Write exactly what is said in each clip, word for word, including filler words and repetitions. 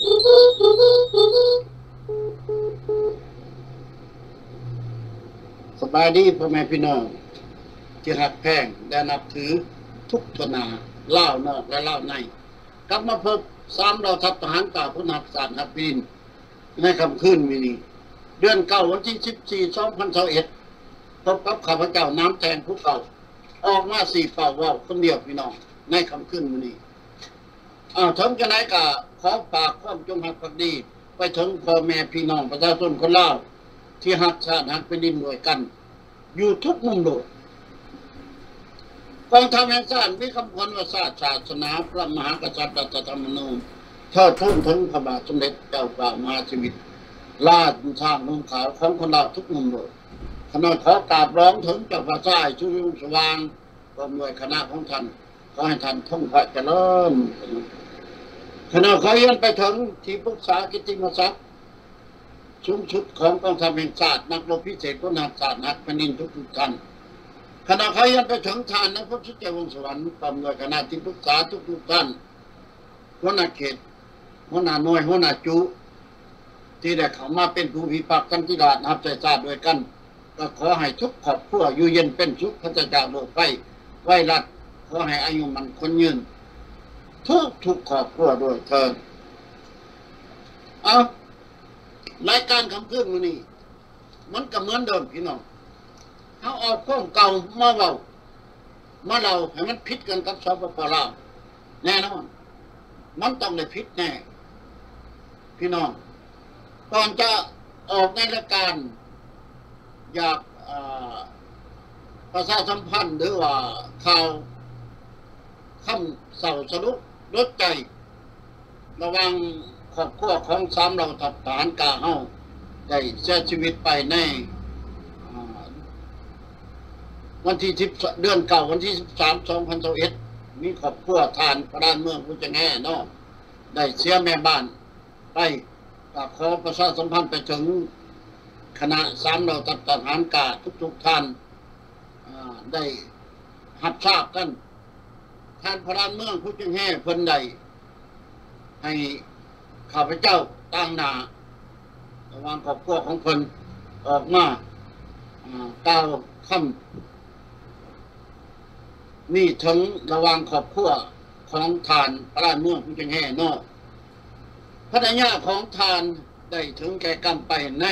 สบายดีพ่อแม่พี่น้องที่รักแพงและนับถือทุกทนาเล่านอกและเล่าในกลับมาพบสามเราทัพทหารก่าพุทธศาสตร์ฮับบินในคำคืนมินีเดือนเก้าวันที่สิบสี่สองพันสิบเอ็ดพบกับข้าพเจ้าน้ำแทงผู้เก่าออกมาสี่เป่าว่าวคนเดียวพี่น้องในคำคืนมินีอ้าวถึงจะไหนกะขอฝากความจงรักภักดีไปถึงพ่อแม่พี่น้องประชาชนคนลาวที่หักชาติหักเป็นดินด้วยกันอยู่ทุกมุมโลกกองทัพแห่งชาติมีคำพรว่าชาติศาสนาพระมหากษัตริย์รัฐธรรมนูญเทิดทูนถึงพระบาทสมเด็จเจ้าฟ้ามหาชีวิตราชชาตินุ่งขาวของคนเราทุกมุมโลกขณะขอกราบร้องถึงเจ้าฟ้าชายชุยุสว่างกองหน่วยคณะของท่านขอให้ท่านท่องพระเจริญขณะขอเยียนไปถึงที่ปรึกษากิตติมศักดิ์สูงสุดของกองทัพแห่งชาตินักรบพิเศษพลทหารศาสตร์นักแผ่นดินทุกทุกท่านขณะเขายังไปถึงทานนักพระชุดเจ้าวงสวรรค์ตามโดยคณะที่ปรึกษาทุกทุกท่านหัวหน้าเขตหัวหน้าหน่วยหัวหน้าจุที่ได้เข้ามาเป็นผู้พิพากษากันที่ราชนับใจชาติด้วยกันก็ขอให้ทุกครอบครัวอยู่เย็นเป็นสุขพระเจ้าโลกไฟไว้รัดขอให้อายุมันคนยืนทุกทุกครอบครัวด้วยเถิดเอารายการคำคืนมื้อนี้มันก็เหมือนเดิมพี่น้องเขาเอาข้องเก่ามาเล่ามาเล่าให้มันผิดกันกับสปปลาวแน่นอนมันต้องได้ผิดแน่พี่น้องก่อนจะออกในรายการอยากประชาสัมพันธ์หรือว่าข่าวคำเศร้าสรุปลดใจระวังครอบครัวของสามเราทัพทหารกาเฮาได้เสียชีวิตไปในวันที่สิบเดือนเก่าวันที่สิบสามสองพันสิบเอ็ดมีครอบครัวทานพระด้านเมืองผู้จะแง่นอกได้เสียแม่บ้านไปก็ขอประชาสัมพันธ์ไปถึงคณะสามเราทัพทหารกาทุกๆท่านได้หับทราบกันท่านพระด้านเมืองผู้จะแง่เพิ่นใดให้ข้าพเจ้าตั้งหน้าระหว่างครอบครัวของเพิ่นออกมากล่าวคำนี่ถึงระหว่างครอบครัวของทานพระราชเมืองผู้จังแห่นอกพระนายาของทานได้ถึงแก่กรรมไปใน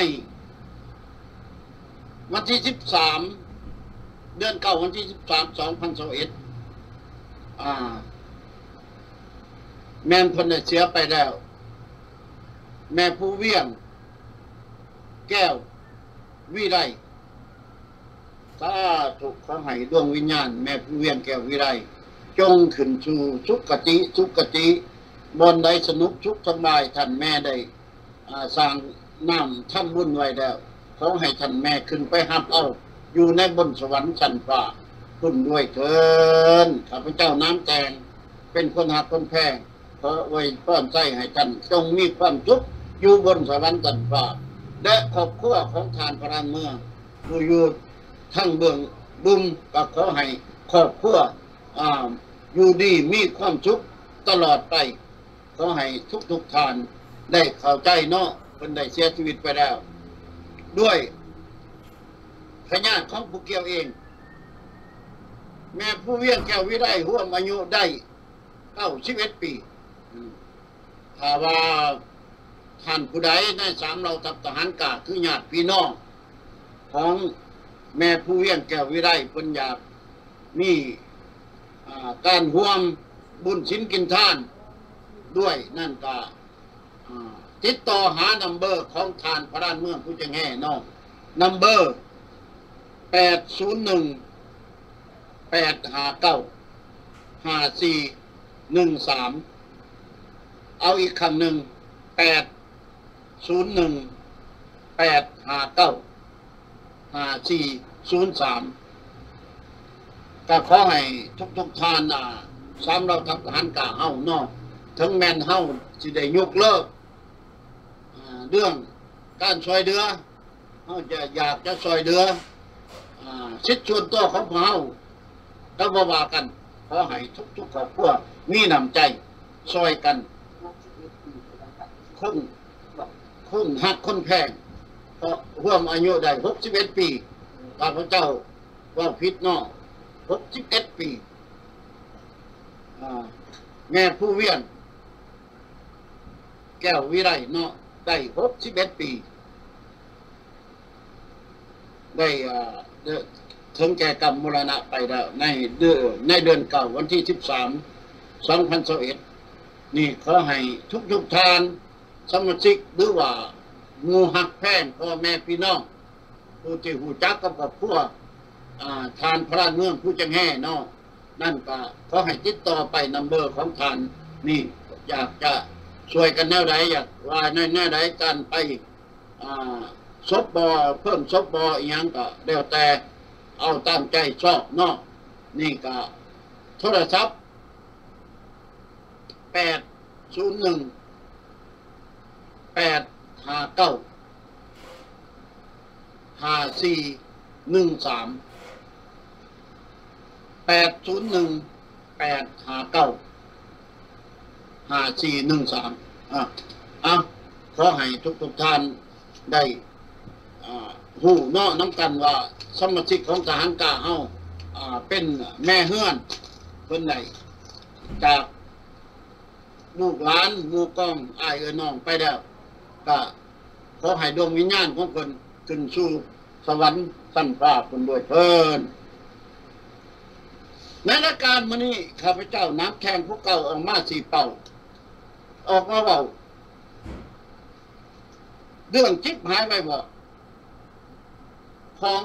วันที่สิบสามเดือนเก้าวันที่สิบสามสองพันสิบเอ็ดอ่าแม่นเพิ่นได้เสียไปแล้วแม่ผู้เวียงแก้ววิไลถ้าถูกขอให้ดวงวิญญาณแม่ผู้เวียงแก้ววิไลจงขึ้นสู่สุขติสุขติบนใดสนุกสุขสบายท่านแม่ได้สร้างน้ำทำบุญไว้แล้วขอให้ท่านแม่ขึ้นไปหับเอาอยู่ในบนสวรรค์ชั้นฟ้าคุณด้วยเถิดข้าพเจ้าน้ำแตงเป็นคนหักคนแพงขอไว้ป้อนใจให้ท่านจงมีความสุขอยู่บนสวรรค์ชั้นฟ้าและครอบครัวของทานพระเมืองผู้อยู่ทั้งเบื้องบุญก็ขอให้ครอบครัวอ่าอยู่ดีมีความสุขตลอดไปขอให้ทุกทุกทานได้เข้าใจเนาะเป็นได้เสียชีวิตไปแล้วด้วยพญาติของผู้เกี่ยวเองแม่ผู้เวียงแก้ววิไลร่วมอายุได้เก้าสิบเอ็ดปีถ้าว่าท่านผู้ใดในสามเราทัพทหารกาคือญาติพี่น้องของแม่ผู้เวียงแก้ววิไลเพิ่นอยากมีการร่วมบุญศีลกินทานด้วยนั่นก็ติดต่อหานัมเบอร์ของทานพระด้านเมืองผู้จะแง่นอกนัมเบอร์แปดศูนย์หนึ่งแปดห้าเก้าห้าสี่หนึ่งสามเอาอีกคำหนึ่งแปดศูนย์หนึ่งแปดห้าเก้าห้าสี่ศูนย์สามก็ขอให้ทุกทุกท่านอ่าสามเราทัพทหารกาเฮานอกถึงแมนเฮาสิได้ยกเลิกเรื่องการช่วยเหลือเฮาจะอยากจะช่วยเหลือสิทธิส่วนตัวของเฮาก็บ่ว่ากันขอให้ทุกๆครอบครัวมีน้ำใจช่วยกันคนคนหักคนแพงเพราะร่วมอายุได้หกสิบเอ็ดปีข้าพเจ้าว่าพิษเนาะหกสิบเอ็ดปีแม่ผู้เวียนแก้ววิไลเนาะได้หกสิบเอ็ดปีได้ถึงแก่กรรมมรณะไปแล้วในเดือนในเดือนเก่าวันที่สิบสามสองพันสิบเอ็ดนี่ขอให้ทุกทุกทานสมาชิกหรือว่างูหักแพงพ่อแม่พี่น้องผู้ที่หูจักกับกับพวกทานพระเมืองผู้จังแห่เนาะนั่นก็ขอให้ติดต่อไปนัมเบอร์ของทานนี่อยากจะช่วยกันแนวใดอยากว่าในแนวใดกันไปซบบอเพิ่มซบบออีกอย่างก็เดี๋ยวแต่เอาตามใจชอบเนาะนี่ก็โทรศัพท์แปดศูนย์หนึ่งแปดห้าเก้าห้าสี่หนึ่งสามแปดศูนย์หนึ่งแปดห้าเก้าห้าสี่หนึ่งสามอ่ะอ่ะขอให้ทุกทุกท่านได้หูเนาะน้ำกันว่าสมาชิกของทหารกาเฮาเป็นแม่เฮือนเพิ่นใดจากลูกหลานหมู่กองอ้ายเอ๋ยน้องไปแล้วก็ขอให้ดวงวิญญาณของเพิ่นขึ้นสู่สวรรค์ชั้นฟ้าเพิ่นด้วยเพิ่นในรายการมื้อนี้ข้าพเจ้านักแข่งผู้เก่าออกมาสี่เป่าออกมาเว้าเรื่องจิ๊บหายไปบ่ของ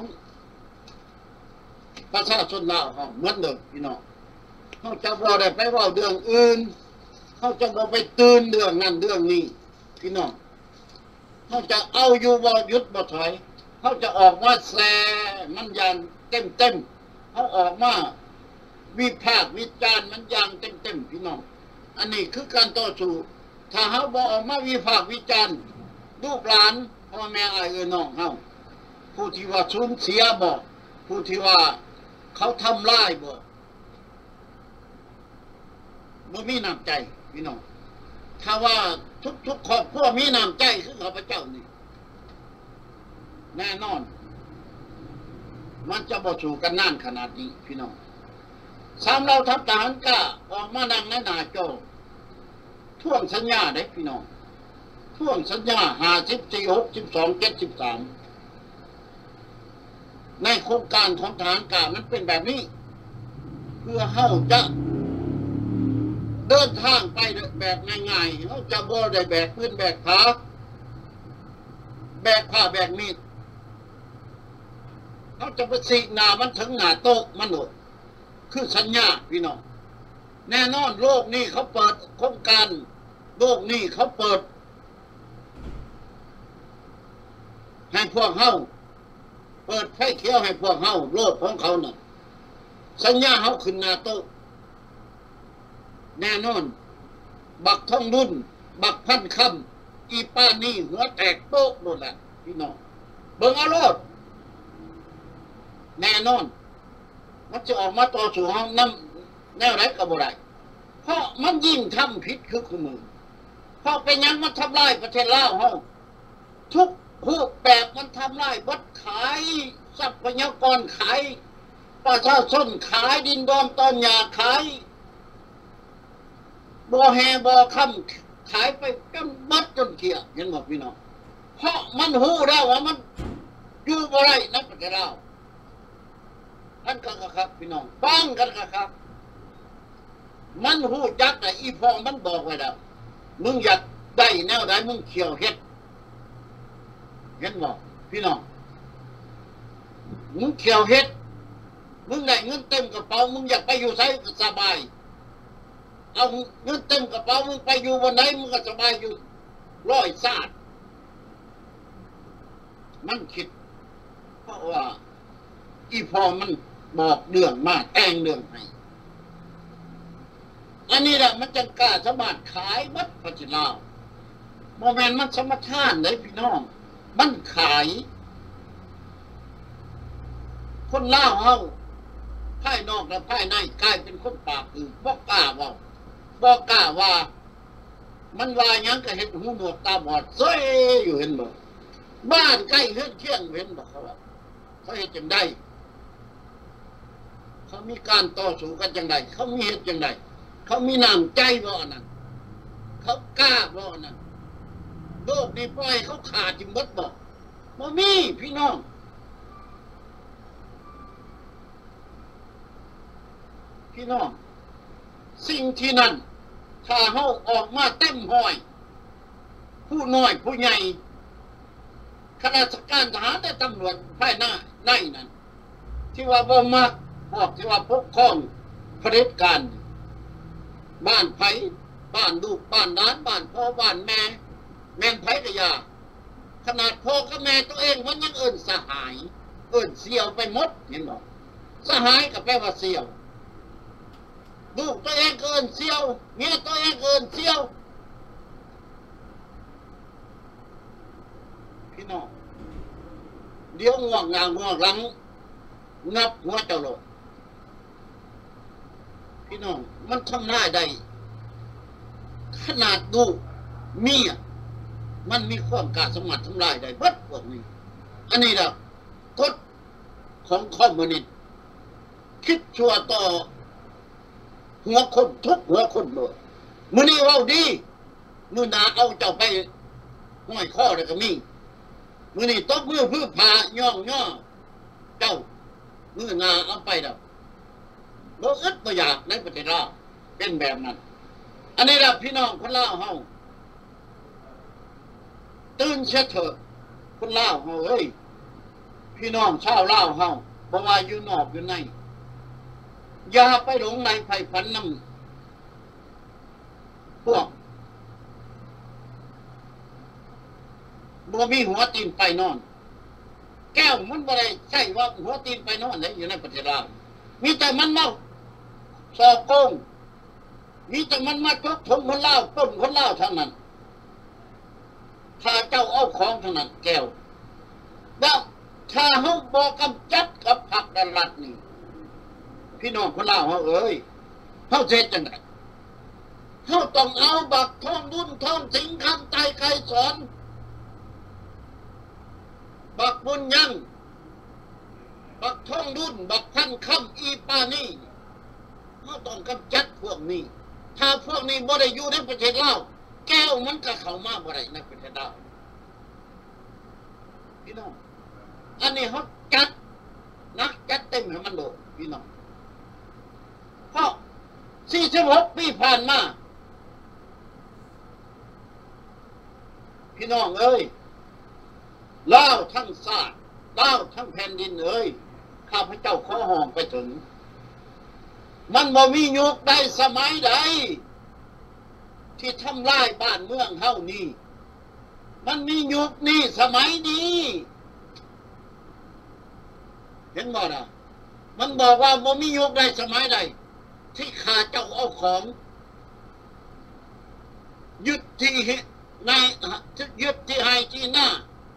ประชาชนลาวเหมือนเดิมพี่น้องเขาจะบ่ได้ไปเว้าเรื่องอื่นเขาจะบ่ไปตื่นเรื่องนั้นเรื่องนี้พี่น้องเขาจะเอาอยู่บ่หยุดบ่ถอยเขาจะออกมาแซ่มันอย่างเต็มเต็มเขาออกมาวิพากษ์วิจารณ์มันอย่างเต็มเต็มพี่น้องอันนี้คือการต่อสู้ถ้าเขาบ่ออกมาวิพากษ์วิจารณ์ลูกหลานพ่อแม่อ้ายเอ๋ยน้องเฮาผู้ที่ว่าสูญเสียบ่ผู้ที่ว่าเขาทำร้ายบ่บ่มีน้ำใจพี่น้องถ้าว่าทุกๆครอบครัวมีน้ำใจคือข้าพเจ้านี่แน่นอนมันจะบ่สู้กันนานขนาดนี้พี่น้องสามเราทัพทหารกล้าออกมานั่งในหน้าจอท่วงสัญญาได้พี่น้องท่วงสัญญาห้าสิบสี่หกสิบสองเจ็ดสิบสามในโครงการของทหารกล้ามันเป็นแบบนี้เพื่อเฮาจะเดินทางไปแบบง่ายๆเขาจะบ่ได้แบกปืนแบกผ้าแบกผ้าแบกมีดเขาจะไปสีหนามันถึงหนาโต๊ะมันหนดคือสัญญาพี่น้องแน่นอนโลกนี้เขาเปิดโครงการโลกนี้เขาเปิดให้พวกเฮาเปิดไฟเขียวให้พวกเฮาโลกของเขาน่ะสัญญาเฮาขึ้นหน้าโต๊ะแน่นอนบักท่องรุ่นบักพันคำอีป้านี่หัวแตกโต๊ะโดนแหละพี่น้องเบิ่งเอาโลดแน่นอนมันจะออกมาต่อสู่ห้องน้ำแนวไรก็บ่ได้เพราะมันยิ่งทำผิดคือคือมือเพราะเป็นยังมันทำลายประเทศลาวเฮาทุกรูปแบบมันทำลายบัดขายทรัพยากรขายประชาชนขายดินดอนตอนหญ้าขายบ่อแห่บ่อคำขายไปกันบัดจนเกลี้ยงเห็นบ่พี่น้องเพราะมันหู้แล้วว่ามันอยู่บ่ได้ในประเทศลาวท่านกันครับพี่น้องฟังกันครับมันหูจักแต่อีพองมันบอกไว้แล้วมึงอยากได้แนวใดมึงเขียวเฮ็ดเห็นบอกพี่น้องมึงเขียวเฮ็ดมึงได้เงินเต็มกระเป๋ามึงอยากไปอยู่ไสก็สบายเอาเงินเต็มกระเป๋ามึงไปอยู่วันไหนมึงก็สบายอยู่ร้อยศาสตร์มันคิดเพราะว่าอีพอมันบอกเรื่องมาแต่งเรื่องให้อันนี้แหละมันจะกล้าสามารถขายบัตรประชาชนโมเมนต์มันสมทานเลยพี่น้องมันขายคนเล่าเฮาภายนอกและภายในกลายเป็นคนปากอือบอกกล้าว่าบอกกล้าว่ามันว่ายังก็เห็นหูหนวกตาบอดเซ้ยอยู่เห็นบ่บ้านใกล้เฮือนเคียงเห็นบ่เขาว่าเขาเห็นจังไดเขามีการต่อสู้กันจังไดเขามีเหตุจังไดเขามีน้ำใจบ่นั่นเขากล้าบ่นั่นโลกนี้ปล่อยเขาขาดจิมบดบ่บ่มีพี่น้องพี่น้องสิ่งที่นั่นถ้าเฮาออกมาเต็มห้อยผู้น้อยผู้ใหญ่ข้าราชการทหารและตำรวจภายหน้าในนั้นที่ว่าบ่มักพวกที่ว่าปกครองเผด็จการบ้านไผบ้านลูกบ้านหลานบ้านพ่อบ้านแม่แม่นไผกะยาขนาดพ่อกับแม่ตัวเองมันยังเอิ้นสหายเอิ้นเสี่ยวไปหมดเห็นบ่สหายก็แปลว่าเสี่ยวลูกตัวเองเอิ้นเสี่ยวเมียตัวเองเอิ้นเสี่ยวพี่น้องเดี๋ยวง่วงงางง่วงหลังนับหัวเจ้าโลกพี่น้องมันทำได้ได้ขนาดดูเมียมันมีความกล้าสามารถทำลายได้เบิดพวกนี้อันนี้ล่ะกฎของคอมมิวนิสต์คิดชั่วต่อหัวคนทุกหัวคนเลยมื้อนี้เว้าดีมื้อหน้าเอาเจ้าไปห้อยคอแล้วก็มีมื้อนี้ตบมือพื้นผาย่องย่อเจ้ามื้อหน้าเอาไปดอกบ่อึดบ่อยากในประเทศลาวเป็นแบบนั้นอันนี้ล่ะพี่น้องคนลาวเฮาตื่นเสียเถอะคนลาวเฮาเอ้ยพี่น้องชาวลาวเฮาบ่ว่าอยู่นอกอยู่ในอย่าไปหลงในไผฝันนำพวกบ่มีหัวตีนไปนอนแก้วมันบ่ได้ใช่ว่าหัวตีนไปนอนได้อยู่ในประเทศลาวมีแต่มันเมาสอบโกงมีแต่มันมาจกถมคนลาวปล้นคนลาวเท่านั้นถ้าเจ้าเอาของเท่านั้นแก้วแล้วถ้าเฮาบ่กำจัดกับพรรครัฐนี่พี่น้องคนลาวเฮาเอ้ยเฮาเฮ็ดจังได๋เฮาต้องเอาบักทองบุญทองสิงคำไตไกรสอนบักบุญยังบักทองรุ่นบักพันคำอีปานี่เฮาต้องกำจัดพวกนี้ถ้าพวกนี้บ่ได้อยู่ในประเทศลาวแก้วมันก็เข้ามาบ่ได้ในประเทศลาวพี่น้องอันนี้เฮาจัดนักจัดเต็มให้มันโดดพี่น้องเพราะสี่สิบหกปีผ่านมาพี่น้องเอ้ยลาวทั้งชาติลาวทั้งแผ่นดินเอ้ยข้าพเจ้าขอห้องไปถึงมันบ่มียุคใดสมัยใดที่ทำลายบ้านเมืองเฮานี่มันมียุคนี้สมัยนี้เห็นบ่ล่ะมันบอกว่าบ่มียุคใดสมัยใดที่ข้าเจ้าเอาของยึดที่ในยึดที่ให้ที่หน้า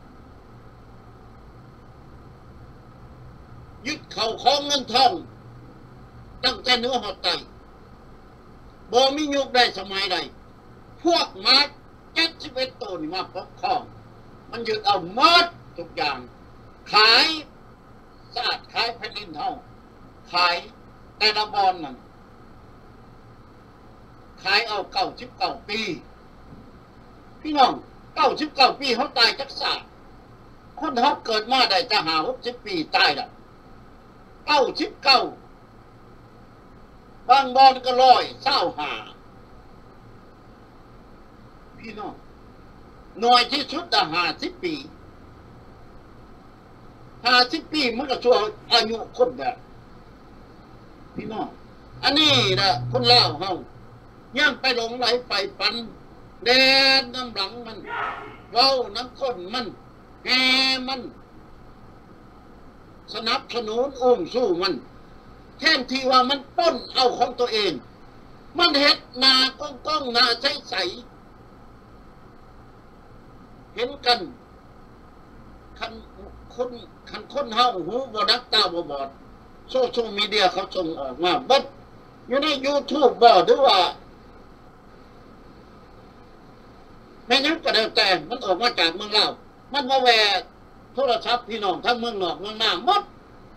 ยึดเข้าของเงินทองตั้งแต่เนื้อหอดไตบ่มียุคใดสมัยใดพวกมาเจ็ดสิบเอ็ดตัวนี่มาปกครองมันยึดเอาหมดทุกอย่างขายศาสตร์ขายแผ่นดินเฮาขายแต่ละบอนนั่นขายเอาเก้าสิบเก้าปีพี่น้องเก้าสิบเก้าปีเขาตายจักศาสตร์คนเขาเกิดมาได้จะหาหกสิบปีตายละเก้าสิบเก้าบางบอนก็ร้อยเศร้าหาพี่น้องน้อยที่สุดได้ห้าสิบปีห้าสิบปีมันก็ช่วงอายุคนแบบพี่น้องอันนี้นะคนลาวเฮาย่างไปหลงไหลไปปันแดนน้ำหลังมันเว้าน้ำข้นมันแหมันสนับสนุนอุ้มสู้มันแทนที่ว่ามันป้นเอาของตัวเองมันเฮ็ดนาก้องก้องนาใสใสเห็นกันคันคนคันคนเฮาหูบ่ดักตาบ่บอดโซเชียลมีเดียเขาส่งออกมาบัดอยู่ใน YouTube บ่หรือว่าแม่ยังก็เดินแต่มันออกมาจากเมืองลาวมันมาแวะโทรศัพท์พี่น้องทั้งเมืองนอกเมืองนาหมด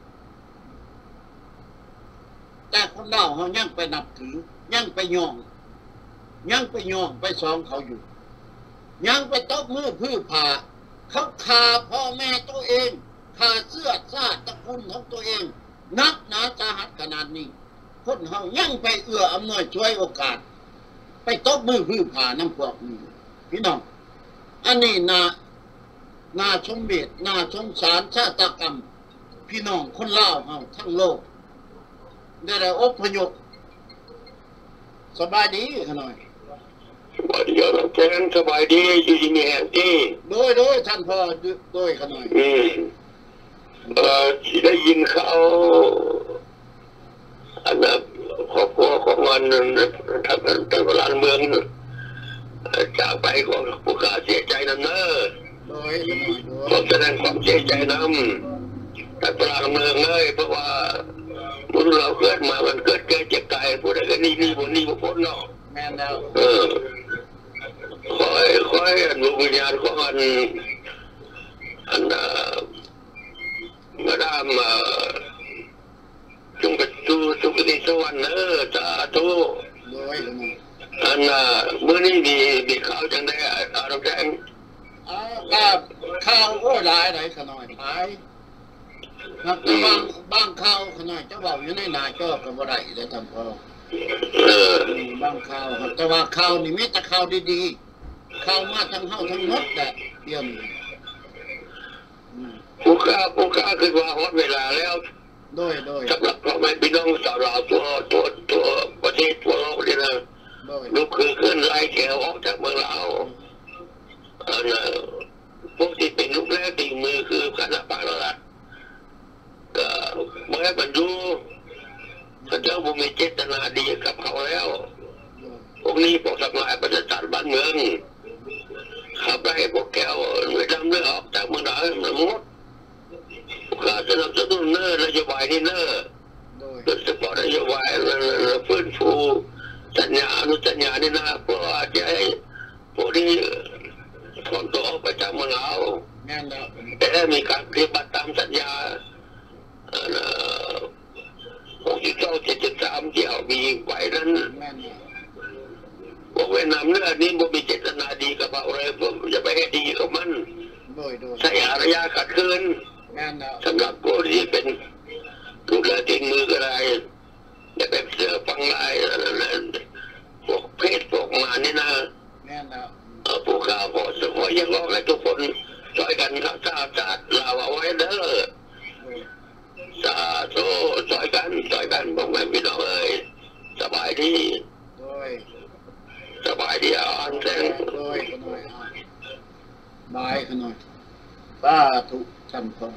แต่คนลาวเขายังไปนับถือยังไปย่องยังไปย่องไปสองเขาอยู่ยังไปตบมือพื้ผ่าเขาฆ่าพ่อแม่ตัวเองฆ่าเสื้อชาติตระกูลของตัวเองนักหนาสาหัสขนาดนี้คนเขายังไปเอื้ออำนวยช่วยโอกาสไปตบมือพื้ผ่าน้ำพวกนี้พี่น้องอันนี้นานาชมเบตนาชมสารชาตกรรมพี่น้องคนลาวเขาทั้งโลกได้ได้อพยพสบายดีขน่อยสบายดีครับแจ้งสบายดีอยู่ที่นี่แห่งที่โดยโดยท่านพ่อโดยขน่อยอืมเอ่อที่ได้ยินเขาอันนั้นครอบครัวของมันทางทางร้านเมืองจากไปของผู้ข้าเสียใจนั่นเนอะโดยขอแสดงความเสียใจนำแต่ปรางเมืองเลยเพราะว่าเมื่อเราเกิดมามันเกิดแก่เจ็บตายผู้ใดก็นี่นี่บนนี่บนพ้นเนาะแม่นแล้วเออคอยคอยดวงวิญญาณของอันอันน่ะมาดามจงไปดูสุขติสวรรค์เนอะสาธุโดยอันน่ะเมื่อนี้มีมีข่าวจังได้อารมณ์แดงอ่าข่าวโอ้หลายหลายขน่อยหลายนักบางบางข่าวขน่อยจะบอกอยู่ในหน้าจอกับบ่ได้เลยท่านพ่อบางข่าวแต่ว่าข่าวนี่มีแต่ข่าวดีๆข่าวมาทั้งเฮาทั้งหมดแต่เยี่ยมผู้ข้าผู้ข้าคือว่าฮอดเวลาแล้วโดยโดยสำหรับพ่อแม่พี่น้องชาวลาวตัวตัวตัวประเทศทั่วโลกนี่นะลุกคือขึ้นไล่แถวออกจากเมืองลาวอันนั้นพวกที่เป็นลูกแรกตีมือคือคณะปารัฐก็เมื่อมันอยู่พระเจ้าบุมีเจตนาดีกับเขาแล้วพวกนี้พวกทำลายประชาชนบ้านเมืองขับไล่พวกแก้วไม่ดำเลือออกจากเมืองดาวมันหมดข้าสนับสนุนเนอร์นโยบายนี่เนอร์โดยเฉพาะนโยบายฟื้นฟูสัญญาอนุสัญญานี่นะเพราะว่าจะให้พวกนี้ถอนตัวออกไปจากเมืองเราแต่มีการปฏิบัติตามสัญญาหกสิบเก้าเจ็ดสิบสามที่เอามีไว้นั้นพวกเวียดนามเนื้อนี้บ่มีเจตนาดีกับเราเลยผมจะไปให้ดีกับมันใช้อารยาขัดขืนสำหรับผู้ที่เป็นดูแลตีมือก็ได้อย่าไปเสือฟังลายพวกเพศพวกมานี่นะผู้ข่าวพอสมควรยังร้องให้ทุกคนช่วยกันรักษาศาสตร์ลาวเอาไว้เด้อสาธุช่วยกันช่วยกันบอกแม่พี่น้องเอ้ยสบายดีสบายดีอ่อนแรงโดยขน่อยบายขน่อยสาธุท่านพ่อ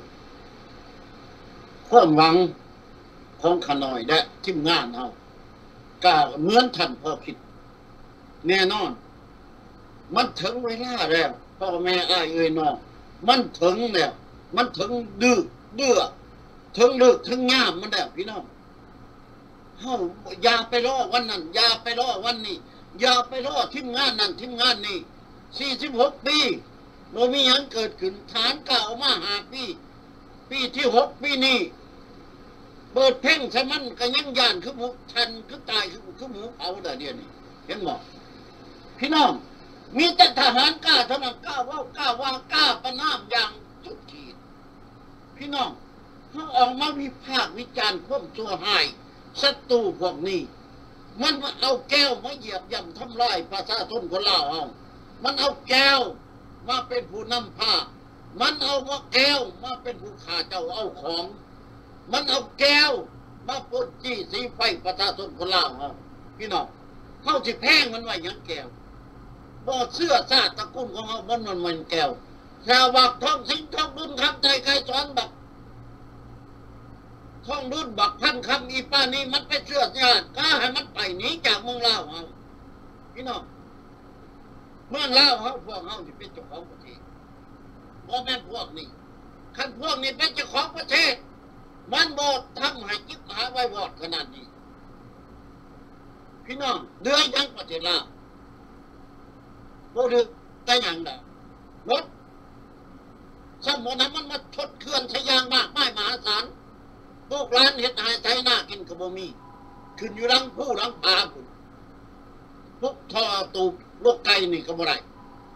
ความหวังของขน่อยและทีมงานเราก็เหมือนท่านพ่อคิดแน่นอนมันถึงเวลาแล้วพ่อแม่อ้ายเอ้ยน้องมันถึงแล้วมันถึงดื้อเดื้อถึงเลิกถึงง่ามมันแล้วพี่น้องเฮาอย่าไปรอวันนั้นอย่าไปรอวันนี้อย่าไปรอทีมงานนั้นทีมงานนี้สี่สิบหกปีบ่มีหยังเกิดขึ้นฐานเก่ามาหาปีปีที่หกปีนี้เปิดเพ่งใส่มันก็ยังย่านคือหมูทันคือตายคือคือหมูเผาแต่เดียวนี้เห็นบ่พี่น้องมีแต่ทหารกล้าเท่านั้นกล้าว่ากล้าว่ากล้าประนามอย่างสุดขีดพี่น้องเขาออกมาวิพากษ์วิจารณ์ข่มชั่วหายศัตรูพวกนี้มันมาเอาแก้วมาเหยียบย่ำทำลายประชาชนคนลาวเอามันเอาแก้วมาเป็นผู้นำพามันเอาว่าแก้วมาเป็นผู้ฆ่าเจ้าเอาของมันเอาแก้วมาปนจี้สีไฟประชาชนคนลาวเอาพี่น้องเข้าสิแพงมันไว้ยังแก้วบ่เสื้อชาติตระกูลของเขามันมันมันแก้วชาวบักท้องสิงท้องรุ่นคำไทยใครสอนบักท้องรุ่นบักพันคำอีป้านี้มันไปเสื้อชาติก็ให้มันไปหนีจากเมืองลาวเอาพี่น้องเมืองลาวเขาพวกเขาที่เป็นเจ้าของประเทศบ่แม่นพวกนี้คันพวกนี้เป็นเจ้าของประเทศมันบอดทำให้จิบหาไว้วอดขนาดนี้พี่น้องเดือยยังประเทศลาวบ่ดื้อแต่อย่างใดรถสมมุตินั้นมันมาชดเคลื่อนทะยางมากมายมหาศาลพวกร้านเฮ็ดหายไทยหน้ากินกระบมีขึ้นอยู่รังผู้รังปลาพุ่นพวกท่อตูบลูกไก่นี่ก็บ่ได้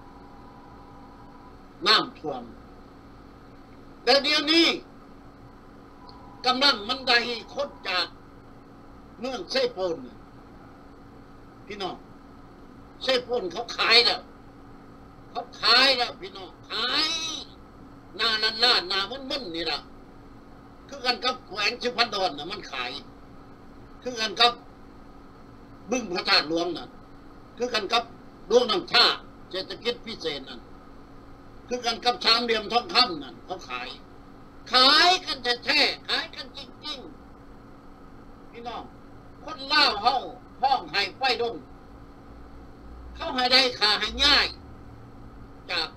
น้ำท่วมแต่เดี๋ยวนี้กำลังมันได้คดจากเมืองเซโปนพี่น้องเซโปนเขาขายแล้วเขาขายแล้วพี่น้องขายหน้าล้านล้านหน้ามันมึนนี่ล่ะคือกันกับแขวงสุพรรณดอนน่ะมันขายคือกันกับบึงพระธาตุหลวงน่ะคือกันกับดวงน้ำชาเศรษฐกิจพิเศษนั่นคือกันกับชามเหลี่ยมทองคำนั่นเขาขายขายกันแท้ๆขายกันจริงๆพี่น้องคนเล่าเฮาห้องให้ไฟดงเขาให้ได้ขาให้ง่ายจาก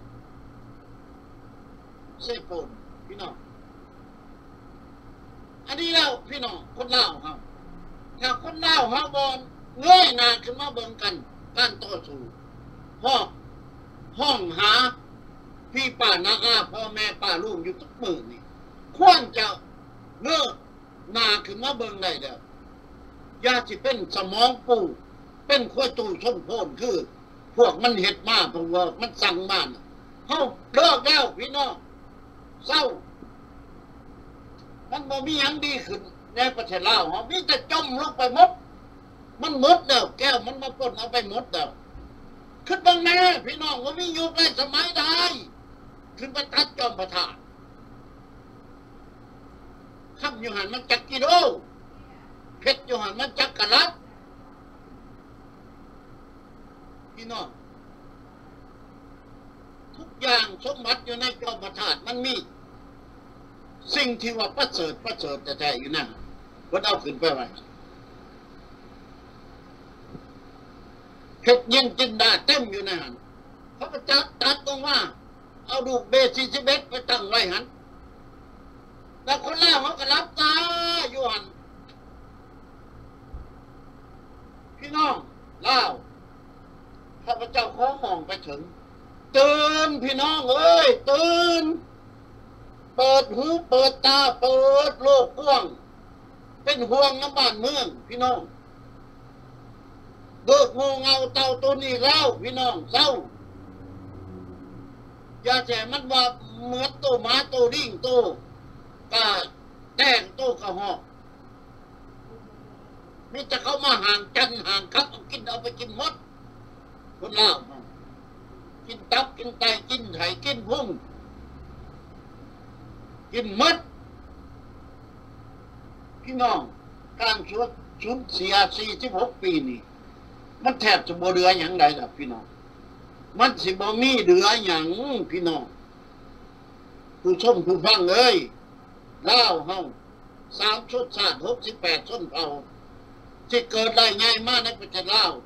เซโปนพี่น้องอันนี้แล้วพี่น้องคนเล่าเฮาถ้าคนเล่าเฮาบอลเงยหน้าขึ้นมาเบิ่งกันการต่อสู้ห้องห้องหาพี่ป้านาอาพ่อแม่ป้าลูกอยู่ทุกมือนี่ควรจะเงยหน้าขึ้นมาเบิ่งได้เด้อยาสิเป็นสมองปูเป็นขั้วตู้ส้มโพนคือพวกมันเห็ดมาพวกว่ามันสั่งมาเฮาเลิกแล้วพี่น้องเศร้ามันบ่มีหยังดีขึ้นในประเทศลาวเฮามีแต่จมลงไปหมดมันหมดแล้วแก้วมันมาปล้นเอาไปหมดแล้วขึ้นบางแม่พี่น้องว่ามียุคได้สมัยใดขึ้นไปทัดจอมพระธาตุคำอยู่หันมันจักกิโลเพชรอยู่หันมันจักกะลัดพี่น้องทุกอย่างสมบัติอยู่ในจอมพระธาตุมันมีสิ่งที่ว่าประเสริฐประเสริฐแต่แท้อยู่นั่นวัดเอาขึ้นไปไว้เพชรเย็นจินดาเต็มอยู่ในหันเขาก็จัดตัดตรงว่าเอาดูเบสิสิเบสไปตั้งไว้หันแล้วคนล่าเขาก็รับตาอยู่หันพี่น้องเล่าข้าพเจ้าขอมองไปถึงตื่นพี่น้องเอ้ยตื่นเปิดหูเปิดตาเปิดโลกกว้างเป็นห่วงน้ำบ้านเมืองพี่น้องเบิกงูเงาเต่าตัวนี้แล้วพี่น้องเศร้าอย่าแฉมันว่าเหมือนตัวหมาตัวดิ่งตัวกาแดงตัวกระหอกมีแต่เขามาห่างกันห่างครับเอากินเอาไปกินมดคนลาวกินตับกินไตกินไข่กินพุ่งกินมดพี่น้องการชุดชุดเสียสี่สิบหกปีนี่มันแทบจะบ่เหลืออย่างใดล่ะพี่น้องมันสิบ่มีเหลืออย่างพี่น้องผู้ชมผู้ฟังเอ้ยเล่าเฮาสามชุดชาติหกสิบแปดชนเผ่าที่เกิดได้ง่ายมากในประเทศลาว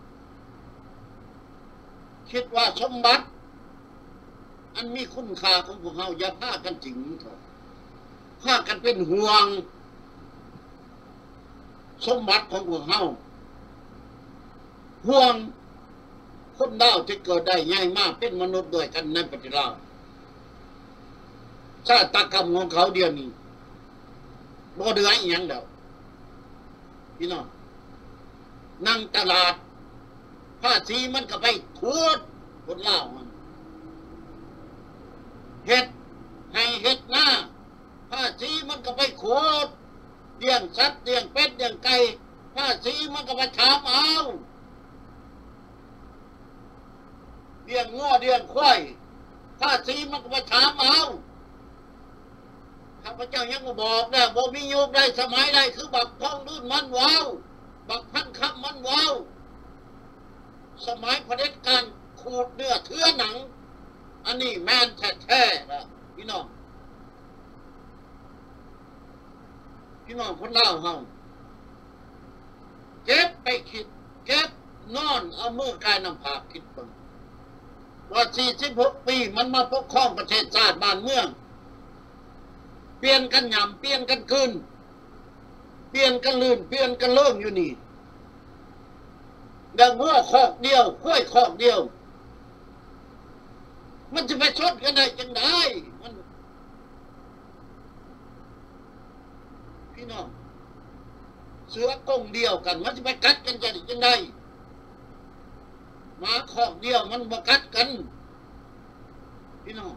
คิดว่าสมบัติอันมีคุณค่าของพวกเฮาอย่าพากันจริงเถอะพากันเป็นห่วงสมบัติของพวกเฮาห่วงคนดาวที่เกิดได้ง่ายมากเป็นมนุษย์ด้วยกันในประเทศลาวชาติกรรมของเขาเดียวนี้บ่เดืออีหยังเดียวพี่น้องนั่งตลาดภาษีมันก็ไปขูดคนลาวมันเฮ็ดให้เฮ็ดหน้าภาษีมันก็ไปขูดเลี้ยงสัตว์เลี้ยงเป็ดเลี้ยงไก่ภาษีมันก็ไปถามเอาเลี้ยงงัวเลี้ยงควายภาษีมันก็ไปถามเอาข้าพเจ้ายังก็บอกแล้วบ่มียุคใดสมัยใดคือบักทองรุ่นมันว้าวบักพันคำมันว้าวสมัยเผด็จการขูดเนื้อเทือหนังอันนี้แม่นแท้ๆนะพี่น้องพี่น้องคนเล่าเฮาเก็บไปคิดเก็บนอนเอามือกายน้ำผากคิดเบิ่งว่าสี่สิบหกปีมันมาปกครองประเทศชาติบ้านเมืองเปลี่ยนกันยำเปลี่ยนกันคืนเปลี่ยนกันลื่นเปลี่ยนกันเลิ่มอยู่นี่ดังหัวคอกเดียวข้อยคอกเดียวมันจะไปชดกันได้จังได้มันพี่น้องเสือกงเดียวกันมันจะไปกัดกันจะจังได้หมาคอกเดียวมันบ่กัดกันพี่น้อง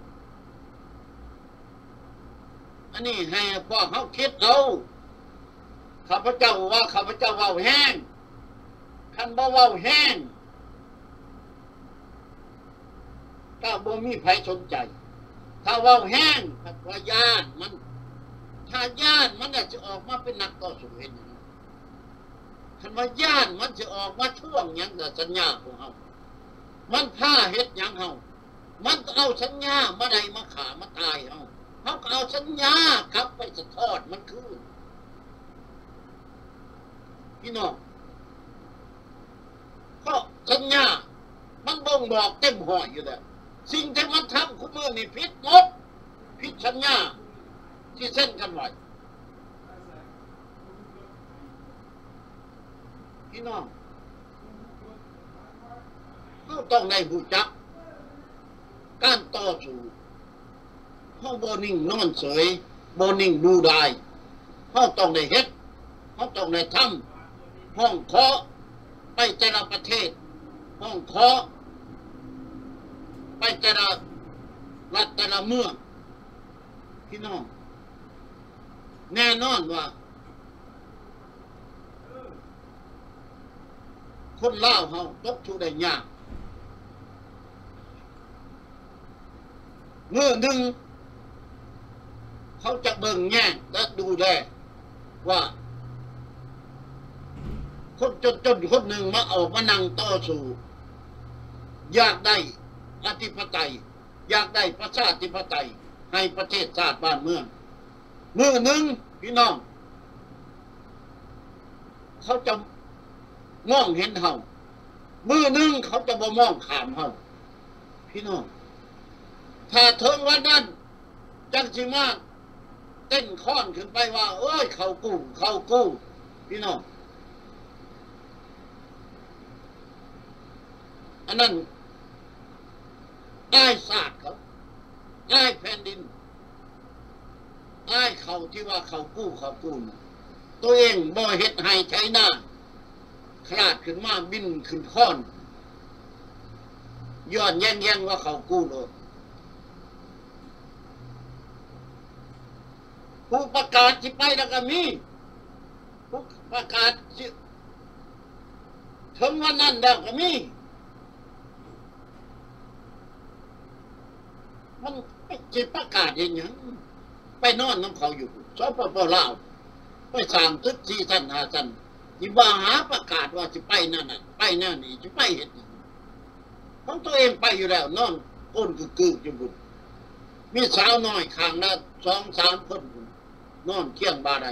อันนี้ให้พวกเขาคิดเอาข้าพเจ้าว่าข้าพเจ้าเว้าแห้งคันบ่เว้าแห้งก็บ่มีใครสนใจถ้าเว้าแห้งถ้าว่าญาติมันถ้าญาติมันจะออกมาเป็นนักต่อสู้เห็นคันว่าญาติมันจะออกมาท่วงหยังกับสัญญาของเฮามันผ้าเฮ็ดหยังเฮามันเอาสัญญามาใดมาขามาตายเฮาเฮาก็เอาสัญญากลับไปสะทอดมันคืนพี่น้องเพราะสัญญามันบ่งบอกเต็มห้อยอยู่แล้วสิ่งที่มันทำคู่มือนี่ผิดหมดผิดสัญญาที่เส้นกันไว้พี่น้องเราต้องได้รู้จักการต่อสู้เขาบ่นิ่งนอนเฉยบ่นิ่งดูได้เขาต้องได้เฮ็ดเขาต้องได้ทำห้องเคาะไปแต่ละประเทศห้องเคาะไปแต่ละรัฐแต่ละเมืองพี่น้องแน่นอนว่าคนลาวเฮาตกทุกข์ได้ยากเมื่อหนึ่งเขาจะเบิ่งแย่งและดูแลว่าคนจนๆคนหนึ่งมาออกมานั่งต่อสู้อยากได้อธิปไตยอยากได้ประชาธิปไตยให้ประเทศชาติบ้านเมืองเมื่อหนึ่งพี่น้องเขาจะมองเห็นเฮามือหนึ่งเขาจะบ่มองขามเฮาพี่น้องถ้าถึงวันนั้นจังสิมาเต้นค้อนขึ้นไปว่าเอ้ยเขากู้เขากู้พี่น้องอันนั้นอ้ายศาสตร์เขาอ้ายแผ่นดินอ้ายเขาที่ว่าเขากู้เขากู้ตัวเองบ่เฮ็ดให้ใช้หน้าคลาดขึ้นมาบินขึ้นค้อนย้อนแย่งๆว่าเขากู้เลยผู้ประกาศที่ไปแล้วก็มีผู้ประกาศถึงวันนั้นแล้วก็มีมันจิประกาศอย่างนี้ไปนอนน้ำเขาอยู่สปปลาวไปสั่งตึกที่ท่านหาท่านยิ่งว่าหาประกาศว่าจะไปนั่นน่ะไปนั่นนี่จะไปเห็นของตัวเองไปอยู่แล้วนอนก้นกึกๆอยู่บุญมีสาวน้อยข้างละสองสามคนนอนเคียงบาใด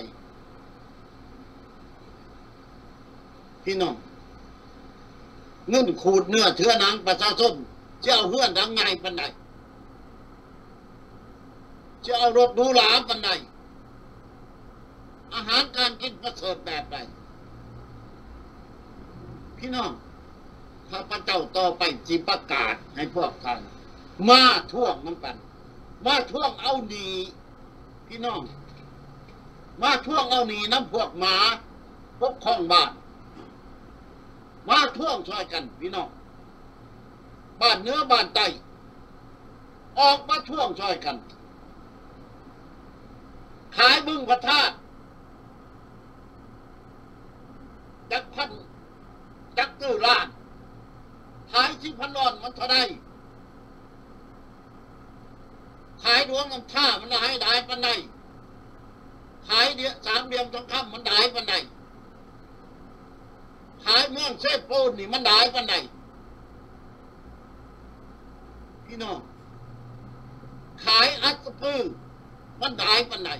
พี่น้องเงินขูดเนื้อเถื่อหนังประชาชนจะเอาเพื่อนทั้งไงปันใดจะเอารถดูหลาปันใดอาหารการกินประเสริฐแบบใดพี่น้องข้าพเจ้าต่อไปจีประกาศให้พวกท่านมาท่วงน้ำกันมาท่วงเอาดีพี่น้องมาท่วงเอาหนีน้ำพวกหมาพวกข้องบ้านมาท่วงช่วยกันพี่น้องบ้านเนื้อบ้านไตออกมาท่วงช่วยกันขายบึ้งพระธาตุจักพันจักตื้อล้านขายสิพันล้านมันเท่าไรขายดวงน้ำท่ามันได้ได้ปันใดขายเดียสามเดียมทองคำมันได้ปันใดขายเมืองเซฟโปนนี่มันได้ปันใดพี่น้องขายอัศปือมันได้ปันใด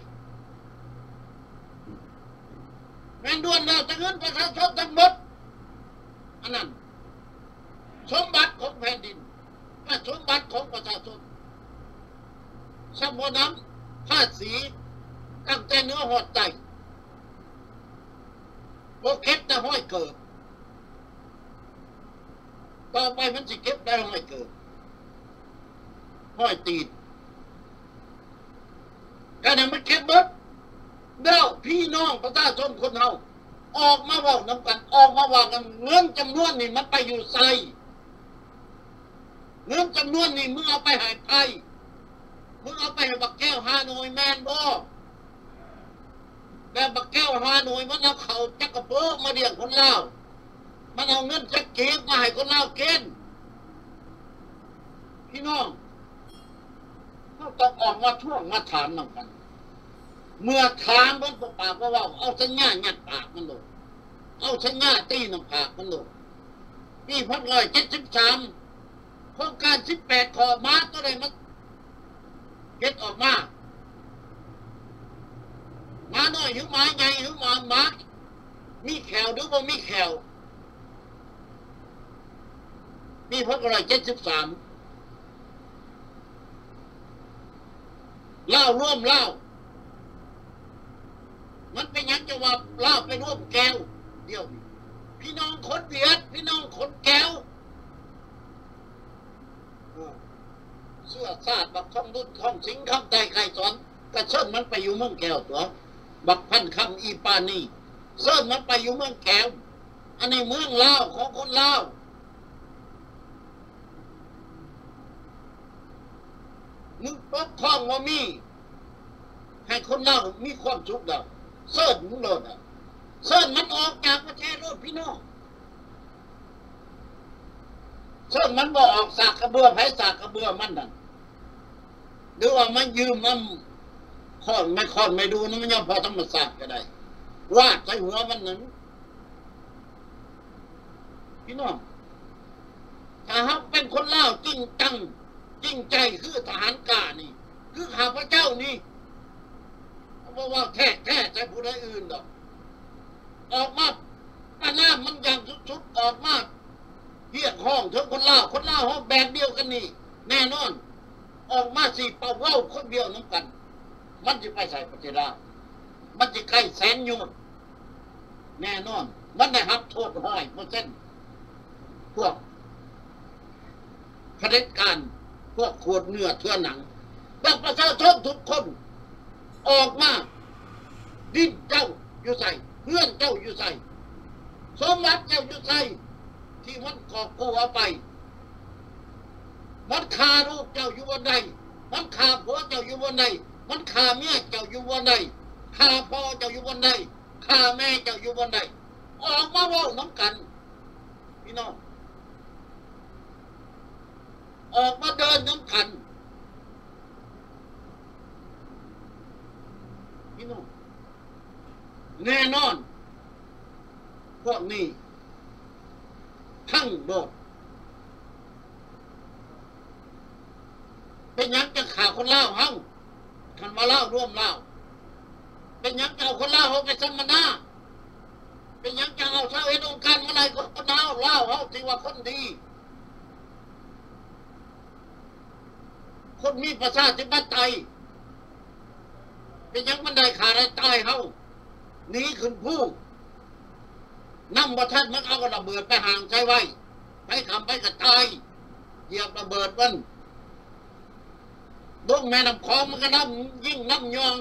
แม่นด้วนแล้วแต่เงินประชาชนทั้งหมดอันนั้นสมบัติของแผ่นดินและสมบัติของประชาชนสมบูรณ์น้ำภาษีตั้งแต่เนื้อหอดใจโบเก็บแต่ห้อยเกิดต่อไปมันจะเก็บได้ห้อยเกิดห้อยตีนการนั้นมันเก็บเบิดเด้อพี่น้องประชาชนคนเฮาออกมาเว้านำกันออกมาว่ากันเงินจำนวนนี่มันไปอยู่ไสเงินจำนวนนี่มึงเอาไปให้ไผมึงเอาไปให้บักแก้วฮานอยแม่นบ่แต่บักแก้วฮานอยมันเอาเขาจักกระโปงมาเลี้ยงคนลาวมันเอาเงินจักเก็บมาให้คนลาวกินพี่น้องเขาต้องออกมาท่วงมาถามนำกันเมื่อถามมันปากว่าเอาสัญญาหยัดปากมันโดดเอาสัญญาตีน้ำปากมันโดดปีพันร้อยเจ็ดสิบสามโครงการสิบแปดขอมาก็เลยมันเก็ดออกมามาหน่อยหรือมาใหญ่หรือมามามีแขวหรือว่ามีแขวปีพันร้อยเจ็ดสิบสามเล่าร่วมเล่ามันเป็นยังจะว่าเล่าไปร่วมแก้วเดียวพี่น้องคนเบียดพี่น้องคนแก้วเสื้อซาดบักท่องรุ่นท่องสิงคำใจใครสอนกระเชิญมันไปอยู่เมืองแก้วตัวบักพันคำอีปานีเชิญมันไปอยู่เมืองแก้วอันนี้เมืองเล่าของคนเล่ามึงปกครองว่ามีให้คนเล่ามีความสุขเดาเสิร์ชมึงโลดอ่ะเสิร์ชมันออกจากประเทศโลดพี่น้องเสิร์ชมันบอกออกสากกระเบือไผ่สากกระเบือมันนั่นหรือว่ามันยืมมันค่อนไม่ค่อนไม่ดูนะมันยังพอธรรมศาสตร์ก็ได้วาดใส่หัวมันนั้นพี่น้องถ้าเขาเป็นคนเล่าจริงจังจริงใจคือทหารกล้านี่คือข้าพเจ้านี่เพราะว่าแท้แท้ใจผู้ใดอื่นดอกออกมาป้าน้ามันอย่างสุดๆออกมาเรียกห้องถึงคนเล่าคนเล่าห้องแบบเดียวกันนี่แน่นอนออกมาสี่เป่าเว้าคนเดียวน้ำกันมันจะไปใส่ประเทศลาวมันจะใกล้แสนโยนแน่นอนมันได้รับโทษห้อยเปอร์เซ็นต์พวกเผด็จการพวกขวดเนื้อเทื่อหนังแต่ประชาชนทุกคนออกมาดิ้นเจ้าอยู่ใส่เพื่อนเจ้าอยู่ใส่สมบัติเจ้าอยู่ใส่ที่มันกอบกู้เอาไปมันฆ่าลูกเจ้าอยู่บนใดมันฆ่าผัวเจ้าอยู่บนใดมันฆ่าเมียเจ้าอยู่บนใดฆ่าพ่อเจ้าอยู่บนใดฆ่าแม่เจ้าอยู่บนใดออกมาเว้าน้ำกันพี่น้องออกมาเดินน้ำกันพี่น้องแน่นอนพวกนี้ทั้งโดดเป็นยังจะข่าวคนเล่าเฮาคันมาเล่าร่วมเล่าเป็นยังจะเอาคนเล่าเขาไปสัมมนาเป็นยังจะเอาเช่าเอ็นองค์การมาไหนคนเล่าเล่าเขาที่ว่าคนดีคนมีประชาธิปไตยเป็นยังมันได้ขาได้ตายเขาหนีขึ้นผู้นำประทัดมันเอากระเบิดไปห่างใช้ไว้ไปทำไปกระตายเหยียบระเบิดมันดงแม่น้ำคลองมันก็น้ำยิ่งน้ำยอง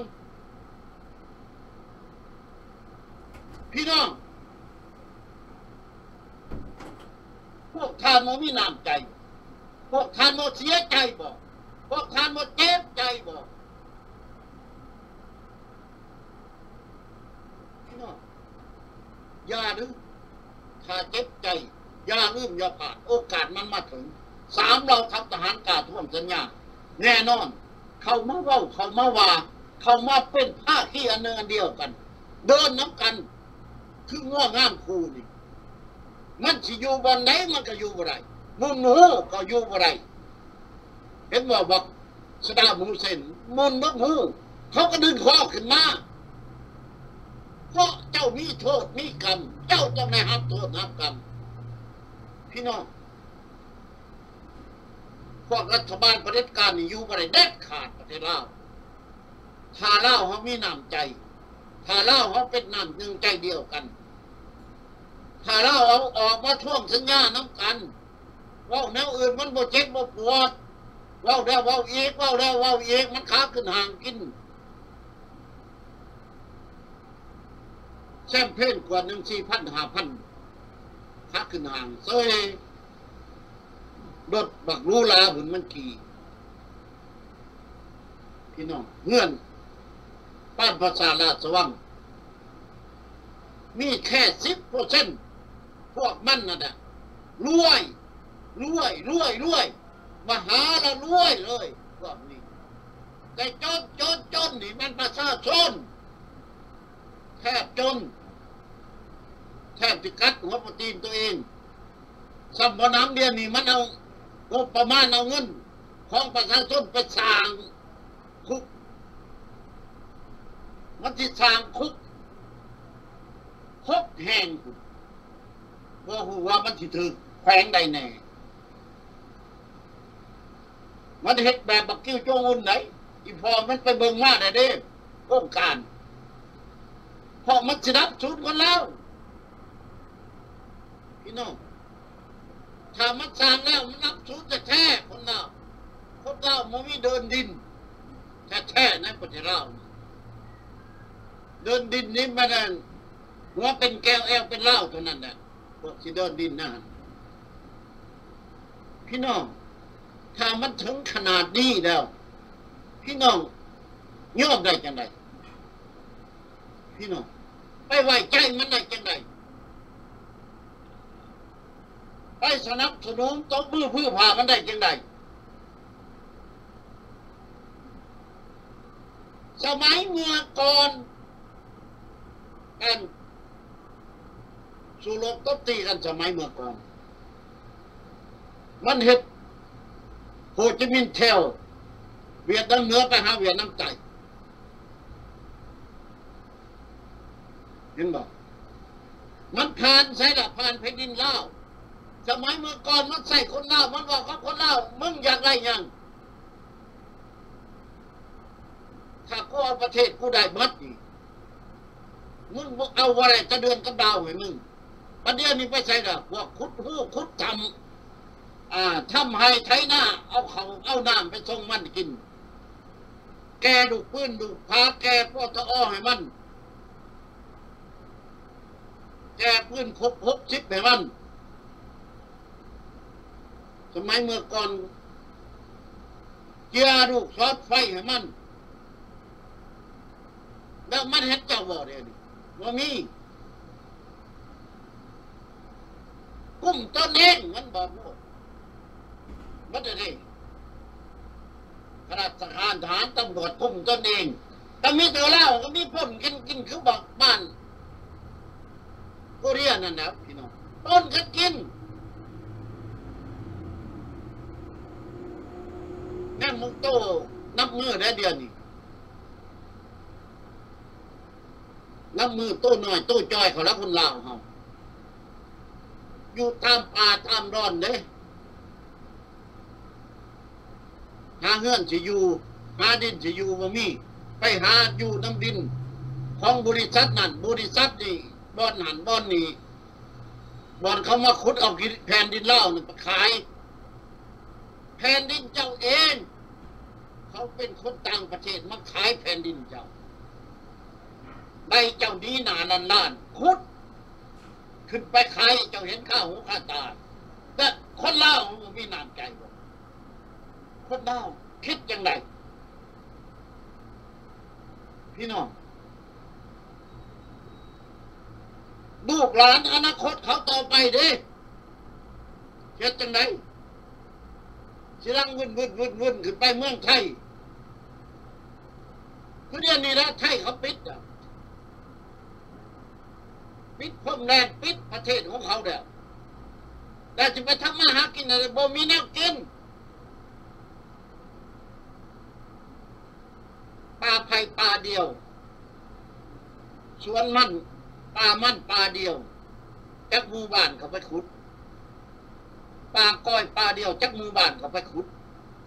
พี่น้องพวกท่านโมมีน้ำใจพวกท่านโมเสียใจบอกพวกท่านโมเจ็บใจบอกพี่น้องอย่าดื้อถ้าเจ็บใจอย่าลืมอย่าผ่านโอกาสมันมาถึงสามเราทำทหารกาท่วมสัญญาแน่นอนเขามาเว้าเขามาว่าเขามาเป็นผ้าขี้อันเนื้อเดียวกันเดินน้ำกันคือง่วงง่ามคูนี่มันสิอยู่บนไหนมันก็อยู่บ่ได้มุนหูก็อยู่บ่ได้เห็นว่าบอกสดามูเซนมุนนกหูเขาก็ดึงคอขึ้นมาเพราะเจ้ามีโทษมีกรรมเจ้าต้องได้รับโทษรับกรรมพี่น้องพวกรัฐบาลประเทศการนี่อยู่บ่ได้เด็ดขาดประเทศลาวถ้าลาวเขามีน้ำใจถ้าลาวเขาเป็นน้ำหนึ่งใจเดียวกันถ้าลาวเอาออกมาท่วงสัญญาน้ำกันว่าแนวอื่นมันบ่เจ็บบ่ปวดว้าวแล้วว้าวอีกว้าวแล้วว้าวอีกมันขาขึ้นห่างกินแชมเปญกว่าหนึ่งสี่พันห้าพันขาขึ้นห่างเซยรถบักรูลาหุ่นมันขี่พี่น้องเงื่อนบ้านภาษาลาดสว่างมีแค่สิบเปอร์เซ็นต์พวกมันน่ะนะรวยรวยรวยรวยมาหาละรวยเลยพวกนี้แต่จนจนจนนี่มันประชาชนแทบจนแทบจะกัดหัวปตีนตัวเองสัมปน้ำเดียนนี่มันเอางบประมาณเอาเงินของประชาชนไปสร้างคุกมันจะสร้างคุกคุกแห่งเพราะหัวมันจะถือแขวงใดแน่มันเห็ดแบบบักกิ้วโจงุนไหนอีพอมันไปเบิ่งมาได้เด้โครงการเพราะมันจะรับสูตรกันแล้วพี่น้องถ้ามันสร้างแล้วมันรับสูตรจะแท้คนเราคนเรามันไม่เดินดินแท้แท้ในประเทศเราเดินดินนี้มันนั่นหัวเป็นแก้วแอลเป็นเหล้าเท่านั้นแหละพวกที่เดินดินนะพี่น้องถ้ามันถึงขนาดนี้แล้วพี่น้องยอมได้จังไดพี่น้องไปไว้ใจมันได้จังไดไปสนับสนุนตบมือพื้นพามันได้จังไดสมัยเมื่อก่อนกันสุโลกตบตีกันสมัยเมื่อก่อนมันเห็ดโฮจิมินห์เทลเวียดนามเหนือไปหาเวียดนามใต้เห็นบ่มันผ่านใช่ละผ่านแผ่นดินลาวสมัยเมื่อก่อนมันใส่คนลาวมันบอกกับคนลาวมึงอยากไรยังถ้ากูเอาประเทศกูได้บัดนี่มึงเอาอะไรจะเดือนกับดาวให้มึงประเดี๋ยวนี้ไปใส่ละพวกคุดหู้คุดทำอ่าทำให้ใช้หน้าเอาเขาเอาน้ำไปส่งมันกินแกดูปืนดูพาแกพวกตะอ้อให้มันแกปืนครบหกสิบให้มันสมัยเมื่อก่อนเจียดูซอดไฟให้มันแล้วมันเห็นเจ้าบ่เดี๋ยวนี้ว่ามีกุ้มต้นเองมันบอกว่ามันจะได้ขนาดทหารทหารตำรวจกุ้มต้นเองแต่มีตัวเล่าก็มีพ่นกินกินคือบอกบ้านก็เรียนนั่นนะพี่น้องต้นก็กินแม่มุกโตนับมือได้เดือนนี้นับมือโตหน่อยโตจอยเขาแล้วคนลาวเขาอยู่ตามป่าตามร้อนเด้หาเฮือนสิอยู่หาดินสิอยู่บ่มีไปหาอยู่น้ำดินของบริษัทนั่นบริษัทนี่บ่อนหันบ่อนนี่บ่อนเขามาขุดเอาแผ่นดินเล่านี่ไปขายแผ่นดินเจ้าเองเขาเป็นคนต่างประเทศมาขายแผ่นดินเจ้าได้เจ้าดีหนานันล้านขุดขึ้นไปขายเจ้าเห็นข้าวหูข้าตาแต่คนเล่ามีน้ำใจบ่คนเล่าคิดยังไงพี่น้องลูกหลานอนาคตเขาต่อไปเด้เฮ็ดจังไดสิรังวุ่นวุ่นวุ่นวุ่นขึ้นไปเมืองไทยคือเดือนนี้นะไทยเขาปิดอ่ะปิดพรมแดนปิดประเทศของเขาเด้อแต่จะไปทำมาหากินอะไรบ่มีแนวกินป่าไผ่ป่าเดียวสวนมันป่ามันป่าเดียวจักหมู่บ้านเขาไปขุดป่าก้อยป่าเดียวจักหมู่บ้านเขาไปขุด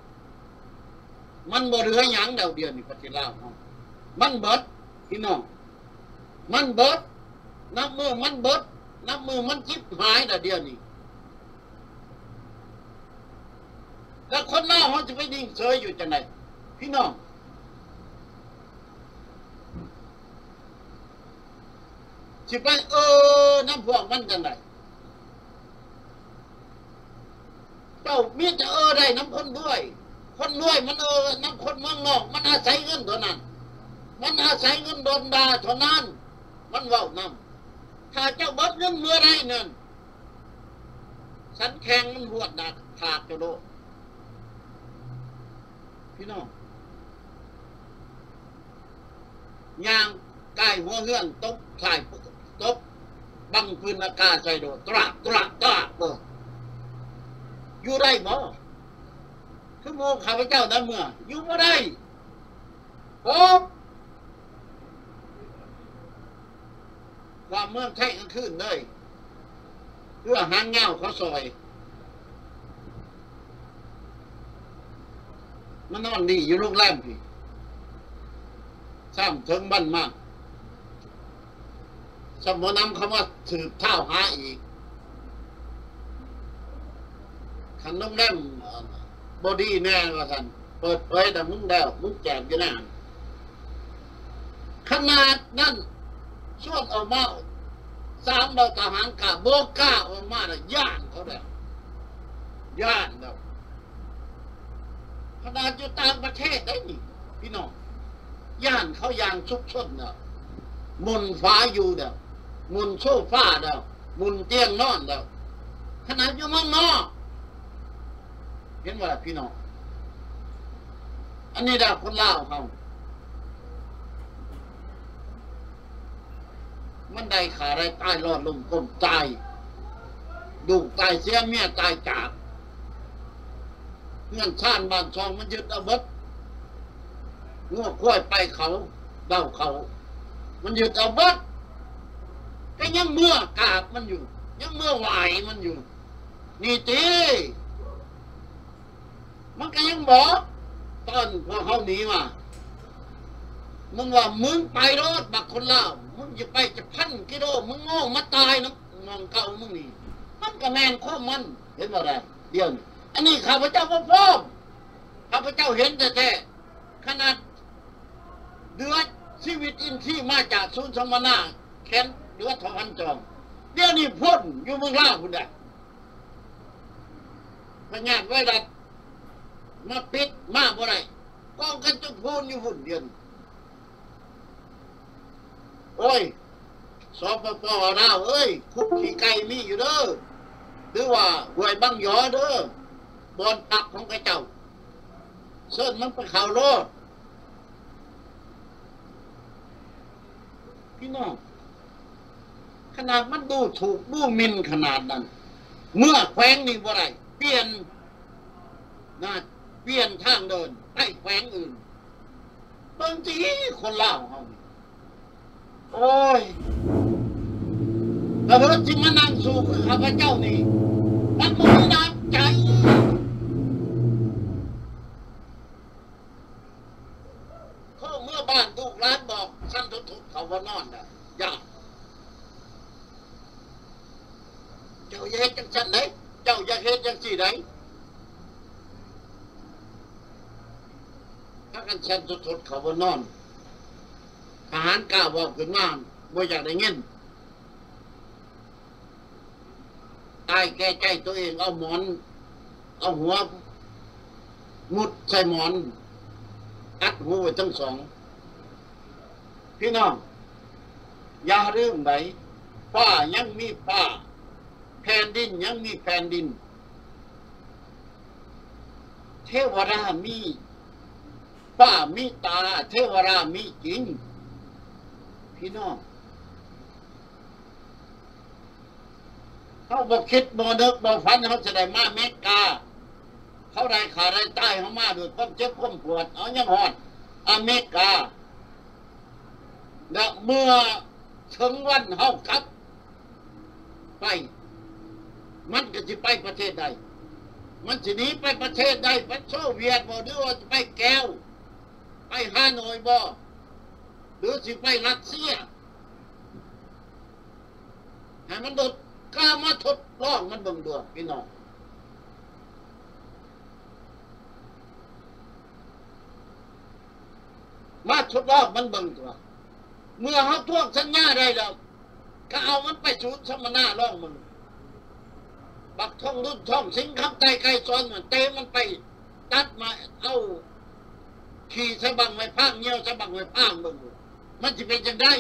มันบ่เหลือหยังเดียวเดียวนี่ประเทศลาวเฮามันเบิดพี่น้องมันเบิดนับมือมันเบิดนับมือมันจิบหายแต่เดียวนี้แล้วคนเล่าเขาจะไปนิ่งเฉยอยู่จังไหนพี่น้องสิไปเออน้ำพวกมันจังไหนเจ้ามีจะเออได้น้ำคนด้วยคนรวยมันเออน้ำคนเมืองนอกมันอาศัยเงินเท่านั้นมันอาศัยเงินโดนด่าเท่านั้นมันเว้านำถ้าเจ้าเบิดเงินเมื่อไรเนี่ยสันแข็งมันหวดดักถากจะโดพี่น้องยางใกล้หัวเฮือนตบใส่ตบบังปืนอากาศใส่โดตระตระตระเอออยู่ได้บ่คือโมข้าพเจ้านั้นเมื่ออยู่บ่ได้ผมว่าเมืองไทยกลางคืนเลยเพื่อหางเงาเขาซอยมันนอนดีอยู่โรงแรมพี่ซ้ำถึงบ้านมากสมนำคำว่าถือเท้าหาอีกขันโรงแรมบอดี้แน่ว่าท่านเปิดเผยแต่มึงแล้วมึงแจกอยู่นานขนาดนั้นส่วนออกมาสามดาวทหารกาโบก้าออกมาแล้วย่านเขาแล้วย่านแล้วขนาดอยู่ต่างประเทศได้นี่พี่น้องย่านเขายางชุกชนเนาะมุนฟ้าอยู่เด้อมุนโซฟาเด้อมุนเตียงนอนเด้อขนาดอยู่เมืองนอกเห็นว่าพี่น้องอันนี้ดาวคนลาวเขามันได้ขาได้ตายรอดลมก้มตายดูตายเสียเมียตายจากเงื่อนชาติบ้านช่องมันยึดเอาเบิดงัวควายไปเขาเดาเขามันยึดเอาเบิดก็ยังเมื่อกาบมันอยู่ยังเมื่อไหวมันอยู่นี่ตีมันก็ยังบอกตอนพอเขาหนีมามึงว่ามึงไปรถบักคนลาวมึงจะไปจะพันกิโลมึงโง่มาตายนะมองเก่ามึงนี่มันก็แมนข้อมันเห็นว่าไรเดี๋ยวนี้อันนี้ข้าพเจ้าพ่อพ่อข้าพเจ้าเห็นแต่แท้ขนาดเดือดชีวิตอินทรีย์มาจากศูนย์สมนาแค้นเดือดทองพันจองเดี๋ยวนี้พ่นอยู่เมืองลาวคุณได้พญาติไว้ดัดมาปิดมาบ่ไรกองกันจุดพูนอยู่หุ่นเดียนโอ้ยสปปลาวเอ้ยคุกขี้ไก่มีอยู่เด้อหรือว่าหวยบังยอเด้อบอนตักของกระเจ้าเส้นมันไปข่าวโลดพี่น้องขนาดมันดูถูกดูหมิ่นขนาดนั้นเมื่อแขวงนี่บ่ไรเปลี่ยนนะเปลี่ยนทางเดินไปแขวงอื่นบางทีคนเล่าเขาโอ้ยแต่เรื่องที่มานั่งสู่คือข้าพเจ้านี่มันไม่ได้น้ำใจเขาเมื่อบ้านลูกร้านบอกสั้นทุกๆเขาว่านอนนะยากเจ้าอย่าเฮ็ดจังสั้นไหนเจ้าอย่าเฮ็ดจังสี่ไหนถ้ากันสั้นทุกๆเขาว่านอนทหารกล้าบอกขึ้นมาบ่อยากได้เงินตายแก้ใจตัวเองเอาหมอนเอาหัวมุดใส่หมอนอัดหูไว้ทั้งสองพี่น้องอย่าลืมไหนฟ้ายังมีฟ้าแผ่นดินยังมีแผ่นดินเทวรามีฟ้ามีตาเทวรามีจริงพี่น้องเขาบอกคิดบ่นึกบ่ฝันเขาจะได้มาเมกาเขาได้ขาได้ใต้เขามาด้วยความเจ็บความปวดเอายังหอดอเมริกาและเมื่อถึงวันเฮาครับไปมันก็จะไปประเทศใดมันจะหนีไปประเทศใดไปโซเวียตบ่หรือว่าจะไปแก้วไปฮานอยบ่หรือสิไปรัสเซียให้มันโดด กล้ามาทดลองมันเบิ่งดูพี่น้องทดลองมันเบิ่งตัวเมื่อเขาทวงสัญญาได้แล้วก็เอามันไปศูนย์สัมมนาล่องมึงบักท่องรุ่นท่องสิงคำใจไกลซ้อนมันเตะมันไปตัดมาเอาขี่สะบังไว้พางเงี้ยวสะบังไว้พางมึงมันจะเป็นยังไง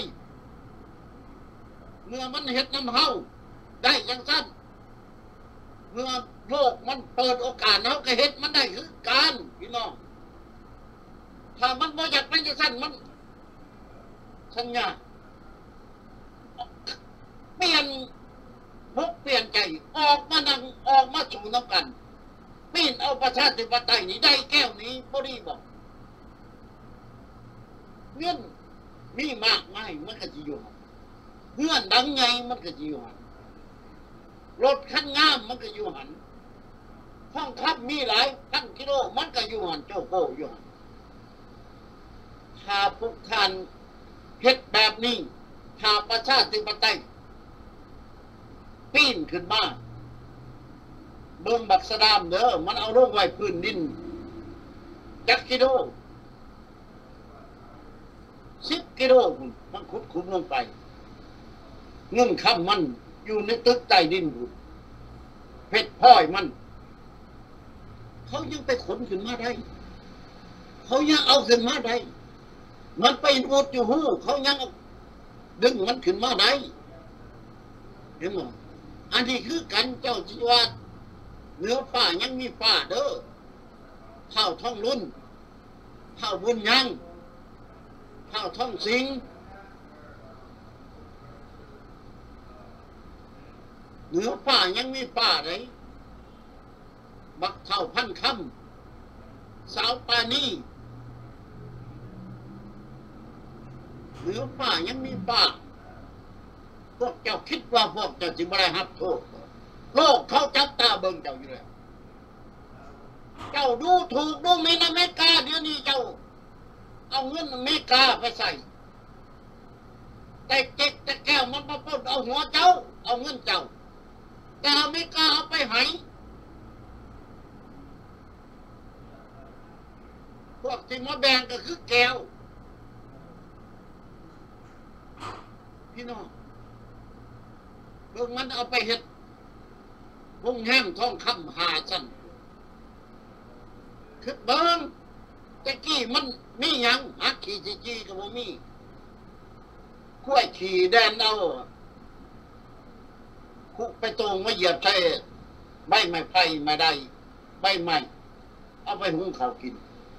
เมื่อมันเห็ดน้ำเฮาได้ยังสั้นเมื่อโลกมันเปิดโอกาสเขาก็เห็ดมันได้คือการพี่น้องถ้ามันบ่อยากเป็นยังสั้นมันสัญญาเปลี่ยนพกเปลี่ยนใจออกมานั่งออกมาสู่น้ำกันปีนเอาประชาธิปไตยนี้ได้แก้วนี้พอดีบอกเงื่อนมีมากไม่มันก็จะอยู่เงื่อนดังไงมันก็จะอยู่หันรถคันงามมันก็อยู่หันห้องทับมีหลายพันกิโลมันก็อยู่หันโจโกอยู่หันถ้าพวกท่านเฮ็ดแบบนี้ถ้าประชาธิปไตยปีนขึ้นมาเบิ่งบักสะดามเด้อมันเอาลงไว้พื้นดินจักกิโลสิบกิโลมันขุดขุดลงไปเงื่อนคำมันอยู่ในตึกใต้ดินบุญเพชรพลอยมันเขายังไปขนขึ้นมาได้เขายังเอาขึ้นมาได้มันไปอุดอยู่หูเขายังดึงมันขึ้นมาได้เห็นไหมอันนี้คือกันเจ้าชีวาเนื้อฝ้ายังมีฝ้าเด้อข้าวท่องรุ่นข้าวบุญยังข้าวท่องสิงเนื้อฝ้ายังมีฝ้าเลยบักเท่าพันคำสาวปานีเนื้อฝ้ายังมีฝ้าพวกเจ้าคิดว่าพวกเจ้าจึงไม่ได้รับโทษโลกเขาจับตาเบิ่งเจ้าอยู่แล้วเจ้าดูถูกดูหมิ่นอเมริกาเดี๋ยวนี้เจ้าเอาเงินอเมริกาไปใส่แต่เจ๊กแต่แก้วมันมาปล้นเอาหัวเจ้าเอาเงินเจ้าแต่อเมริกาเอาไปให้พวกที่มาแบ่งก็คือแก้วพี่น้องเบิ่งมันเอาไปเฮ็ดวงแฮมทองคำหาชั้นคือเบิ่งตะกี้มันมีหยังหักขี่จีจีก็บ่มีกล้วยขี่แดนเอาคุกไปตรงมาเหยียบใส่ใบไม้ไผ่มาได้ใบไม้เอาไปหุงข้าวกิน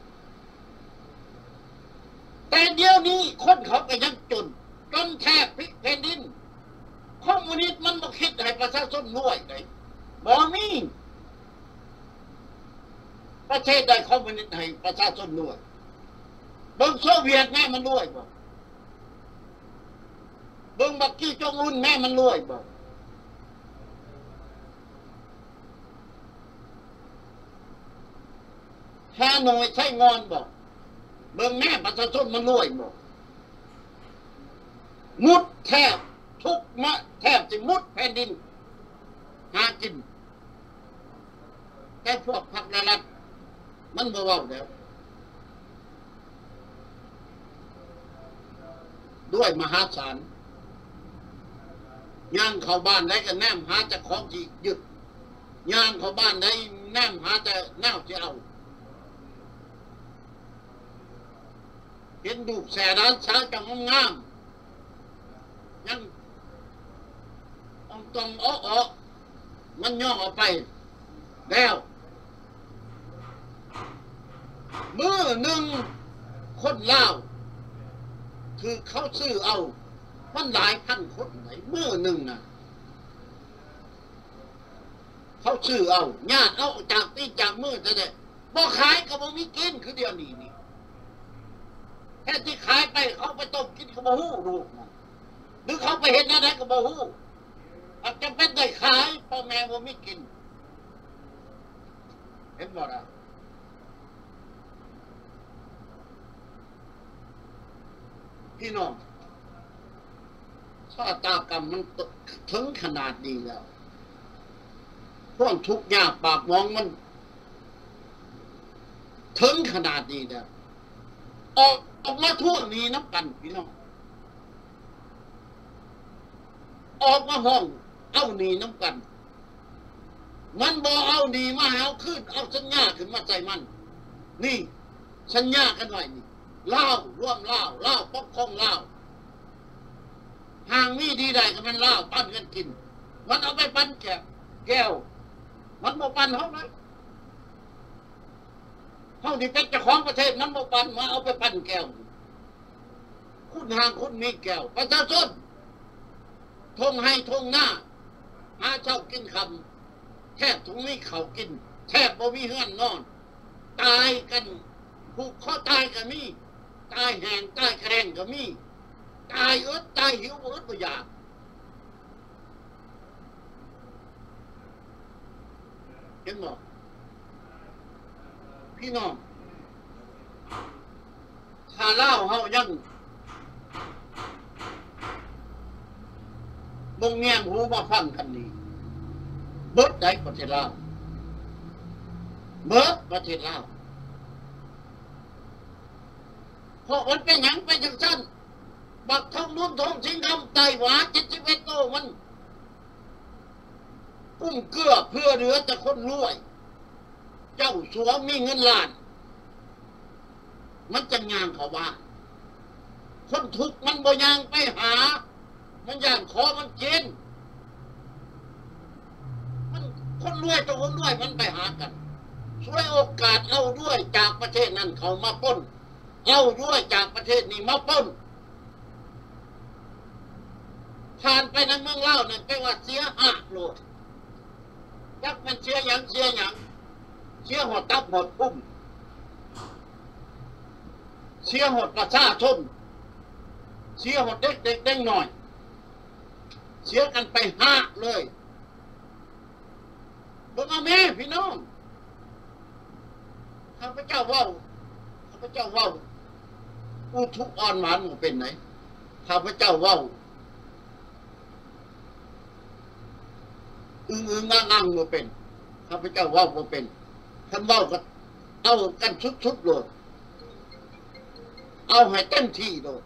แต่เดี๋ยวนี้คนเขาก็ยังจนจนแทบพลิกแผ่นดินคอมมิวนิสต์มันบ่คิดให้ประชาชนรวยเลยบ่มีประเทศใดคอมมิวนิสต์ให้ประชาชนรวยเบิ่งโซเวียตแม่มันรวยบ่เบิ่งบักกี้จงอุนแม่มันรวยบ่ฮานอยใช่งอนบ่เบิ่งแม่ประชาชนมันรวยบ่มุดแทบทุกมะแทบจะมุดแผ่นดินหากินแต่พวกพรรครัฐมันบ่เว้าแล้วด้วยมหาศาลย่างเข้าบ้านได้ก็แนมหาเจ้าของที่ยึดย่างเข้าบ้านได้แนมหาแต่แนวที่เอาเห็นดูแสร้านสาวจังงามยังต้องต้องอ้ออ้อมันย่อออกไปแล้วมือหนึ่งคนลาวคือเขาซื้อเอามันหลายพันคนไหนมือหนึ่งน่ะเขาซื้อเอาญาติเอาจากตีจากมือแต่เด็กบ่ขายก็บ่มีกินคือเดียวนี้นี่แค่ที่ขายไปเขาไปต้มกินก็บ่ฮู้ลูกหรือเขาไปเห็นอะไรก็บ่ฮู้อาจจะเป็นได้ขายพ่อแม่บ่มีกินเห็นบ่ล่ะพี่น้องชะตากรรมมันถึงขนาดนี้แล้วพวกทุกข์ยากปากมองมันถึงขนาดนี้แล้วออกอกมาทั่วนี้น้ำกันพี่น้องออกมาห้องเอาหนีน้ำกันมันบอเอาหนีมาเอาขึ้นเอาสัญญาขึ้นมาใจมันนี่สัญญากันไว้นี่เล่าร่วมเล่าเล่าปกครองเล่าห่างมีดีใดก็มันเล่าปั้นกันกินมันเอาไปปั้นแก้วแก้วมันบ่ปั้นเขาเลยเขาที่เป็นเจ้าของประเทศมันบ่ปั้นมาเอาไปปั้นแก้วคุณห่างคุณมีแก้วประชาชนทงให้ทงหน้าหาเช่ากินคำแทบทุงมีเขากินแทบบ่มีเฮือนนอนตายกันผูกคอตายก็มีตายแห้งตายแข็งก็มีตายอดตายหิวอดบ่อยากเห็นบ่พี่น้องถ้าเล่าเฮายังบงแง่หูมาฟังกันนี้เบิดได้ประเทศลาวเบิดประเทศลาวเพราะมันเป็นหยังไปจังสั้นบักทองนุ่นทองสิงคำไต้หวาเจ็ดสิบเอ็ดโตมันกุ้มเกลือเพื่อเหลือแต่คนรวยเจ้าสัวมีเงินล้านมันจะงานเขาว่าคนทุกข์มันบ่ยางไปหามันย่างคอมันกินมันคนรวยตัวคนรวยมันไปหากันช่วยโอกาสเอาด้วยจากประเทศนั้นเขามาป้นเอาด้วยจากประเทศนี้มาป้นผ่านไปในเมืองเล่านั่นแปลว่าเสียหักโลดยักมันเสียหยังเสียหยังเสียหดตับหดพุ่มเสียหดประชาชนเสียหดเด็กเด็กเด็กหน่อยเสียกันไปห้าเลยบอกเอาแม่พี่น้องข้าพเจ้าว่าข้าพเจ้าว่าอุทุกอ่อนหวานมันเป็นไหนข้าพเจ้าว่าอึ้งอึ้งงั่งงั่งมันเป็นข้าพเจ้าว่ามันเป็นท่านว่าก็เอากันชุดๆเลยเอาให้เต็มที่เลย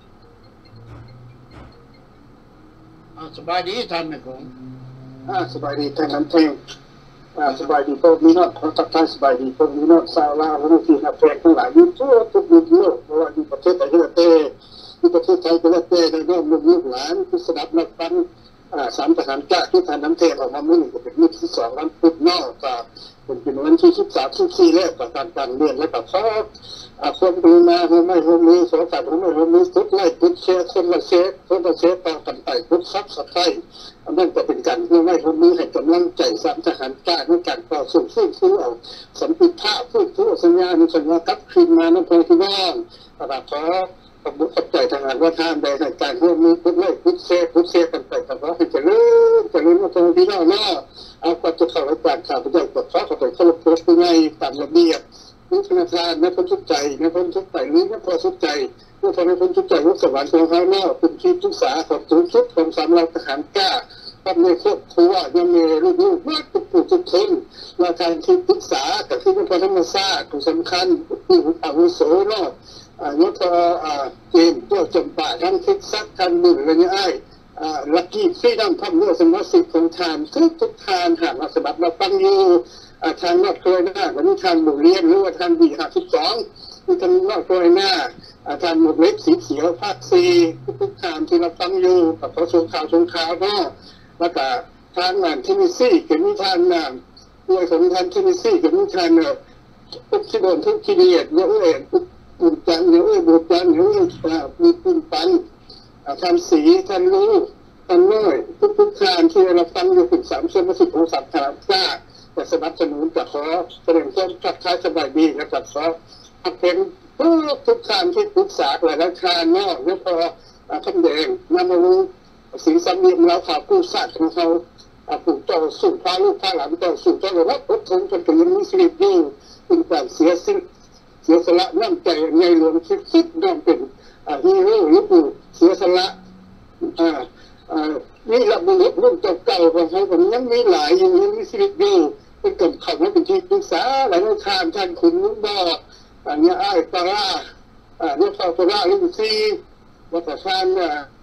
สบายดีท่านแม่คงสบายดีท่านนั้นเองสบายดีพวกนี้เนาะขอทักทายสบายดีพวกนี้เนาะชาวลาวและที่นับแฟนทั้งหลายอยู่ทั่วทุกมุมโลกเพราะว่าอยู่ประเทศไทยก็แล้วแต่ที่ประเทศไทยก็แล้วแต่ในน้องลูกหลานที่สนับนับฟังสามทหารกล้าที่ท่านน้ำเทออกมาเมื่อหนึ่งก็เป็นมื้อที่สองวันพุธนอกจากเป็นวันที่สิบสามสิบสี่แล้วกับการการเรียนและกับข้อคนดูมาคนไม่คนมีสองฝ่ายคนไม่คนมีทุกไล่ทุกเชฟคนละเชฟคนละเชฟต่างกันไปทุกซับสับไข่นั่นก็เป็นการคนไม่คนมีให้กำลังใจสามทหารกล้าในการต่อสู้ฟื้นฟูเอาสันติภาพฟื้นฟูสัญญาณสัญญากลับคืนมาในพื้นที่ว่างแต่ขอขอบคุณใจทหารว่าท่านใดในการร่วมมือพุทธไล่พุทธเชฟพุทธเชฟกันไปแต่ว่าให้เจริญเจริญมาตรงที่เราเนาะเอาความจะเข้ารายการข่าวไปได้กดข้อขอไปเข้าโพสต์ง่ายตามระเบียบผู้ธนาคารในพ้นทุกใจในพ้นทุกใจหรือในพอทุกใจผู้ทำให้พ้นทุกใจรู้สวรรค์ของเขาเนาะเป็นที่ทุกษาของสูงสุดของสามเราทหารกล้าทำในครอบครัวยังมีลูกลูกมากทุกผู้ทุกคนราการที่ปรึกษากับที่เป็นธรรมศาสตร์สำคัญที่อาวุโสเนาะยศเกณฑ์ตัวจำปาทั้งคิดซักทันหนึ่งอะไรเงี้ยไอ้ลักกี้ฟรีดัมทำเรื่องสมรสิทธิ์ของทานทุกทุกทานหากเราสมัครเราฟังอยู่ทางนอกเคยหน้าวันนี้ทางหมู่เลี้ยงหรือว่าทางดีห้าสิบสองที่ทางนอกเคยหน้าทางหมู่เล็กสีเขียวภาคซีทุกทุกทานที่เราฟังอยู่กับเขาชงข่าวชงข่าวเนาะแล้วก็ทางงานที่มีซี่เกี่ยวกับทางงานด้วยของทางที่มีซี่เกี่ยวกับทางเนาะทุกที่โดนทุกที่เดียดเยอะเลยปุ่นจันเยอะบุตรจันเยอะมีปุ่นปันทำสีทำรู้ทำน้อยทุกทุกทานที่เราฟังอยู่ถึงสามเส้นมาสิบองศาทางกล้าแต่สนับสนุนจะขอแสดงความทักทายสบายดีนะครับขอเป็นทุกทุกทานที่ปรึกษาหลายราคาเนาะแล้วพอคำแดงนำมารู้สีสันเรียมแล้วข่าวกู้ศาสตร์ของเขาปลูกต่อสู่พาลูกพาหลานต่อสู่ต่อรับอดทนจนถึงยังมีชีวิตอยู่เป็นการเสียสิ้นเสียสละน้ำใจในหลวงคิดคิดน้องเป็นฮีโร่หรือผู้เสียสละนี่ระบุรุ่นเก่าๆของเขาผมยังมีหลายอยู่ยังมีชีวิตอยู่เป็นกลุ่มเขาว่าเป็นที่ปรึกษาหลายทางท่านคุณนุ่งบอกอย่างเงี้ยไอ้ปลาเนี่ยเขาตัวละลิงซีวัฒนธรรม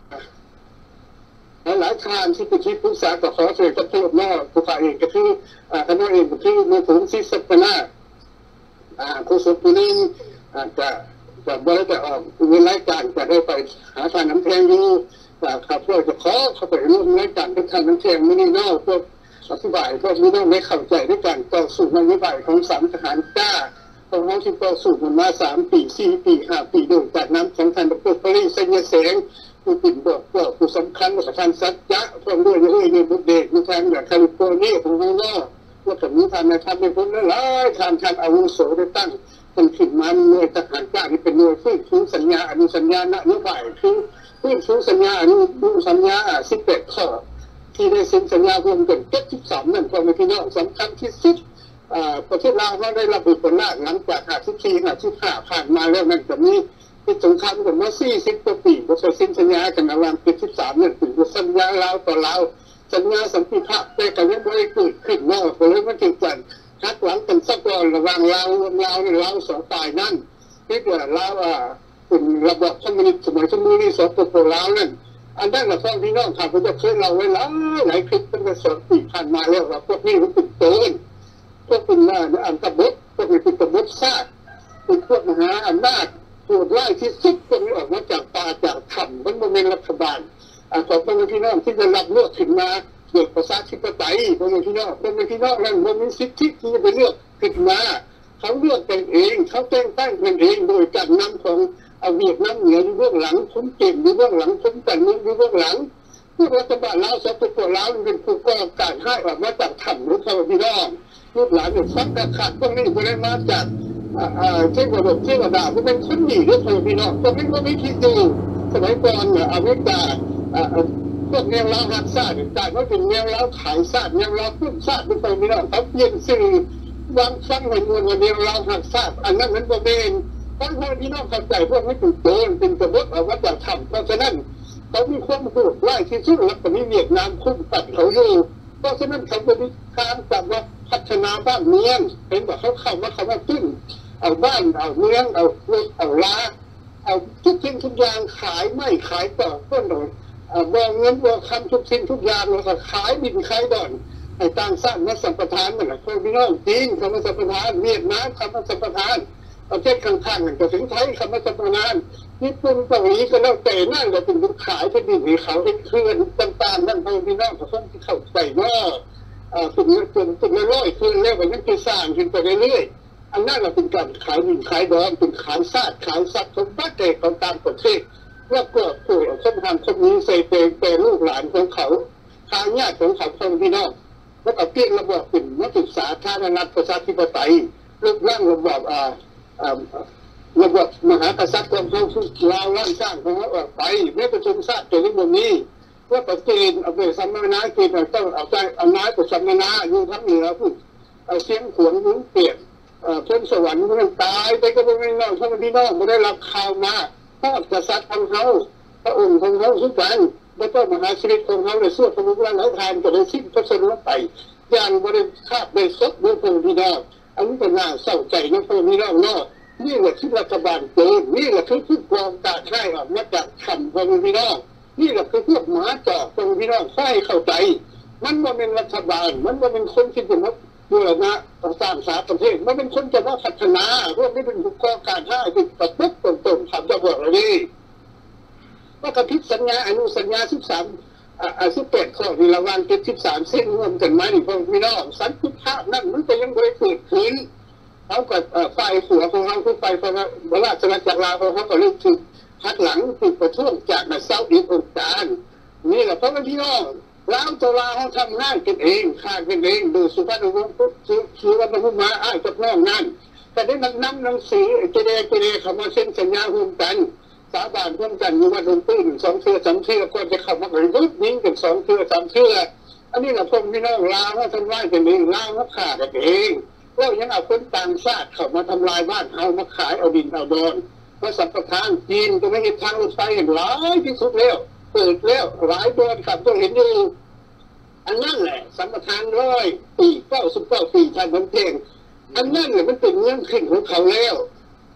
หลายทางที่เป็นที่ปรึกษากับขอเสด็จพระนอกผู้ฝ่ายเองก็คือคณะเองก็คือมือถึงที่สัปนาผู้สุภนินจะจะบริจาคออกมีรายการจะได้ไปหาทางน้ำแข็งอยู่ขับเพื่อจะขอเข้าไปร่วมรายการเป็นทางน้ำแข็งไม่ได้นอกพวกอธิบายพวกนี้ต้องได้เข้าใจด้วยกันต่อสู้นโยบายของสามทหารกล้าของเขาที่ต่อสู้มันมาสามปีสี่ปีห้าปีโดยจากนั้นของท่านดรปริศยเสงผู้ปิ่นบอกว่าผู้สำคัญกับท่านสัจจะพร้อมด้วยเอ้ยในบุตรเด็กในทางแบบแคลิฟอร์เนียของเราเนาะว่าถึงนี้ท่านในท่านในพ้นแล้วหลายท่านท่านอาวุโสได้ตั้งเป็นขึ้นมาหน่วยทหารกล้าที่เป็นหน่วยฟื้นฟูสัญญาอนุสัญญานโยบายคือฟื้นฟูสัญญาอนุสัญญาสิบแปดข้อที่ได้เซ็นสัญญารวมกันเจ็ดสิบสามนั่นความเป็นพี่น้องสำคัญที่สุดประเทศลาวเขาได้ระบุผลล่าหลังจากหาสิบสี่หาสิบห้าผ่านมาแล้วนั่นจะมีที่สงครามกันมาสี่สิบกว่าปีก็เคยเซ็นสัญญากันระหว่างเจ็ดสิบสามนั่นถึงสัญญาลาวต่อลาวสัญญาสันติภาพแต่กันยังไม่ได้เกิดขึ้นนอกก็เลยมันถึงกันทักหลังกันสักก่อนระหว่างลาวลาวในลาวสองฝ่ายนั่นที่เกิดลาวอ่ะเป็นระบบคอมมิวนิสต์สมัยสมัยนี้สปปลาวนั่นอันนั้นเราฟังพี่น้องข่าวเขาจะเคยเราไว้หลายหลายคลิปตั้งแต่สองปีผ่านมาแล้วว่าพวกนี้มันเป็นโจรพวกเป็นอันตบดพวกนี้เป็นตบดซากเป็นพวกมหาอำนาจโหดร้ายที่สุดพวกนี้ออกมาจากป่าจากถ้ำมันเป็นรัฐบาลอ่าขอบคุณพี่น้องที่จะรับเลือกขึ้นมาเกิดประชาธิปไตยพวกพี่น้องพวกพี่น้องนั้นมันมีสิทธิที่จะไปเลือกขึ้นมาเขาเลือกกันเองเขาแต่งตั้งกันเองโดยการนำของเอาเวียดนามเหนืออยู่เบื้องหลังคุ้มเก็บอยู่เบื้องหลังคุ้มกันอยู่เบื้องหลังพวกรัฐบาลลาวสปปลาวเป็นผู้ก่อการให้ออกมาจากถ้ำหรือเขาพี่น้องลูกหลานเนี่ยฟักกระขัดพวกนี้ไม่ได้มาจากเทวดาเทวดาก็เป็นคนดีด้วยเขาพี่น้องพวกนี้ก็ไม่คิดดูสมัยก่อนเนี่ยอเมริกาพวกแนวเล้าหักซาดแต่ว่าเป็นแนวเล้าขายซาดแนวเล้าพุ่งซาดเป็นไปพี่น้องเขาเปลี่ยนสื่อวางฟังให้มวลวันแนวเล้าหักซาดอันนั้นมันก็เป็นบางคนพี่น้องเข้าใจพวกนี้เป็นโจรเป็นกบฏเอาว่าจะทำเพราะฉะนั้นเขามีความโหดร้ายที่สุดแล้วก็มีเวียดนามคุ้มตัดเขาอยู่เพราะฉะนั้นเขาจะมีการจับว่าพัฒนาบ้านเมืองเป็นแบบเขาเข้ามาเขามาตึ้งเอาบ้านเอาเมืองเอารถเอาลาเอาทุกสิ่งทุกอย่างขายไม่ขายต่อต้นหน่อยบองเงินบองคำทุกสิ่งทุกอย่างเราก็ขายบินขายดอนไอ้ต่างสร้างมาสัมปทานนั่นแหละคนพี่น้องจีนคำมาสัมปทานเวียดนามคำมาสัมปทานประเทศข้างๆกันก็ถึงไทยคำว่าสัมปทานญี่ปุ่นเกาหลีก็แล้วแต่นั่นเราเป็นผู้ขายที่ดินให้เขาให้เคลื่อนต่างๆนั่นพวกพี่น้องเขาต้องที่เข้าใจว่าสุดจนสุดละร้อยคืนแล้วก็ยังไปสร้างขึ้นไปเรื่อยๆอันนั้นเราเป็นการขายดินขายดอนเป็นขายซากขายสัตว์ของบ้านเด็กของตามประเทศแล้วก็ผู้คนทำคนนี้ใส่เปย์เปย์ลูกหลานของเขาทางญาติของเขาคนพี่น้องแล้วก็เปลี่ยนระบบเป็นนักศึกษาทางรัฐประชาธิปไตยรูปร่างระบบอ่าระบบมหากษัตริย์ของเขาลาวร่างสร้างของเขาออกไปแม้ประชุมชาติตัวนี้บนนี้ว่าประเทศเอาไปสัมมนาเกณฑ์ต้องเอาใจเอาน้อยไปสัมมนาอยู่ทั้งเหนือพูดเอาเสียงขวนหุ้นเปลี่ยนเพื่อนสวรรค์มันตายไปก็ไม่น้องทั้งพี่น้องไม่ได้รับข่าวมาพระกษัตริย์ของเขาพระองค์ของเขาทุกอย่างแล้วก็มหาชีวิตของเขาในส่วนของพระราชทานก็ได้สิ้นพระชนม์ไปอย่างบริคาบได้ซดด้วยพระพี่น้องอันนี้เป็นน่าเศร้าใจนะพระพี่น้องเนาะนี่แหละที่รัฐบาลโกงนี่แหละคือผู้กองการให้ออกมาจากคำพระพี่น้องนี่แหละคือพวกหมาจอกพระพี่น้องใช่เข้าใจมันว่าเป็นรัฐบาลมันว่าเป็นคนที่จะมาบูรณะสร้างสาประเทศมันเป็นคนจะมาพัฒนาพวกนี้เป็นผู้กองการให้เป็นตะปุกตรงๆคำจะบอกเลยนี่ว่ากระพิสัญญาอนุสัญญาสิบสามอ่าสิบแปดข้อที่ระหว่างเจ็ดสิบสามเส้นรวมกันไหมนี่พวกพี่น้องสันติภาพนั่นมันจะยังไม่เกิดขึ้นเขากับไฟหัวของเขาคือไฟพระบราชวังจากลาวเขาก็เริ่มถึงหักหลังถึงประท้วงจากมาเศร้าอีกองค์การนี่แหละเพราะว่าพี่น้องลาวตัวลาวเขาทำงานกันเองฆ่ากันเองดูสุภาพบุรุษซื้อวันพุธมาอ้ายกับน้องนั่นแต่ได้นำหนังสือเจเดเจเดเขามาเซ็นสัญญาร่วมกันสาบานร่วมกันอยู่ว่าลงตื้นสองเทือสามเทือก็จะเข้ามาเลยรุดนิ่งกันสองเทือสามเทืออันนี้แหละพวกพี่น้องลาวเขาทำลายกันเองลาวเขาฆ่ากันเองแล้วยังเอาคนต่างชาติเข้ามาทำลายบ้านเขามาขายเอาดินเอาดอนมาสัมปทานจีนก็ไม่เห็นทางรถไฟเห็นหลายที่สุดแล้วเปิดแล้วหลายดอนขับต้องเห็นอยู่อันนั้นแหละสัมปทานร้อยปีเก้าสิบเก้าปีทางน้ำเพลงอันนั้นแหละมันเป็นเงื่อนขึ้นของเขาแล้ว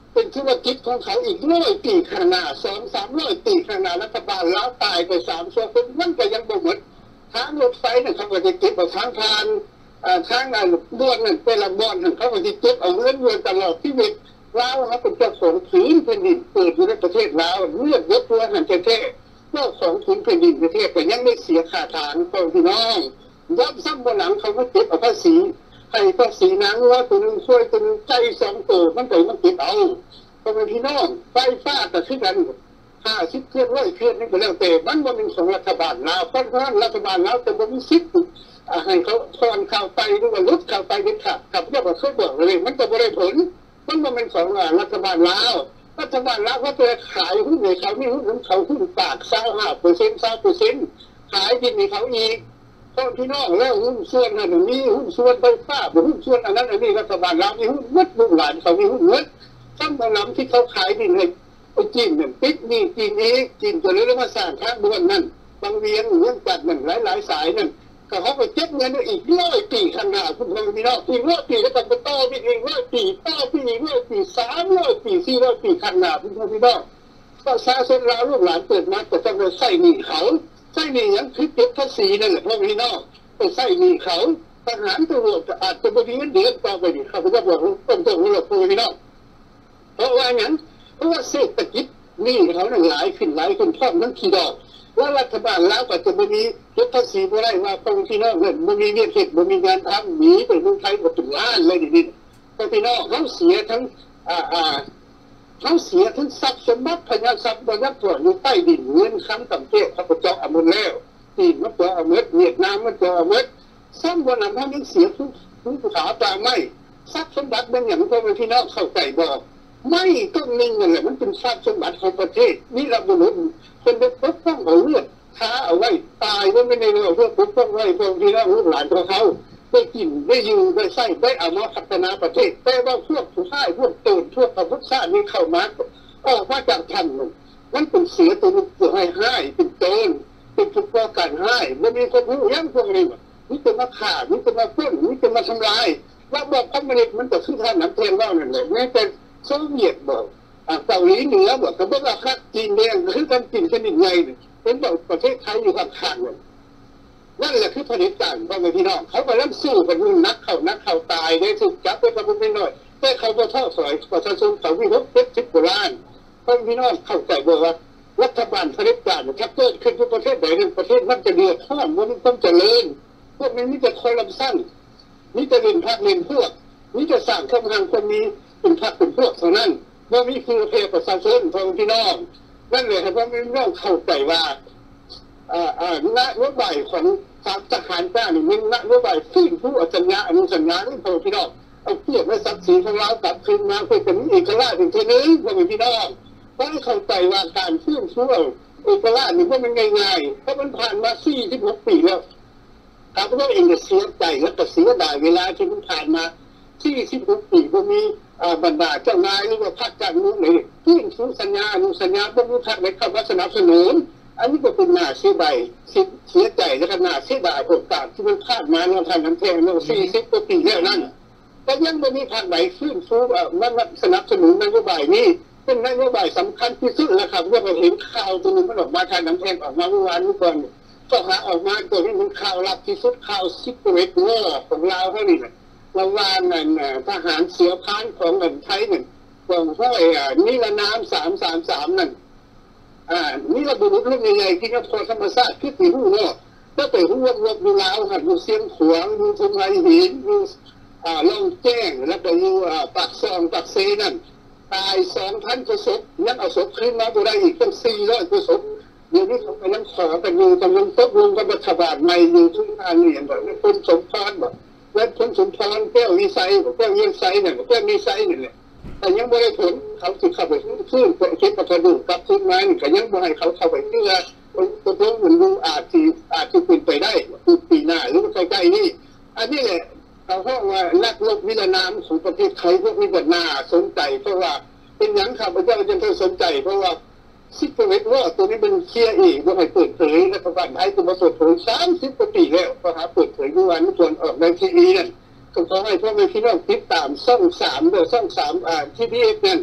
เป็นธุรกิจของเขาอีกร้อยปีข้างหน้าสองสามร้อยปีข้างหน้ารัฐบาลล้าวตายไปสามชั่วคนมันก็ยังบ่หมดทางรถไฟเนี่ยเขาก็จะเก็บเอาทางผ่านทางนั้นบ้วนนั่นเป็นละบ้วนนั่นเขาก็จะเก็บเอาเงินเงินตลอดชีวิตลาวเขาเป็นเจ้าของผืนแผ่นดินเกิดอยู่ในประเทศลาวเลือดเยอะตัวหันเท่ๆเจ้าของผืนแผ่นดินประเทศแต่ยังไม่เสียค่าทางของพี่น้องยับซ้ำบนหลังเขาก็เก็บเอาภาษีให้ภาษีนางว่าตัวนึงช่วยตัวนึงใจสองตัวมันเกิดมันเก็บเอาเพราะพี่น้องไฟฟ้าแต่ขึ้นกันห้าสิบเครื่องร้อยเครื่องนี่ก็แล้วแต่มันบ่เป็นของรัฐบาลลาวเพราะฉะนั้นรัฐบาลลาวจะบ่มีสิทธิ์ให้เขาทอนข่าวไปหรือว่าลดข่าวไปเด็ดขาดกับเจ้าก็เคยบอกเลยมันจะบ่ได้ผลมันบ่เป็นของรัฐบาลลาวรัฐบาลลาวก็จะขายหุ้นให้เขามีหุ้นของเขาหุ้นปากเศร้าห้าเปอร์เซ็นต์เศร้าเปอร์เซ็นต์ขายดินให้เขาอีกเพราะพี่น้องแล้วหุ้นส่วนนั้นมีหุ้นส่วนไฟฟ้าหุ้นส่วนอันนั้นอันนี้รัฐบาลลาวมีหุ้นวัดลูกหลานเขามีหุ้นวัดซ้ำบนน้ำที่เขาขายดินให้จีนเนี่ยปิดนี่จีนนี้จีนจะเลยมาสร้างทางด่วนนั่นบางเวียนเรื่องจัดนั่นหลายหลายสายนั่นก็เขาไปเจ็บเงินอีกร้อยปีข้างหน้าคุณพ่อพี่น้องอีกร้อยปีก็ต้องไปต่อไปอีกร้อยปีต่อปีอีกร้อยปีสามร้อยปีสี่ร้อยปีข้างหน้าคุณพ่อพี่น้องก็ซาเซนลาวลูกหลานเปิดมาจะต้องไปใส่หนี้เขาใส่หนี้ยังคือเก็บภาษีนั่นแหละพ่อพี่น้องไปใส่หนี้เขาทหารตำรวจอาจจะไม่ได้เงินเดือนต่อไปดิเขาจะบอกต้นต้นของเราพ่อพี่น้องเพราะว่าอย่างเพราะว่าเศรษฐกิจนี่เขาหนึ่งหลายขึ้นหลายคนพร้อมทั้งขี่ดอกว่ารัฐบาลแล้วก็จะไม่มีลดภาษีไม่ได้ว่าคนที่น้องเงินไม่มีเงินเก็บไม่มีงานทำหนีไปเมืองไทยหมดถึงล้านเลยดิคนที่น้องเขาเสียทั้งอ่าอ่าเขาเสียทั้งทรัพย์สมบัติพยานทรัพย์บรรยัติอยู่ใต้ดินเงินค้ำต่ำเตี้ยเขาก็เจาะเอาหมดแล้วจีนมันเจาะเอาเม็ดเวียดนามมันเจาะเอาเม็ดซ้ำวันนั้นเขายังเสียทุกทุกภูเขาปลาไม่ทรัพย์สมบัติเป็นอย่างคนที่น้องเข้าใจบอกไม่ต้นนึงนั่นแหละมันเป็นทรัพย์สมบัติของประเทศนี่เราบุรุษคนได้ปกป้องเอาเลือดท้าเอาไว้ตายว่าไม่ได้เราเพื่อปกป้องไว้พวกที่เราลูกหลานของเขาได้กินได้อยู่ได้ใส่ได้เอามาพัฒนาประเทศแต่ว่าพวกผู้ชายพวกโจรพวกพระพุทธศาสนาเข้ามาออกมาจากท่านมันมันเป็นเสือตัวนึงตัวให้ให้เป็นโจรเป็นผู้ก่อการให้มันมีคนรู้ยังพวกนี้นี่จะมาฆ่านี่จะมาปล้นนี่จะมาทำลายว่าบอกคอมมิวนิสต์มันจะขึ้นท่าน้ำเทียนว่านั่นแหละแม้แต่โซเวียตบอกเกาหลีเหนือบอกกับว่าคัดจีนแดงคือการจีนชนิดใหญ่เป็นบอกประเทศไทยอยู่ข้างๆนั่นนั่นแหละคือผลิตการพ่อแม่พี่น้องเขาก็เริ่มสู้กันรุ่นนักเขานักเขาตายได้ถูกจับไปประมุขไม่น้อยแต่เขาก็เท่าสอยประชาชนเขาวิพากษ์เจ็ดสิบกว่าล้านพ่อพี่น้องเข้าใจบอกว่ารัฐบาลผลิตการถ้าเกิดขึ้นทุกประเทศใดหนึ่งประเทศมันจะเดือดร้อนมันต้องเจริญพวกนี้นี่จะคอยลำสั้นนี่จะเล่นพรรคเล่นพวกนี่จะสร้างข้อมูลคนนี้เป็นพรรคเป็นพวกเท่านั้นว่ามีคือเพศประชาชนพ่อพี่น้องนั่นเลยครับว่าไม่ต้องเข้าใจว่าอ่าอ่านโยบายของสามทหารกล้านี่มันนโยบายฟื้นฟูสัญญาอนุสัญญาที่พ่อพี่น้องเอาเปรียบไว้ทรัพย์สินของเรากลับคืนมาเพื่อจะมีเอกราชอีกทีนึงพ่อพี่น้องเพราะเข้าใจว่าการฟื้นฟูเอกราชนี่ว่ามันง่ายๆเพราะมันผ่านมาสี่สิบหกปีแล้วครับพวกเองจะเสียใจและก็เสียดายเวลาที่มันผ่านมาที่สิบหกปีพวกมีบรรดาเจ้านายหรือว่าพรรคการเมืองเลยที่ฟูสัญญาอนุสัญญาพวกนี้พรรคในเข้ามาสนับสนุนอันนี้ก็เป็นหน้าเสียดายเสียใจและก็หน้าเสียดายโอกาสที่มันพลาดมาในทางน้ำแข็งในสี่สิบกว่าปีแล้วนั่นแต่ยังไม่มีพรรคไหนฟื้นฟูมันสนับสนุนนโยบายนี้เป็นนโยบายสำคัญที่สุดแล้วครับว่าเราเห็นข่าวตัวนึงมันออกมาทางน้ำแข็งออกมาเมื่อวานนี้ก่อนก็หาออกมาตัวนี้มันข่าวลับที่สุดข่าวซิกเวตเวอร์ของเราเท่านี้แหละระหว่างนั่นทหารเสือพานของเงินไทยนั่นของห้อยนิรนามสามสามสามนั่นอ่านี่เราบุรุษรุ่นใหญ่ๆที่นครธรรมศาสตร์คือตีหูเนาะก็ไปหูวบวบดูลาวหัดดูเสียงขวางดูทงไรหินดูอ่าล่องแจ้งแล้วก็ดูอ่าปากซองปากเซนั่นตายสองพันกว่าศพยังเอาศพขึ้นมาบุได้อีกตั้งสี่ร้อยกว่าศพเดี๋ยวนี้เขากำลังขอกันอยู่กำลังตกลงกับรัฐบาลใหม่อยู่ทุกทางนี่แบบคนสมพรแบบและคนสมพรแก้ววิสัยแก้วเยี่ยมไซเนี่ยแก้วมีไซนี่แหละแต่ยังไม่ได้ผลเขาติดเข้าไปขึ้นเก็บกระดูกกับขึ้นมาแต่ยังไม่ให้เขาเข้าไปเพื่อตัวพวกมันดูอาจจะอาจจะเป็นไปได้คือปีหน้าหรือใกล้ๆนี่อันนี้แหละเขาเพราะว่านักลบวิลนามของประเทศไทยพวกนี้ก็น่าสนใจเพราะว่าเป็นอย่างข้าพเจ้าจึงสนใจเพราะว่าซิกเวตว่าตัวนี้เป็นเคลียร์เองว่าให้เปิดเผยรัฐบาลไทยตัวมาเปิดเผยสามสิบกว่าปีแล้วก็หาเปิดเผยด้วยวันส่วนออกในทีวีนั่นก็ขอให้พ่อแม่พี่น้องติดตามช่องสามเดี๋ยวช่องสามอ่าที่พี่เอกนั่น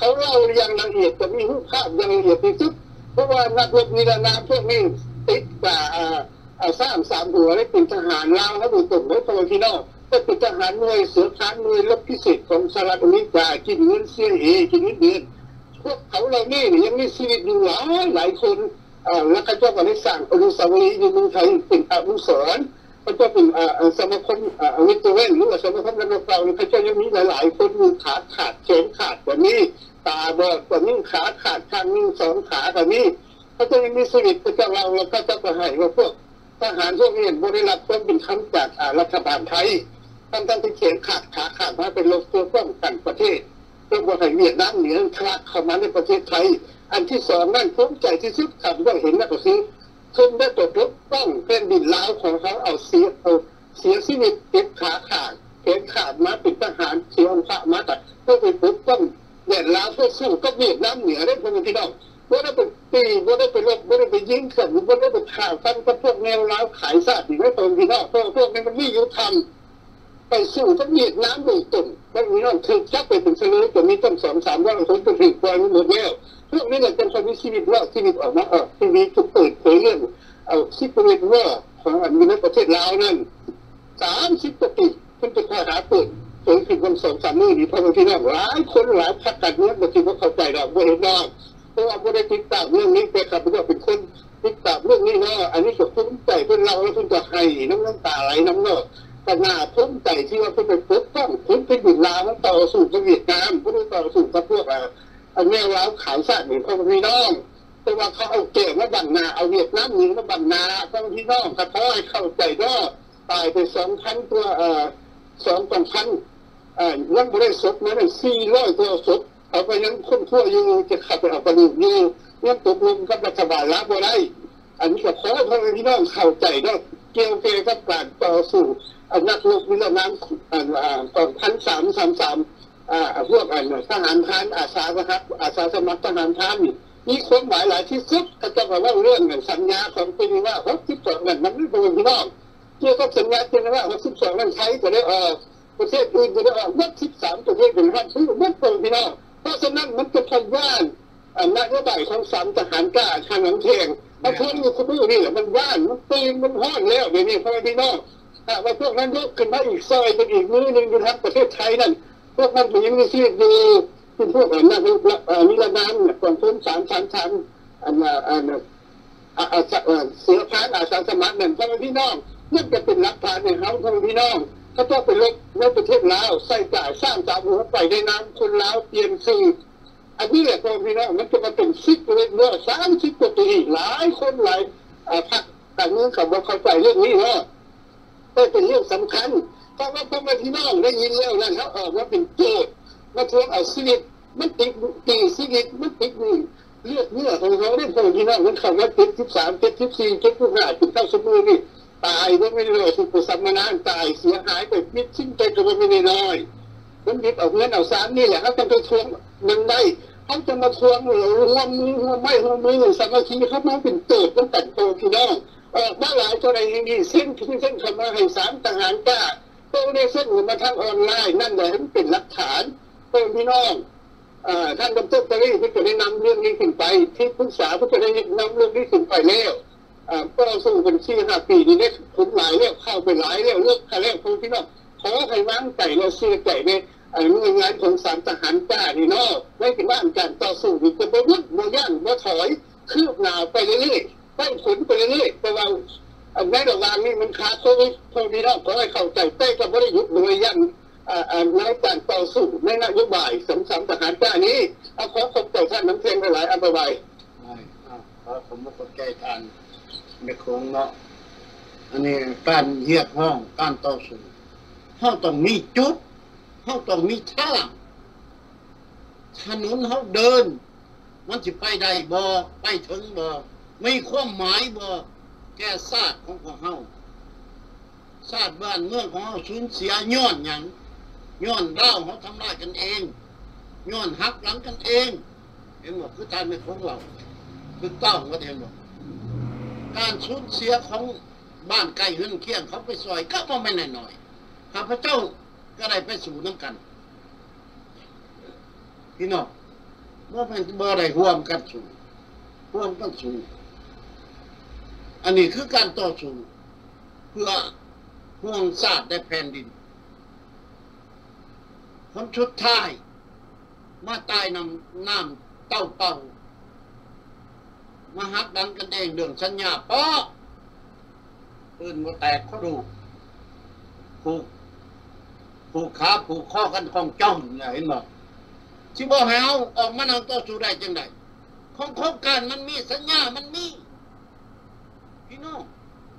เขาเล่าอย่างละเอียดแต่มีรูปภาพอย่างละเอียดที่สุดเพราะว่านักรบนิรนามพวกนี้ติดกับอ่าอ่าสร้างสามหัวได้เป็นทหารลาวแล้วดูตุ่มไว้ตัวพี่น้องก็เป็นทหารหน่วยเสือพรานหน่วยรบพิเศษของสหรัฐอเมริกากินเงินเสียเอกินเงินเดือนพวกเขาเหล่านี้ยังมีชีวิตอยู่หลายหลายคนอ่าแล้วก็เจ้าก็ได้สร้างอนุสาวรีย์ในเมืองไทยเป็นอนุสรณ์ก็จะเป็นอ่าสมาคมอ่าวิทยาเวนหรือว่าสมาคมนักเรียนเขาจะยังมีหลายๆคนมีขาขาดแขนขาดแบบนี้ตาบอดแบบนี้ขาขาดข้างนึงสองขาแบบนี้เขาจะยังมีชีวิตประจำเราเราก็จะไปให้ว่าพวกทหารพวกนี้บริรับความเป็นคำจากรัฐบาลไทยท่านท่านที่เขียนขาดขาขาดมาเป็นโลกตัวป้องกันประเทศตัวบริหารเวียดนามเหนือคลาดเข้ามาในประเทศไทยอันที่สองนั่นภูมิใจที่สุดครับว่าเห็นนะก็คือคนได้ปกป้องเป็นดินลาวของเขาเอาเสียเอาเสียชีวิตเก็บขาขาดแขนขาดมาเป็นทหารเสียองค์พระมาแต่เพื่อไปปกป้องแดนลาวเพื่อสู้กับเวียดนามเหนือได้พวกพี่น้องว่าได้ไปตีว่าได้ไปลบว่าได้ไปยิงขันว่าได้ไปข่าวกันกับพวกแนวลาวขายซาดีไม่ตรงพี่น้องพวกพวกนี้มันไม่ยุติธรรมไปสู้กับเวียดนามโดยตรงบางพี่น้องคือจับไปเป็นเฉลยจะมีต้นสองสามวันคนจะถึงปล่อยมันหมดแล้วพวกนี้แหละเป็นคนมีชีวิตรอดชีวิตออกมาออกชีวิตถูกเปิดเผยเรื่องเอาชีวิตว่าของอันนี้ในประเทศลาวนั่นสามสิบปีเป็นเป็นข้อหาเปิดเผยคือคนสองสามมือดีเพราะบางทีน้องหลายคนหลายพรรคการเมืองบางทีก็เข้าใจเราไม่เห็นน้องเพราะว่าไม่ได้ติดตามเรื่องนี้แต่ครับว่าเป็นคนติดตามเรื่องนี้เนาะอันนี้ก็ภูมิใจเป็นเราแล้วคุณจะให้น้ำน้ำตาไหลน้ำเนาะแต่หน้าภูมิใจที่ว่าคุณเป็นปกป้องคุณเป็นดินลาวมันต่อสู้กับเวียดนามคุณต่อสู้กับพวกอ่าอันแนวลาวขายซาดเหมือนพ่อพี่น้องแต่ว่าเขาเอาเก่งมาบังนาเอาเวียดนามหนีมาบังนาพ่อพี่น้องกระท้อยเข้าใจก็ตายไปสองพันตัวเอ่อสองสองพันอ่ายังไม่ได้ศพนะสี่ร้อยตัวศพเอาไปยังคนทั่วอยู่จะขับไปเอากระดูกอยู่ยังตกลงกับรัฐบาลรับบ่ได้อันนี้ก็ขอพ่อพี่น้องเข้าใจก็เกี่ยวเกี่ยวกับการต่อสู้นักรบนิรนามอ่าสองพันสามสามสามอ่าพวกอันทหารพรานอาสาครับอาสาสมัครทหารพรานนี่มีความหมายหลายที่สุดก็จะบอกว่าเรื่องสัญญาของปีว่าหกสิบสองนั่นมันไม่เป็นพี่น้องเกี่ยวกับสัญญาเป็นว่าหกสิบสองนั่นใช้ก็ได้ออกประเทศอื่นก็ได้ออกวัดสิบสามประเทศเป็นห้าชื่อมันเป็นพี่น้องเพราะฉะนั้นมันจะพยานนโยบายของสามทหารกล้าทางหลังเทียงถ้าพวกนี้คุณผู้นี่แหละมันว่านมันตีนมันห้อนแล้วเดี๋ยวนี้พ่อพี่น้องถ้าว่าพวกนั้นยกขึ้นมาอีกซอยเป็นอีกมือหนึ่งอยู่ทางประเทศไทยนั่นพวกนั้นยังมีชีวิตดีเป็นพวกอันนั้นนิรนามกองทุนสามสามสามอันอันเสือพรานอาสาสมัครนั่นพ่อพี่น้องนั่นจะเป็นหลักฐานในเขาพ่อพี่น้องเขาต้องไปลบในประเทศลาวใส่จ่ายสร้างตามหัวไปในน้ำคนลาวเปลี่ยนสื่ออันนี้แหละพ่อพี่น้องมันจะมาเป็นซิกเลยเมื่อสามสิบกว่าปีหลายคนหลายพรรคการเมืองเขาบอกเข้าใจเรื่องนี้เนาะก็เป็นเรื่องสำคัญเพราะว่าพ่อพี่น้องได้ยินแล้วนั่นเขาออกมาเป็นโจทย์มาทวงเอาชีวิตมันติดตีชีวิตมันติดนี่เลือดเนื้อของเขาได้พ่อพี่น้องมันเข้ามาติดสิบสามติดสิบสี่ติดสิบห้าติดเข้าสมุนนี่ตายก็ไม่ได้เลยสุขสัมมานานตายเสียหายไปมิดชิ้นใจก็ไม่ได้น้อยมันยึดเอาเงินเอาสารนี่แหละเขาจะไปทวงมันได้เขาจะมาทวงหัวมือหัวไม่หัวมือสามัคคีเขามาเป็นเติบตั้งแต่โตพี่น้องออกมาหลายตัวในนี้เส้นเส้นเข้ามาให้สามทหารกล้าตัวในเส้นมาทางออนไลน์นั่นแหละมันเป็นหลักฐานตัวพี่น้องท่านดร.ตรีที่จะได้นำเรื่องนี้ขึ้นไปที่ปรึกษาที่จะได้นำเรื่องนี้ขึ้นไปแล้วก็เราสู้กันสี่ห้าปีนี้เนี่ยผมหลายเรื่องเข้าไปหลายเรื่องเลือกใครเรื่องคนพี่น้องขอให้วางใจเราเสียใจในหน่วยงานของสามทหารกล้านี่เนาะไม่เป็นว่าการต่อสู้จะบ่มุ่งบ่ย่างบ่ถอยคืบหน้าไปเรื่อยๆได้ผลไปเรื่อยๆแต่ว่าในระหว่างนี้มันขาดโควิดโควิดแล้วขอให้เข้าใจเต้ก็ไม่ได้หยุดเลยย่างในการต่อสู้ในนโยบายสามสามทหารกล้านี้เอาขอขอบใจท่านน้ำเพียงหลายอันไปขอผมมาขอบใจท่านในโครงเนาะอันนี้การเหยียบห้องการต่อสู้เขาต้องมีจุดเขาต้องมีทางถนนเขาเดินมันจะไปได้บ่ไปถึงบ่มีความหมายบ่แก่ศาสตร์ของพวกเขาศาสตร์บ้านเมืองของเขาสูญเสียย้อนอย่างย้อนเล่าเขาทำลายกันเองย้อนหักหลังกันเองเห็นบ่คือการเป็นของเราคือต้องว่าเห็นบ่การสูญเสียของบ้านไกลเฮือนเคียงเขาไปซอยก็ว่าไม่น้อยๆข้าพเจ้าก็ได้ไปสู่น้ำกันพี่น้องบ่แม่นบ่ได้ร่วมกันสู้ร่วมกันสู้อันนี้คือการต่อสู้เพื่อห่วงชาติและแผ่นดินคนชุดท้ายมาตายน้ำน้ำเต้าเป่ามาหักดันกันเองเรื่องสัญญาป้อปืนก็แตกเขาดูผูกผูกขาผูกข้อกันของจ้องเนี่ยเห็นบ่ที่บ่ให้เอาออกมาเอาต่อสู้ได้จังไดของโครงการมันมีสัญญามันมีพี่น้อง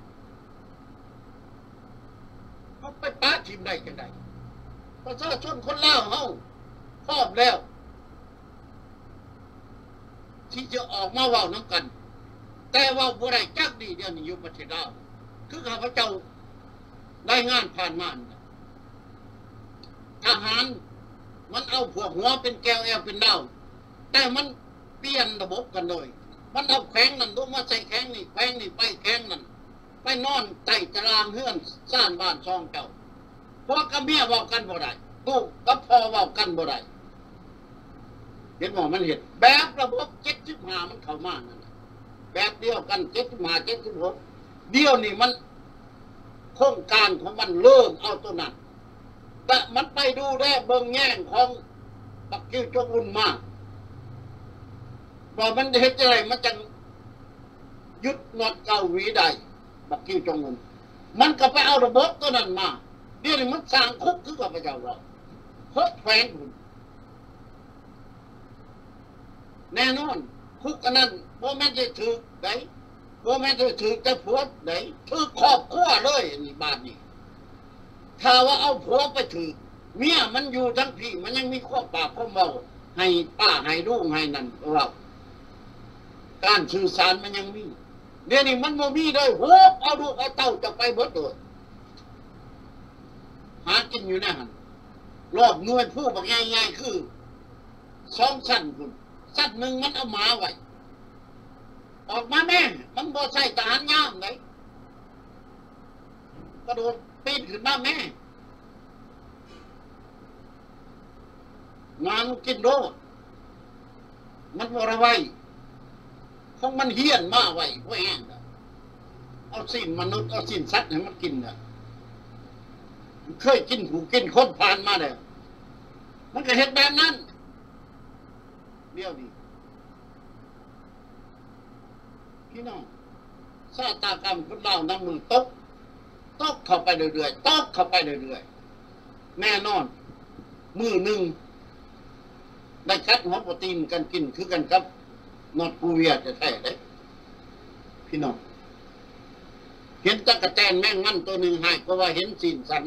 เขาไปปะทิมได้จังไดประชาชนคนลาวเฮาพร้อมแล้วที่จะออกมาเว้าน้ำกันแต่ว่าบ่ได้จักดีเดี๋ยวนี้อยู่ประเทศลาวคือข้าพเจ้าได้งานผ่านมาทหารมันเอาพวกหัวเป็นแก้วแอลเป็นดาวแต่มันเปลี่ยนระบบกันเลยมันเอาแข้งนั่นลงมาใส่แข้งนี่แข้งนี่ไปแข้งนั่นไปนอนใต้ตารางเฮือนสร้างบ้านช่องเก่าพวกกับเมียเว้ากันบ่ได้ลูกกับพ่อเว้ากันบ่ได้เห็นบ่มันเห็นแบบระบบเจ็ดสิบห้ามันเข้ามานั่นแบบเดียวกันเจ็ดสิบห้า เจ็ดสิบหกเดียวนี่มันโครงการของมันเริ่มเอาตัวนั้นแต่มันไปดูแลเบิ่งแง่งของบักกิ้วจงอุ่นมากว่ามันเฮ็ดอะไรมันจังยุดนอดเก่าหวีใดบักกิ้วจงอุ่นมันก็ไปเอาระบบตัวนั้นมาเดี๋ยวนี้มันสร้างคุกคือกับพระเจ้าเราคุกแฝงแน่นอนคุกอันนั้นบ่แม่นจะถือไดบ่แม่นจะถือแต่ผัวไดถือครอบครัวเลยนี่บาดนี้ถ้าว่าเอาผัวไปถือเมียมันอยู่ทั้งพี่มันยังมีข้อปากข้อเมาให้ป้าให้ลูกให้นั่นว่าการสื่อสารมันยังมีเดี๋ยวนี้มันบ่มีเลยโหเอาลูกเอาเต้าจะไปเบิดโดดหากินอยู่แน่หันรอบหน่วยผู้บักใหญ่ๆคือสองสั้นคุณสั้นหนึ่งมันเอาหมาไว้ออกมาแม่มันบ่ใช่ทหารย่ามไหนกระโดดปีนขึ้นมาแม่งานกินโดดมันวรไว้ของมันเฮี้ยนมาไว้ไว้แห้งเอาสิ้นมนุษย์เอาสิ้นสัตว์ให้มันกินน่ะเคยกินผูกินคนผ่านมาแล้วมันก็เห็นแบบนั้นเดี๋ยวนี้พี่น้องชาตากรรมคนเราน้ำมือตกตกเข้าไปเรื่อยๆตกเข้าไปเรื่อยๆแน่นอนมือหนึ่งได้คัดหัวโปรตีนกันกินคือกันครับนอตปูเวียจะแท้เลยพี่น้องเห็นตะกะแตนแม่งมันตัวหนึ่งหายก็ว่าเห็นสินสัน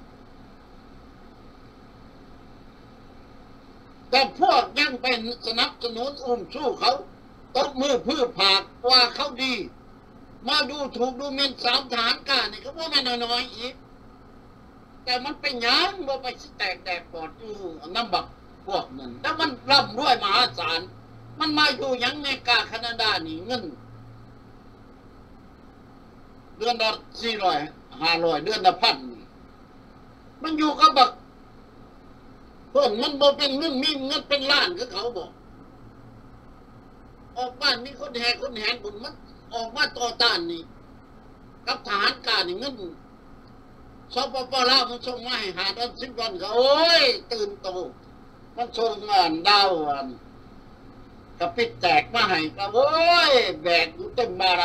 แต่พวกยังเป็นสนับสนุนอุ้มสู้เขาตบมือเพื่อผากว่าเขาดีมาดูถูกดูเมนสามฐานการนี่ก็ว่าไม่น้อยๆอีกแต่มันเป็นยังว่าไปแตกแตกปอดอยู่น้ำบักพวกนั้นแต่มันร่ำรวยมหาศาลมันมาอยู่ยังอเมริกาแคนาดานี่เงินเดือนละสี่ร้อยห้าร้อยเดือนละพันมันอยู่กับบักเพิ่นมันบ่เป็นเงินมีเงินเป็นล้านคือเขาบอกออกบ้านมีคนแห่คนแหนบุญมันออกมาต่อต้านนี่กับทหารการนี่เงินสปปลาวมันส่งมาให้หาดอนสิบวันก็โอ้ยตื่นโตมันส่งงานดาวอันกระปิดแตกมาให้ก็โอ้ยแบกอยู่เต็มอะไร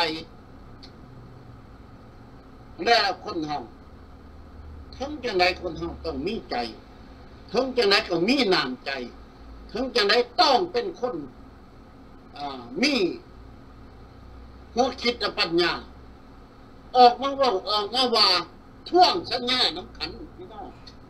แล้วคนเฮาทั้งจังไดคนเฮาต้องมีใจทั้งจังไดก็มีน้ำใจทั้งจังไดต้องเป็นคนมีหัวคิดและปัญญาออกมาว่าออกมาว่าท่วงสัญญาน้ำขันพี่น้อง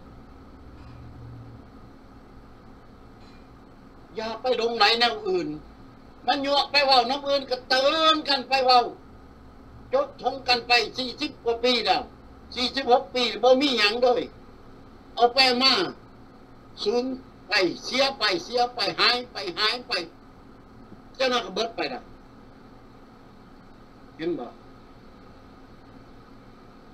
อย่าไปลงไหนแนวอื่นมันยั่วไปว่าน้ำอื่นก็เติมกันไปว่าจบทงกันไปสี่สิบกว่าปีแล้วสี่สิบหกปีบ่มีหยังด้วยเอาไปมาสูญไปเสียไปเสียไปหายไปหายไปเจ้าหน้าก็เบิดไปแล้วเห็นบ่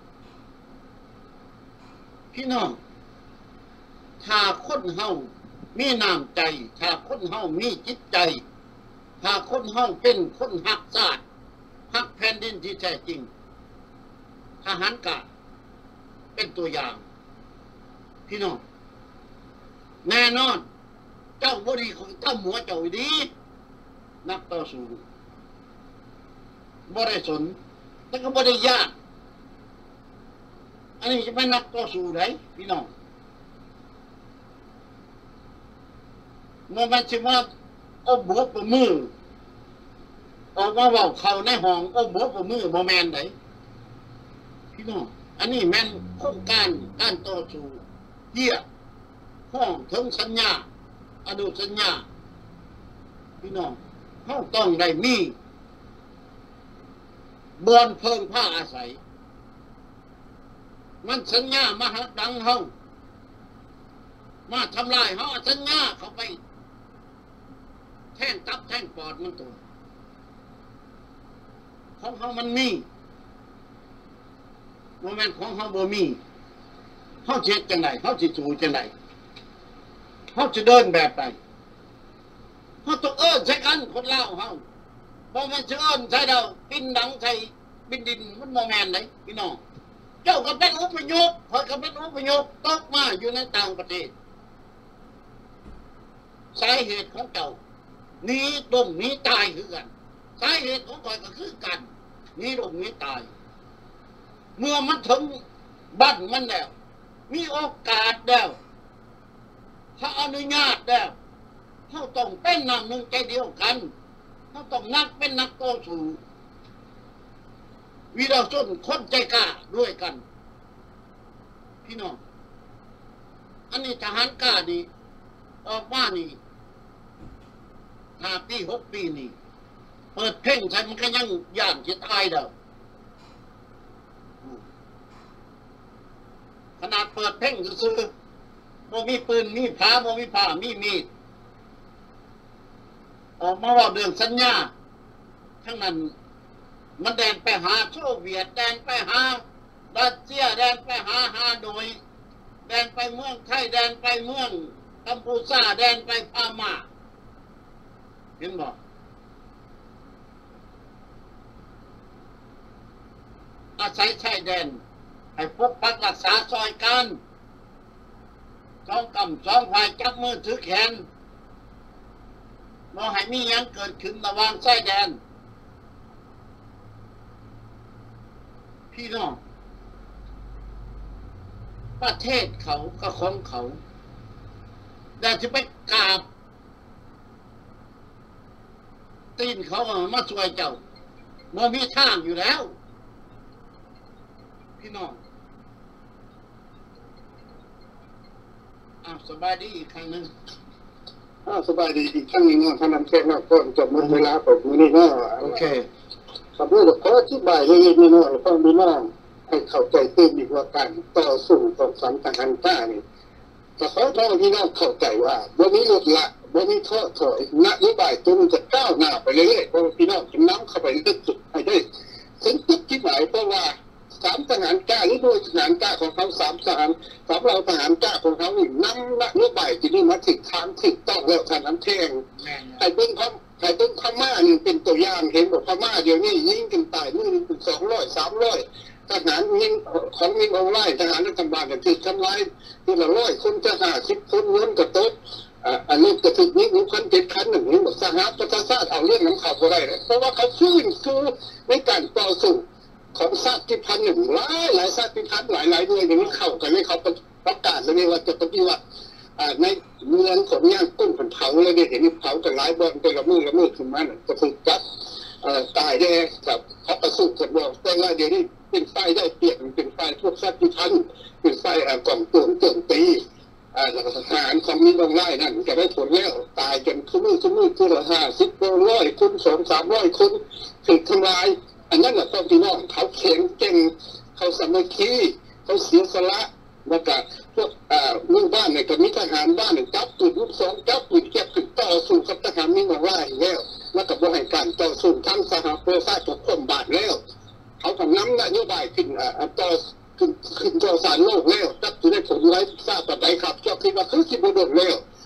พี่น้องถ้าคนเฮามีน้ำใจถ้าคนเฮามีจิตใจถ้าคนเฮาเป็นคนหักชาติหักแผ่นดินที่แท้จริงทหารกะเป็นตัวอย่างพี่น้องแน่นอนเจ้าบริของเจ้าหัวเจ้าดีนักต่อสู้บริสุทธิ์แต่ก็บริยากอันนี้จะเป็นนักต่อสู้ไหนพี่น้องเมื่อมันจะมาอบบัวปมือออกมาบอกเขาในห้องอบบัวปมือโมแมนไหนพี่น้องอันนี้แม่นโครงการการต่อสู้เยี่ยห้องถึงสัญญาอนุสัญญาพี่น้องเขาต้องได้มีบอนเพิ่งผ้าอาศัยมันสัญญามาหักดังเขามาทำลายเขาสัญญาเขาไปแท่งตับแท่งปอดมันตัวของเขามันมีโมเมนต์ของเขาบ่มีเขาเจ็ดจังไหนเขาจิจูจังไหนเขาจะเดินแบบไหนเขาต้องเอิ้นใช้กันคนเล่าเขาบ่แม่นจะเอิ้นใช้เราปินดังใช้บินดินมันโมแมนไหนพี่น้องเจ้าก็เป็นอุปยกคอยก็เป็นอุปยกตกมาอยู่ในต่างประเทศสาเหตุของเจ้านี้ดมนี้ตายคือกันสาเหตุของคอยก็คือกันนี้ดมนี้ตายเมื่อมันถึงบ้านมันแล้วมีโอกาสแล้วถ้าอนุญาตแล้วเขาต้องเป็นน้ำหนึ่งใจเดียวกันเขาต้องนักเป็นนักต่อสู้วีรชนคนใจกล้าด้วยกันพี่น้องอันนี้ทหารกล้านี่ออกมานี่ห้าปีหกปีนี่เปิดเพ่งใส่มันก็ยังย่านจะตายเด้อขนาดเปิดเพ่งซื้อบ่มีปืนมีผ้าบ่มีผ้ามีมีดออกมาว่าเรื่องสัญญาทั้งนั้นมันแดนไปหาโซเวียตแดนไปหารัสเซียแดนไปหาฮาโดยแดนไปเมืองไทยแดนไปเมืองกัมพูชาแดนไปพม่าเห็นบ่อาศัยชายแดนให้ปกปักรักษาซอยกันสองกำสองฝ่ายจับมือถือแขนบ่ให้มีหยังเกิดขึ้นระหว่างชายแดนพี่น้องประเทศเขาก็ของเขาแต่จะไปกราบตีนเขามาช่วยเจ้าบ่มีทางอยู่แล้วพี่น้องอ้าวสบายดีอีกครั้งนึงอ้าวสบายดีอีกครั้งนึงนะท่านนำแขกนักก่อนจบหมดเวลาผมนี่เนาะโอเคครับเมื่อขออธิบายให้นิดหน่อยฟังพี่น้องให้เข้าใจตื่นดีกว่าการต่อสู้ของสามทหารกล้านี่แต่ขอให้พี่น้องเข้าใจว่าวันนี้ลดละวันนี้ท้อถอยนโยบายตัวมันจะก้าวหน้าไปเรื่อยๆเพราะพี่น้องจะน้ำเข้าไปลึกสุดให้ได้ถึงจุดที่หมายเพราะว่าสามทหารกล้าหรือโดยทหารกล้าของเขาสามทหารสามเราทหารกล้าของเขานี่นำนโยบายที่นี่มาถึงทางถึงต้องแล้วทางนั้นแทงไอ้เบิ้งเขาไอ้เบิ้งพม่านี่เป็นตัวอย่างเห็นบอกพม่าเดี๋ยวนี้ยิงกันตายมือหนึ่งเป็นสองร้อยสามร้อยทหารยิงของยิงเอาไล่ทหารรัฐบาลกันคือทำลายทีละร้อยคนจะหาสิบคนเงินกระตุ้นอันนี้กระตุ้นนี้หนึ่งพันเจ็ดคันหนึ่งนี้บอกสหประชาชาติเอาเรื่องน้ำข่าวอะไรเพราะว่าเขาฟื้นฟูในการต่อสู้ของชาติพันธุ์หนึ่งหลายหลายชาติพันธุ์หลายหลายด้วยอย่างนี้เข้ากันให้เขาประกาศเลยว่าจะปฏิวัติในเมืองของย่างกุ้งผันเผาเลยเนี่ยเห็นเผากันหลายบอลไปละมือละมือขึ้นมาเนี่ยจะถูกจับตายได้กับเขาประสูติกันบอกแต่ว่าเดี๋ยวนี้เป็นไฟได้เปลี่ยนเป็นไฟพวกชาติพันธุ์เป็นไฟกล่องตัวเติมตีทหารของมีบางไล่นั่นจะได้ผลแล้วตายจนคุ้มมือคุ้มมือคือละห้าสิบร้อยคนสองสามร้อยคนถูกทำลายอันนั้นแหละพี่น้องเขาเข็งเก่งเขาสามัคคีเขาเสียสละแล้วก็พวกลูกบ้านเนี่ยก็มีทหารบ้านเนี่ยจับปืนลูกสองจับปืนเก็บขึ้นต่อสู้กับทหารมีมาว่าอย่างแล้วแล้วก็บริหารการต่อสู้ทั้งสหประชาชาติข่มบาดแล้วเขาทำน้ำนโยบายขึ้นต่อขึ้นขึ้นต่อสารโลกแล้วจับจะได้ผลไว้ทราบต่อไปครับเจ้าคิดว่าคือคิดบดแล้ว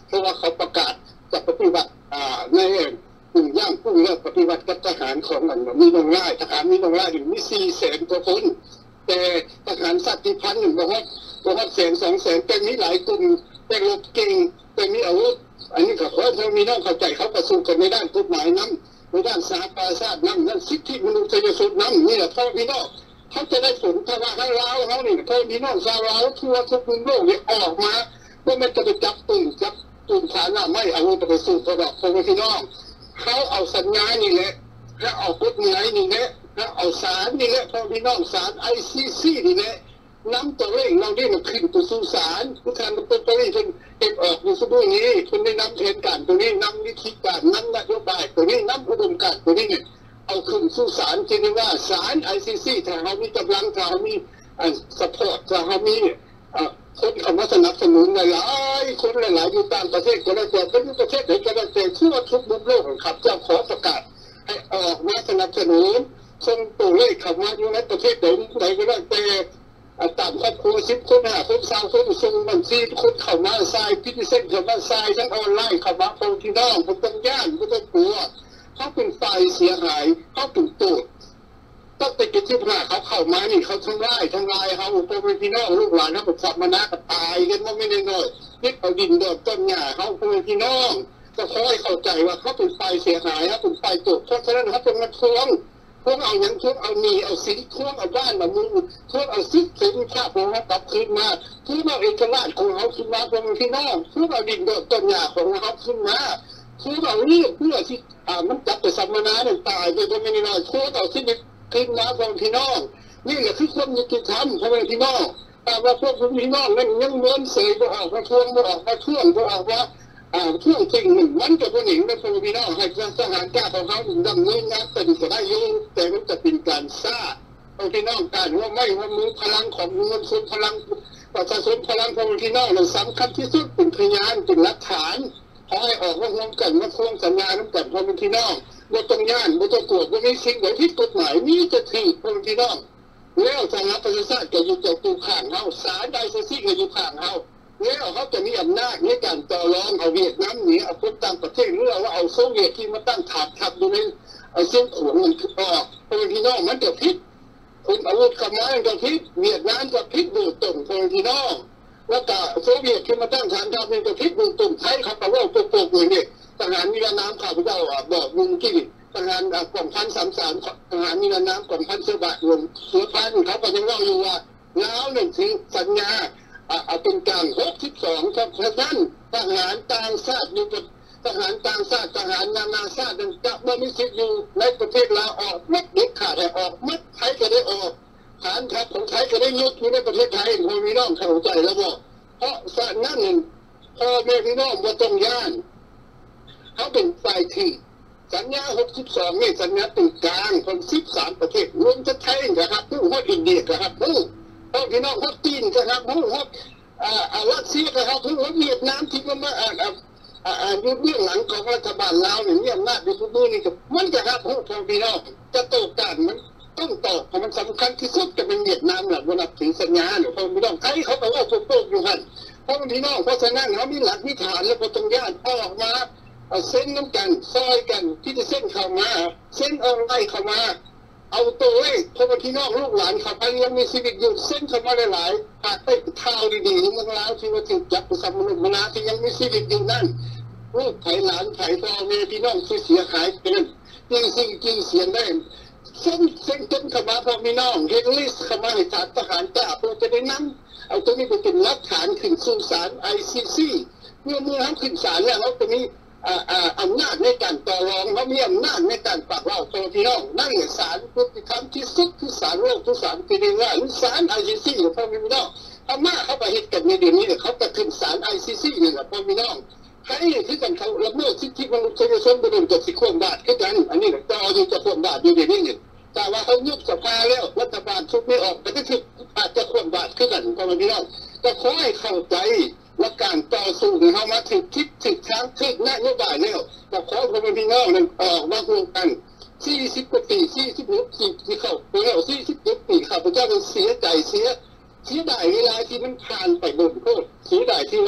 เพราะว่าเขาประกาศจะปฏิบัติอ่าในปุ่งย่างปุ่งเลิกปฏิบัติกับทหารของมันมีน้องไล่ทหารมีน้องไล่ถึงมีสี่แสนกว่าคนแต่ทหารสัตย์พันหนึ่งบอกว่าบอกว่าแสนสองแสนเป็นมีหลายกลุ่มเป็นรบเก่งเป็นมีอาวุธอันนี้ก็เพราะเขามีน้องเข้าใจเขาประสู้กันในด้านกฎหมายนั้นในด้านสาธารณสุขนั้นนั่นสิทธิมนุษยชนนั้นนี่แหละพ่อพี่น้องเขาจะได้ผลถ้าว่าให้เราเขาเนี่ยพ่อพี่น้องชาวเราทั่วทุกมุมโลกเนี่ยออกมาว่ามันจะไปจับตุ่มจับตุ่มฐานไม่เอาไปไปสู้กระดอกพ่อพี่น้องเขาเอาสัญญานี่แหละแล้วเอากฎหมายนี่แหละแล้วเอาศาลนี่แหละพ่อพี่น้องศาลไอซีซีนี่แหละน้ำตัวเลขเราได้มาขึ้นตัวสู่ศาลผู้แทนตัวตัวเลขคนเก็บออกในสมุดนี้คนได้นำเหตุการณ์ตัวนี้นำวิธีการนำนโยบายตัวนี้นำอุดมการณ์ตัวนี้เนี่ยเอาขึ้นสู่ศาลที่เรียกว่าศาลไอซีซีถ้าเขามีกำลังถ้าเขามีสปอร์ตถ้าเขามีคนเข้ามาสนับสนุนหลายๆคนหลายๆอยู่ต่างประเทศก็ได้แต่เป็นประเทศไหนก็ได้แต่ทั่วทุกมุมโลกครับจะขอประกาศให้ออกมาสนับสนุนส่งตัวเลขเข้ามาอยู่ในประเทศใดใดก็ได้แต่ตามครอบครัวสิบคนห้าคนสามคนส่งบัญชีคนเข้ามาทรายพิธีเส้นเข้ามาทรายทั้งออนไลน์เข้ามาคนที่น้องคนต้องย่านคนต้องกลัวเขาเป็นฝ่ายเสียหายเขาถูกตูดตั้งแต่กิจที่ผ่านเขาเข้ามานี่เขาทั้งไล่ทั้งลายเขาเป็นพี่น้องลูกหลานเขาเป็นสัมมานะกับตายกันว่าไม่ได้น้อยนี่เอาดินโดดต้นหญ้าเขาเป็นพี่น้องก็คอยเข้าใจว่าเขาเป็นฝ่ายเสียหายเขาเป็นฝ่ายตูดเพราะฉะนั้นเขาเป็นมาทวงทวงเอาอย่างทวงเอาหนีเอาสินทวงเอาบ้านมามือทวงเอาสิทธิ์เสรีภาพของเขากลับคืนมาทวงเอาเอกราชของเขาขึ้นมาเป็นพี่น้องทวงเอาดินโดดต้นหญ้าของเขาขึ้นมาทวงเอาเรื่องเพื่อที่อ่ามันจับแต่สัมมานะเนี่ยตายไปโดยไม่ได้น้อยทวงเอาสิทธิ์ขึ้นมาเป็นพี่น้องนี่แหละคือความยุติธรรมของพี่น้องแต่ว่าพวกพี่น้องนั่นยังเหมือนเสยบ่ออกมาทวงบ่ออกมาทวงบ่ออกว่าอ่าช่วงจริงหนึ่งมันจะเป็นหนิงในพลพี่น้องให้ทหารกล้าของเขาดำเนินงานเป็นก็ได้ยุ่งแต่มันจะเป็นการซ่าพี่น้องการว่าไม่ว่ามือพลังของเงินส่วนพลังประชาชนพลังของพี่น้องเราสำคัญที่สุดเป็นพยานเป็นหลักฐานขอให้ออกมาร่วมกันมาทวงสัญญาน้ำกันพลพี่น้องบ่ต้องย่านบ่ต้องกลัวบ่มีสิ่งใดที่กฎหมายมีจะถือพลพี่น้องแล้วทางรัฐประชาชนก็อยู่จากตูข้างเขาศาลใดสิสิก็อยู่ข้างเขาแล้วเขาจะมีอำนาจในการต่อรองเอาเวียดนามหนีเอาคนต่างประเทศหรือว่าเอาโซเวียตที่มาตั้งฐานทัพอยู่ในเส้นขวงมันออกพลพี่น้องมันจะพิษคุณอาวุธขมาก็พิษเวียดนามก็พิษดูตรงพลพี่น้องแล้วก็โซเวียตที่มาตั้งฐานทัพนี่ก็พิษดูตรงไทยเขาก็ว่าโปกๆเลยเนี่ยทหารมีน้ำข่าวพระเจ้าบอกมึงกี่ทหารกองพันสามสามทหารมีน้ำกองพันเสือบาทรวมเสือพันเขาก็ยังเล่าอยู่ว่าแล้วหนึ่งถึงสัญญาเอาเป็นการหกสิบสองครับเพราะนั้นทหารต่างชาติอยู่กับทหารต่างชาติทหารนานาชาติจะไม่มีสิทธิ์อยู่ในประเทศลาวออกมัดเด็กขาดได้ออกมัดไทยก็ได้ออกฐานทัพของไทยก็ได้ยุดอยู่ในประเทศไทยพอพี่น้องเข้าใจแล้วบอกเพราะสารนั้นหนึ่งพ่อแม่พี่น้องว่าต้องย่านเขาเป็นฝ่ายที่สัญญาหกสิบสองนี่สัญญาตรงกลางคนสิบสามประเทศรวมจะไทยนะครับผู้ฮอดอินเดียนะครับผู้ฮอดพี่น้องฮอดจีนนะครับผู้ฮอดอ่ารัสเซียนะครับผู้ฮอดเวียดนามที่มันมาอ่าอ่าอ่าอยู่เบื้องหลังของรัฐบาลลาวเนี่ยมีอำนาจในทุกเรื่องนี่ก็มันจะครับผู้พี่น้องจะโตกันมันต้องโตเพราะมันสำคัญที่สุดจะเป็นเวียดนามแหละวันนับถือสัญญาเนี่ยพอพี่น้องไทยเขาก็ว่าโตอยู่หันเพราะพี่น้องเพราะฉะนั้นเขามีหลักมีฐานแล้วก็ต้องญาติออกมาเส้นน้ำกันซอยกันที่จะเส้นเข้ามาเส้นออนไลน์เข้ามาเอาตัวเลขพอพี่น้องลูกหลานเขาไปยังมีชีวิตอยู่เส้นเข้ามาหลายๆหากได้ข่าวดีๆเมืองลาวที่ว่าถูกจับประสมนุษย์มนาที่ยังมีชีวิตอยู่นั่นลูกไผ่หลานไผ่พ่อแม่พี่น้องที่เสียหายเป็นจริงจริงจริงเสียได้เส้นเส้นจนเข้ามาพอพี่น้องเฮดลิสเข้ามาในฐานทหารกล้าเพื่อจะได้นั่งเอาตัวนี้ไปเป็นหลักฐานขึ้นสู่ศาลไอซีซีเมื่อเมื่อเขาขึ้นศาลแล้วเขาจะมีอำนาจในการต่อรองเขามีอำนาจในการปราบเล่าตัวพี่น้องนั่นเนี่ยศาลยุติธรรมที่สุดคือศาลโลกทุกศาลที่เรียกว่าหรือศาลไอซีซีหรือพ่อพี่น้องพม่าเขาไปเหตุกันในเดือนนี้เนี่ยเขาจะขึ้นศาลไอซีซีนี่แหละพ่อพี่น้องใครที่กันเขาละเมิดสิทธิมนุษยชนประเด็นจะสิควมบาทขึ้นกันอันนี้แหละต่ออยู่จะควมบาทอยู่เดี๋ยวนี้เนี่ยแต่ว่าเขายุบสภาแล้วรัฐบาลชุดไม่ออกแต่ก็คืออาจจะควมบาทขึ้นกันพ่อพี่น้องแต่ขอให้เข้าใจว่าการต่อสู้ของเขามาถึงทิศถึงทางถึงนโยบายแล้วแต่ขอพ่อพี่น้องนั่นออกมาคุยกันสี่สิบกว่าปีสี่สิบหกปีที่เข้าไปแล้วสี่สิบเจ็ดปีข้าพเจ้ามันเสียใจเสียเสียดายเวลาที่มันผ่านไปบนโคตรเสียดายที่ว่า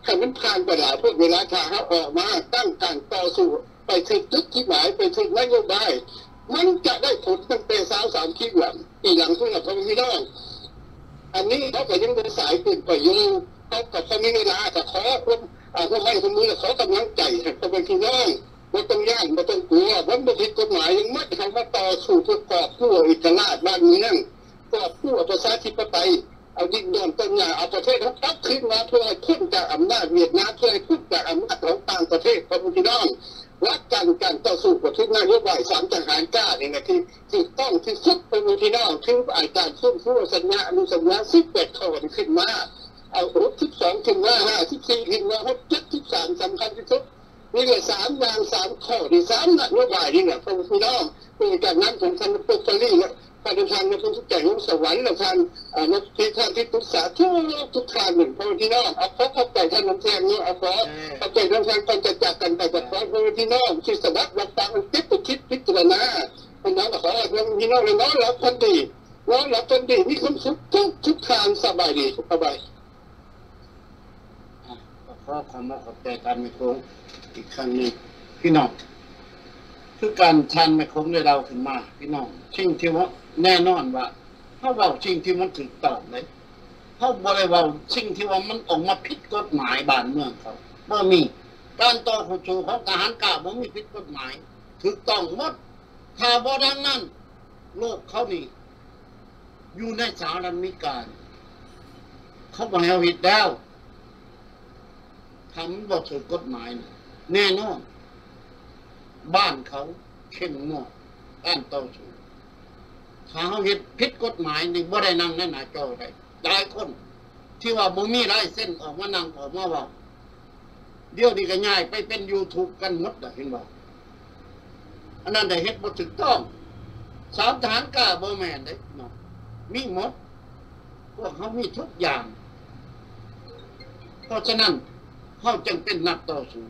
ให้มันผ่านไปหลายพวกเวลาถ้าเขาออกมาตั้งการต่อสู้ไปถึงจุดที่หมายไปถึงนโยบายมันจะได้ผลตั้งแต่สาวสามที่หลังอีหลังที่เราพพี่น้องอันนี้เขาก็ยังเป็นสายเป็นไปอยู่เขากับเขามีเวลาแต่ขอคนอ่าคนให้คนมือขอกำลังใจเขาเป็นพี่น้องไม่ต้องย่านไม่ต้องกลัววันบริกฎหมายยังไม่ทำมาต่อสู้เพื่อกอบกู้อิสระบ้านเมืองกอบกู้ประชาธิปไตยเอาดินแดนต้นหญ้าเอาประเทศเขาทับขึ้นมาเพื่อให้พ้นจากอำนาจเวียดนามเพื่อให้พ้นจากอำนาจของต่างประเทศพระพี่น้องรักกันการต่อสู้กับทุกนายกใหญ่สามทหารกล้าเนี่ยนะที่ที่ต้องที่สุดพระพี่น้องถึงอาจารย์ขึ้นผู้สัญญาอนุสัญญาสิบแปดข้อขึ้นมาเอาหกสิบสองขึ้นมาห้าสิบสี่ขึ้นมาหกเจ็ดสิบสามสำคัญที่สุดนี่เลยสามอย่างสามข้อที่สามนโยบายนี่แหละพระพี่น้องเป็นการนั้นของท่านปุตตรีและการเดินทางในพื้นที่แก่งสวรรค์และท่านนักที่ท่านที่ปรึกษาทุกทุกทางหนึ่งพระพี่น้องเอาขอเข้าใจท่านน้ำแทงเนี่ยเอาขอเข้าใจน้ำแทงก่อนจะจากกันไปจากพระพี่น้องที่สดับรับฟังคิดไปคิดพิจารณาเพราะนั้นขอพระพี่น้องเลยน้องรับคนดีน้องรับคนดีมีความสุขทุกทุกทางสบายดีสบายขอความขอบใจการไม่คงอีกครั้งหนึ่งพี่น้องคือการชันไม่คงด้วยเราขึ้นมาพี่น้องสิ่งที่ว่าแน่นอนว่าเขาบอกสิ่งที่มันถูกต้องเลยเขาบริวารสิ่งที่ว่ามันออกมาผิดกฎหมายบ้านเมืองเขาเมื่อมีการต่อขชูของทหารกล้ามันมีผิดกฎหมายถูกต้องหมดถ้าบ่ดังนั้นโลกเขานี่อยู่ในสหรัฐอเมริกาเขาบอกให้เอาผิดแล้วทำบ่ถูกกฎหมายแน่นอนบ้านเขาเข้มงวดการต่อสู้ถ้าเขาเห็นผิดกฎหมายนี่บ่ได้นั่งในหน้าจอได้หลายคนที่ว่าบ่มีลายเส้นออกมานั่งออกมาว่าเดี๋ยวนี้ก็ง่ายไปเป็น YouTube กันหมดเห็นบ่อันนั้นได้เฮ็ดบ่ถูกต้องสามทหารกล้าบ่แม่นเด้เนาะมีหมดพวกเขามีทุกอย่างเพราะฉะนั้นเขาจึงเป็นนักต่อสู้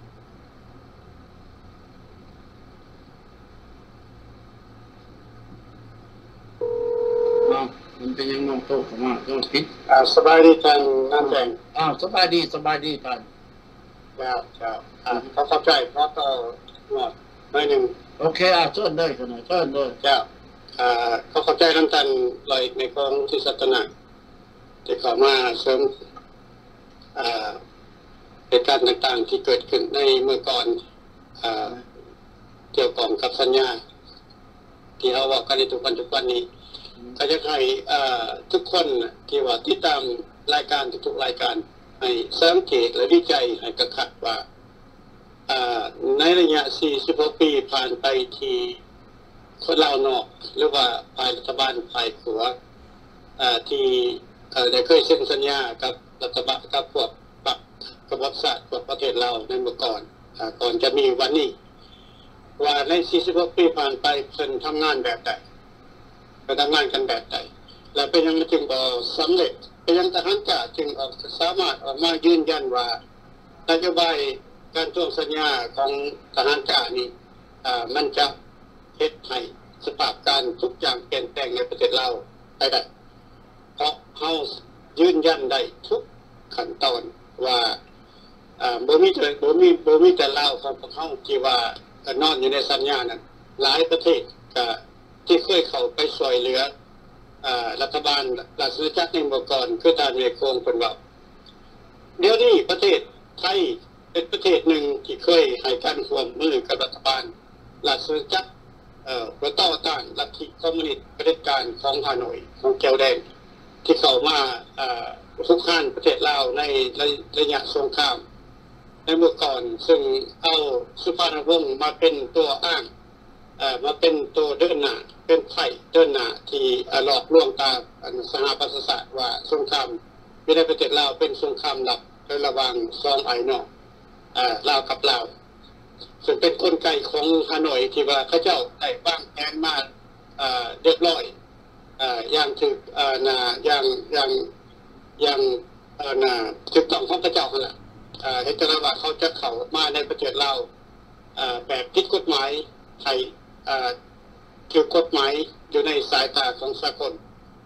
มันเป็นยังมองโตเข้ามาต้องคิดอ่าสบายดีท่านน้ำแดงอ้าวสบายดีสบายดีท่านครับครับอ่าเขาเข้าใจเพราะต่อหมดหน่อยหนึ่งโอเคอ่าเชิญเลยเชิญเลยเชิญเลยครับอ่าเขาเข้าใจทั้งท่านลอยในกองที่ศาสนาที่เข้ามาเสริมอ่าเหตุการณ์ต่างๆที่เกิดขึ้นในเมื่อก่อนอ่าเกี่ยวกับกับสัญญาที่เขาบอกกันในทุกวันทุกวันนี้ก็จะให้ทุกคนที่ว่าติดตามรายการทุกๆรายการให้สังเกตและวิจัยให้กระชับว่าในระยะสี่สิบหกปีผ่านไปที่คนลาวนอกหรือว่าฝ่ายรัฐบาลฝ่ายขัวที่ได้เคยเซ็นสัญญากับรัฐบาลกับพวกปักกับวัฒนศาสตร์พวกประเทศเราในเมื่อก่อนก่อนจะมีวันนี้ว่าในสี่สิบหกปีผ่านไปเพิ่นทำงานแบบใดไปทำงานกันแบบใดและเป็นยังจึงบ่สำเร็จเป็นยังทหารกล้าจึงออกสามารถออกมายืนยันว่านโยบายการทวงสัญญาของทหารกล้านี้มันจะเฮ็ดให้สภาพการทุกอย่างเปลี่ยนแปลงในประเทศเราได้ได้เพราะเขายืนยันได้ทุกขั้นตอนว่าบ่มีแต่บ่มีบ่มีแต่เราของพวกเขาที่ว่านอนอยู่ในสัญญานั้นหลายประเทศก็ที่เคยเข้าไปช่วยเหลือรัฐบาลรัฐจักรในเมื่อก่อนคือทางเมโคงเป็นว่าเดี๋ยวนี้ประเทศไทยเป็นประเทศหนึ่งที่เคยให้การร่วมมือกับรัฐบาลรัฐจักรเอ่อเพื่อต่อต้านลัทธิคอมมิวนิสต์เผด็จการของฮานอยของแก้วแดงที่เข้ามาคุกคามประเทศลาวในระยะสงครามในเมื่อก่อนซึ่งเอาสุภาพวงศ์มาเป็นตัวอ้างมาเป็นตัวเดินหน้าเป็นไผ่เดินหน้าที่หลอกลวงตาสหประชาชาติว่าสงครามในประเทศลาวเป็นสงครามลับระหว่างสองไอ้น้องลาวกับลาวซึ่งเป็นกลไกของฮานอยที่ว่าเขาเจ้าได้วางแผนมาเรียบร้อยอย่างถึกนาอย่างอย่างอย่างนาถึกต้องของพระเจ้าขนาดเห็นแต่ว่าเขาจะเข้ามาในประเทศลาวแบบผิดกฎหมายไทยถือกฎหมายอยู่ในสายตาของสากล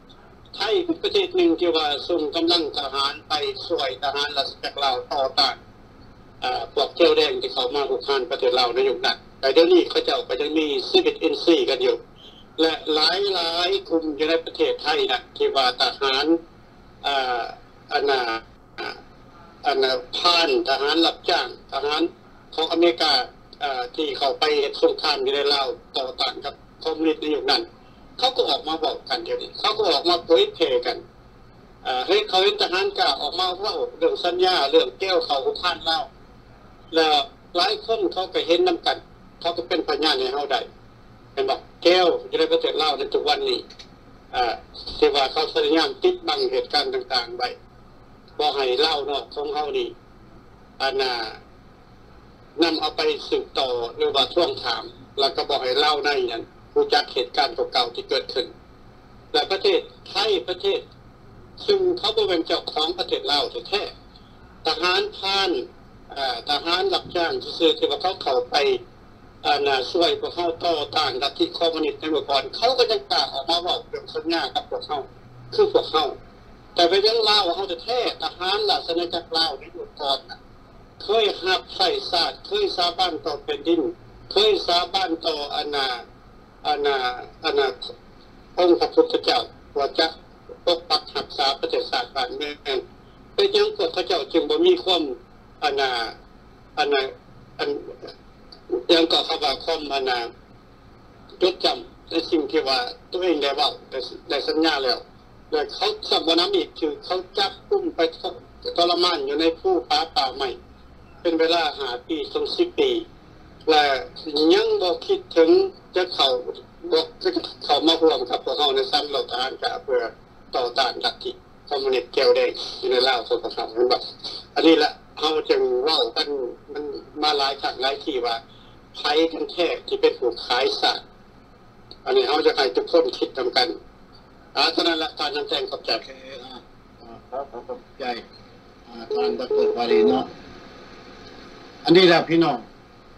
ไทยเป็นประเทศหนึ่งที่ว่าส่งกำลังทหารไปช่วยทหารราชจากรลาวต่อต้านพวกเจ้าแดงที่เขามาหุกคานประเทศลาวในยุคนั้นแต่เดี๋ยวนี้เขาเจ้าก็ยังมีซีวิตอินซีกันอยู่และหลายหลายกลุ่มอยู่ในประเทศไทยนะที่ว่าทหารอันนาอันนาผ่านทหารรับจ้างทหารของอเมริกาที่เขาไปสงครามอยู่ในลาวต่อต้านกับคอมมิวนิสต์ในยุคนั้นเขาก็ออกมาบอกกันเดี๋ยวนี้เขาก็ออกมาเผยแพร่กันเฮ้ยเขาเห็นทหารกล้าออกมาเล่าเรื่องสัญญาเรื่องแก้วเขาหุกคานเล่าแล้วหลายคนเขาก็เห็นน้ำกันเขาก็เป็นพยานในเฮาได้เป็นบอกแก้วอยู่ในประเทศลาวในทุกวันนี้ที่ว่าเขาสัญญาติดบังเหตุการณ์ต่างๆไปบอกให้เล่านอกของเฮานี่อันน่ะนำเอาไปสืบต่อหรือว่าท่วงถามแล้วก็บอกให้เล่าในนั้นรู้จักเหตุการณ์เก่าๆที่เกิดขึ้นแต่ประเทศไทยประเทศซึ่งเขาเป็นเจ้าของประเทศลาวแท้ๆทหารพานทหารรับจ้างซื่อๆที่ว่าเขาเข้าไปอ่าน่ะช่วยพวกเขาต่อต้านลัทธิคอมมิวนิสต์ในเมื่อก่อนเขาก็ยังกล้าออกมาบอกเรื่องสัญญากับพวกเขาคือพวกเขาแต่ไปเรื่องลาวเขาจะแท้ทหารราชอาณาจักรลาวในเมื่อก่อนน่ะเคยหับใส่ศาสตร์เคยสาบานต่อแผ่นดินเคยสาบานต่ออาณาอาณาอาณาองค์พระพุทธเจ้าว่าจะปกปักรักษาประเทศชาติบ้านเมืองเป็นยังพวกเขาเจ้าจึงบ่มีความอาณาอาณาอันยังก็เขาว่าความอาณาจดจำในสิ่งที่ว่าตัวเองได้ว่าได้สัญญาแล้วแต่เขาสับวน้ำอีกคือเขาจับกุ้มไปทรมานอยู่ในผู้ป่าป่าใหม่เป็นเวลาหาปีสองสิบปีและยังบอกคิดถึงจะเขาบอกจะเขามาร่วมกับพวกเขาในซ้ำเราทานกับเพื่อต่อต้านลัทธิคอมมิวนิสต์แก้วแดงอยู่ในลาวของเขาเป็นแบบอันนี้แหละเขาจึงเล่ากันมันมาหลายครั้งหลายทีว่าไพ่กันแท้ที่เป็นผู้ขายสัตว์อันนี้เขาจะให้ทุกคนคิดทำกันอ่าเท่านั้นละการนำแจ้งขอบใจโอเคอ่าขอขอบใจอ่าท่านดร.วารีเนาะอันนี้แหละพี่น้อง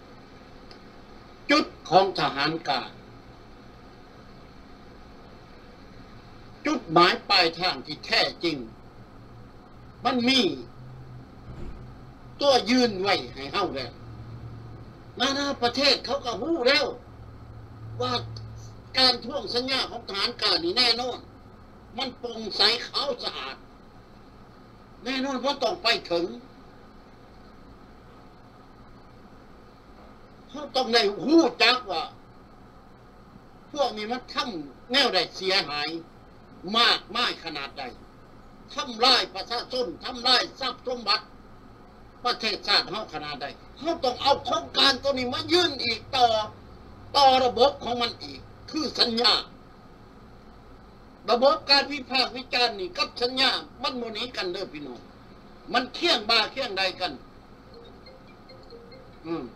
จุดของทหารกาจุดหมายปลายทางที่แท้จริงมันมีตัวยืนไว้ให้เฮาแล้วนานาประเทศเขาก็รู้แล้วว่าการท่วงสัญญาของทหารกานี่แน่นอนมันโปร่งใสขาวสะอาดแน่นอนว่าต้องไปถึงเขาต้องได้หู้จักว่าพวกนี้มันทำแนวใดเสียหายมากมายขนาดใดทำลายประชาชนทำลายทรัพย์สมบัติประเทศชาติเขาขนาดใดเขาต้องเอาโครงการตัวนี้มายื่นอีกต่อต่อระบบของมันอีกคือสัญญาระบบการวิพากษ์วิจารณ์นี่กับสัญญามันโมนี้กันเด้อพี่น้องมันเคี่ยงบาเคี่ยงใดกันอืม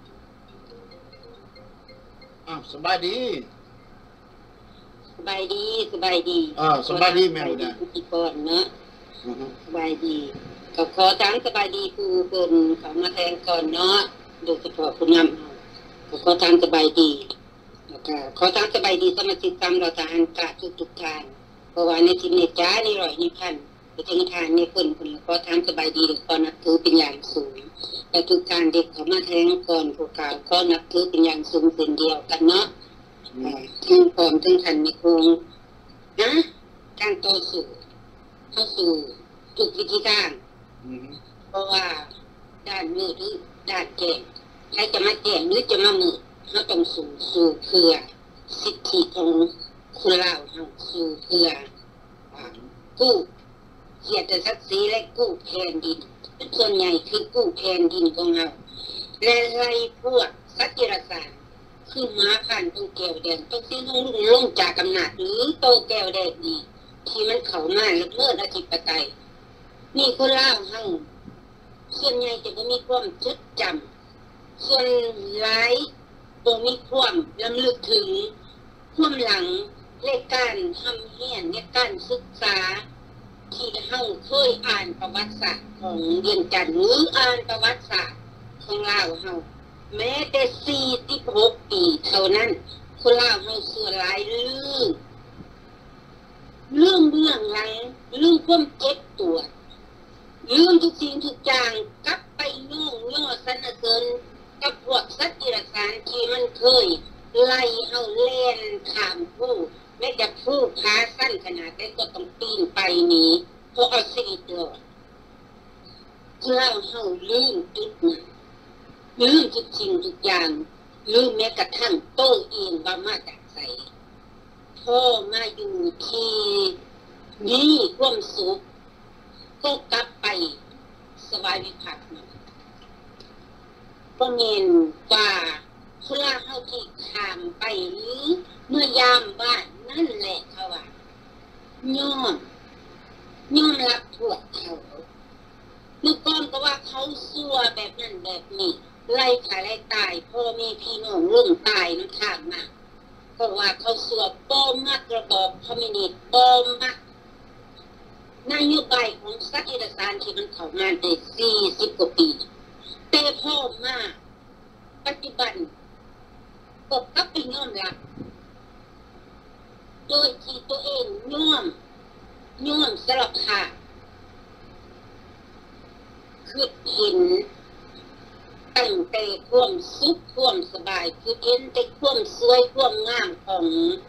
อ้าวสบายดีสบายดีสบายดีอ่าสบายดีแม่นะอีกคนเนาะสบายดีก็ขอทั้งสบายดีผู้คนเขามาแทงก่อนเนาะโดยเฉพาะผู้นำก็ขอทั้งสบายดีแล้วก็ขอทั้งสบายดีสมาชิกตามเราทหารกาทุกทุกทานเพราะว่าในทีมเนจ้านี่ร้อยนี่พันไปถึงทานในคนคนขอทั้งสบายดีเด็กขอนับถือเป็นอย่างสูงแต่ทุกทานเด็กเขามาแทงก่อนพวกเขาขอนับถือเป็นอย่างสูงเป็นเดียวกันเนาะทั้งพร้อมทั้งทันในโครงนะการต่อสู้เข้าสู่ทุกวิธีทางเพราะว่าด้านมือหรือด้านแก่ใครจะมาแก่หรือจะมามือเขาต้องสู่สู่เพื่อสิทธิของคนเราเขาสู่เพื่อกู้เกียรติศักดิ์ศรีและกู้แผ่นดินส่วนใหญ่คือกู้แผ่นดินของเราและไล่พวกสัจจิรศาสตร์คือม้าผ่านโตแก้วแดงต้องที่ลงลงจากอำนาจหรือโตแก้วแดงดีที่มันเข้ามาละเมิดอธิปไตยนี่คนเล่าให้ส่วนใหญ่จะไม่มีความจดจำส่วนหลายตัวมีความลำลึกถึงความหลังในการทำเฮียนในการศึกษาที่เฮาเคยอ่านประวัติศาสตร์ของเรียนจันทร์หรืออ่านประวัติศาสตร์ของลาวเฮาแม้แต่สี่สิบหกปีเท่านั้นคนลาวเฮาส่วนหลายลืมเรื่องเบื้องหลังเรื่องความเจ็บปวดเรื่องทุกสิ่งทุกอย่างกลับไปย่องย่อสรรเสริญกับพวกสัตว์ดิรัจฉานที่มันเคยไล่เฮาเล่นข้ามผู้แม้จะผู้ขาสั้นขนาดใดก็ต้องปีนไปหนีเพราะเอาชีวิตรอดเราเฮาลืมจุดนั้นลืมทุกสิ่งทุกอย่างลืมแม้กระทั่งโตเองว่ามาจากไสพ่อมาอยู่ที่นี่ความสุขก็กลับไปสบายวิภัตน์ก็เห็นว่าเพื่อเฮาที่ข้ามไปหรือเมื่อยามบ้านนั่นแหละเขาว่าย้อนย้อนรับพวกเขาเมื่อก่อนก็ว่าเขาซัวแบบนั้นแบบนี้ไล่ขาไล่ตายพ่อแม่พี่น้องลุงตายน้ำทางมาก็ว่าเขาซัวป้อมมักระบอบคอมมิวนิสต์ป้อมมักนโยบายของสัตว์ดิรัจฉานที่มันเข้ามาได้สี่สิบกว่าปีแต่พ่อมาปัจจุบันก็กลับไปยอมรับโดยที่ตัวเองยอมยอมสลับขาดคือเห็นตั้งแต่ความสุขความสบายคือเห็นแต่ความสวยความงามของ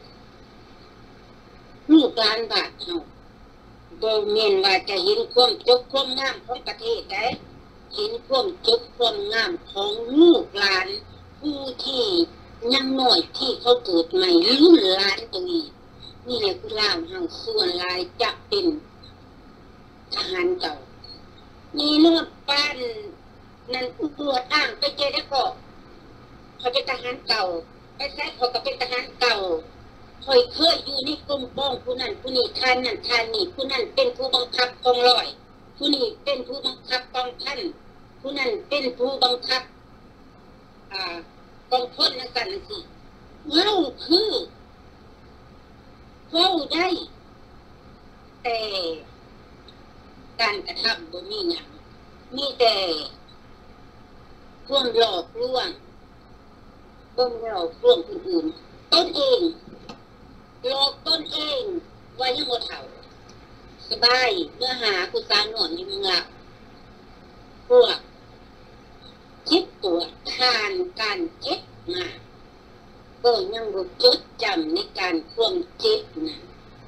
ลูกหลานบาดเฮาบ่แม่นว่าจะเห็นความจบความงามของประเทศได้เห็นความจบความงามของลูกหลานผู้ที่ยังน้อยที่เขาเกิดใหม่รุ่นหลานตัวนี้นี่แหละคือล่างเฮาส่วนหลายจะเป็นทหารเก่ามีเลือดปั้นนั่นตรวจอ้างไปเจอได้ก็เขาเป็นทหารเก่าไปแท้เขาก็เป็นทหารเก่าคอยเคยอยู่ในกลุ่มป้องผู้นั้นผู้นี้ท่านนั่นท่านนี่ผู้นั้นเป็นผู้บังคับกองร้อยผู้นี้เป็นผู้บังคับกองพันผู้นั้นเป็นผู้บังคับอ่ากองพลนั่นสั่นนั่นสิเว้าคือเว้าได้แต่การกระทำบ่มีหยังมีแต่ความหลอกลวงความหลอกลวงคนอื่นตนเองหลอกตนเองว่ายังบ่เฒ่าสบายเมื่อหาผู้สาวหนอนอยู่เมืองลาวพวกคิดตัวทานการเจ็บมาก็ยังบ่จดจำในการความเจ็บนั้น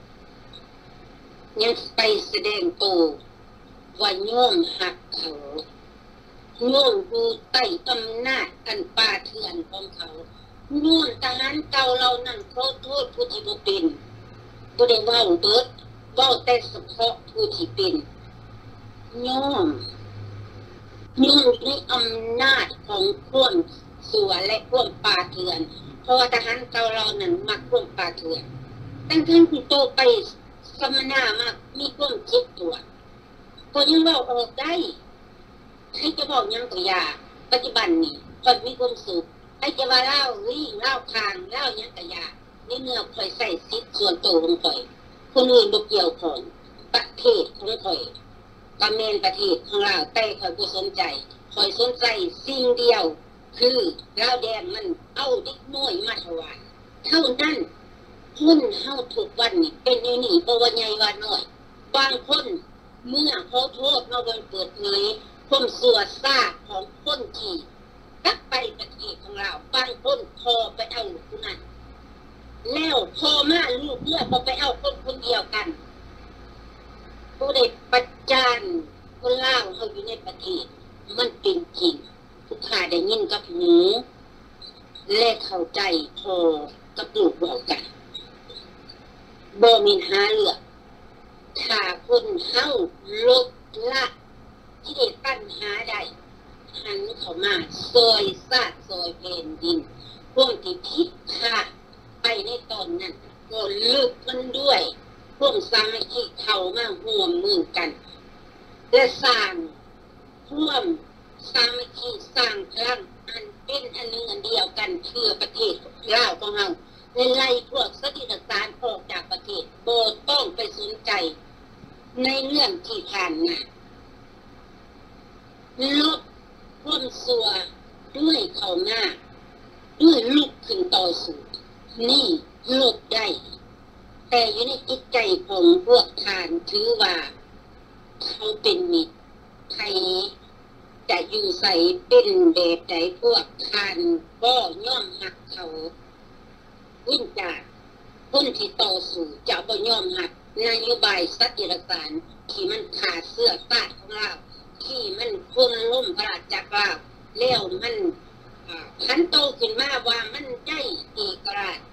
ยังไปแสดงตัวว่าโยมหักเขาโยมดูใต้อำนาจอันป่าเถื่อนของเขาโยมทหารเก่าเรานั่นขอโทษผู้ที่บ่เป็นบ่ได้เว้าเบิดเว้าแต่เฉพาะผู้ที่เป็นโยมโยมในอำนาจของความสัวและความป่าเถื่อนเพราะว่าทหารเก่าเรานั่นมักความป่าเถื่อนตั้งแต่ที่โตไปสมณามากมีความคิดตัวก็ยังเว้าออกได้ใครจะบอกยังตัวยาปัจจุบันนี่คนมีความสุขใครจะว่าเล่าวิ่งเล่าคางเล่ายังตัวยาในเมื่อคอยใส่สิทธิ์ส่วนตัวของคอยคนอื่นบ่เกี่ยวของประเทศของคอยกำเนิดประเทศของเราแต่คอยบ่สนใจคอยสนใจสิ่งเดียวคือเล่าแดงมันเอาเด็กน้อยมาถวายเท่านั้นคนเฮาทุกวันนี่เป็นอย่างนี้บ่ว่าใหญ่ว่าน้อยบางคนเมื่อเขาโทษมาบนเปิดเผยความสัวซ่าของคนที่กลับไปประเทศของเราบางคนพอไปเอาผู้นั้นแล้วพอมาลูกเมื่อพอไปเอาคนคนเดียวกันผู้ใดประจานคนลาวเขาอยู่ในประเทศมันเป็นจริงทุกขาได้ยินกับหูและเข้าใจพอกับลูกบอกกันบ่มีหาเลือกถ้าคนเฮาลดละที่ได้ปัญหาได้หันเข้ามาซอยซาดซอยแผ่นดินพวกที่ผิดพลาดไปในตอนนั้นก็ลึกมันด้วยพวกสามัคคีเข้ามาร่วมมือกันและสร้างร่วมสามัคคีสร้างพลังอันเป็นอันหนึ่งอันเดียวกันเพื่อประเทศลาวของเราไล่พวกสัตว์ดิรัจฉานออกจากประเทศโบต้องไปสนใจในเรื่องที่ผ่านมาลบความสัวด้วยเขาหน้าด้วยลุกขึ้นต่อสู้นี่ลบได้แต่อยู่ในจิตใจของพวกทานถือว่าเขาเป็นมิตรใครจะอยู่ใส่เป็นแบบใดพวกทานก็ย่อมหักเขาวิ่งจากคนที่ต่อสู้จะบ่ย่อมหักนโยบายสัตย์รักษาที่มันขาดเสื้อตาดของเราที่มันคนล้มพระราชจักรเราแล้วมันพันโตขึ้นมาว่ามันได้เอกราช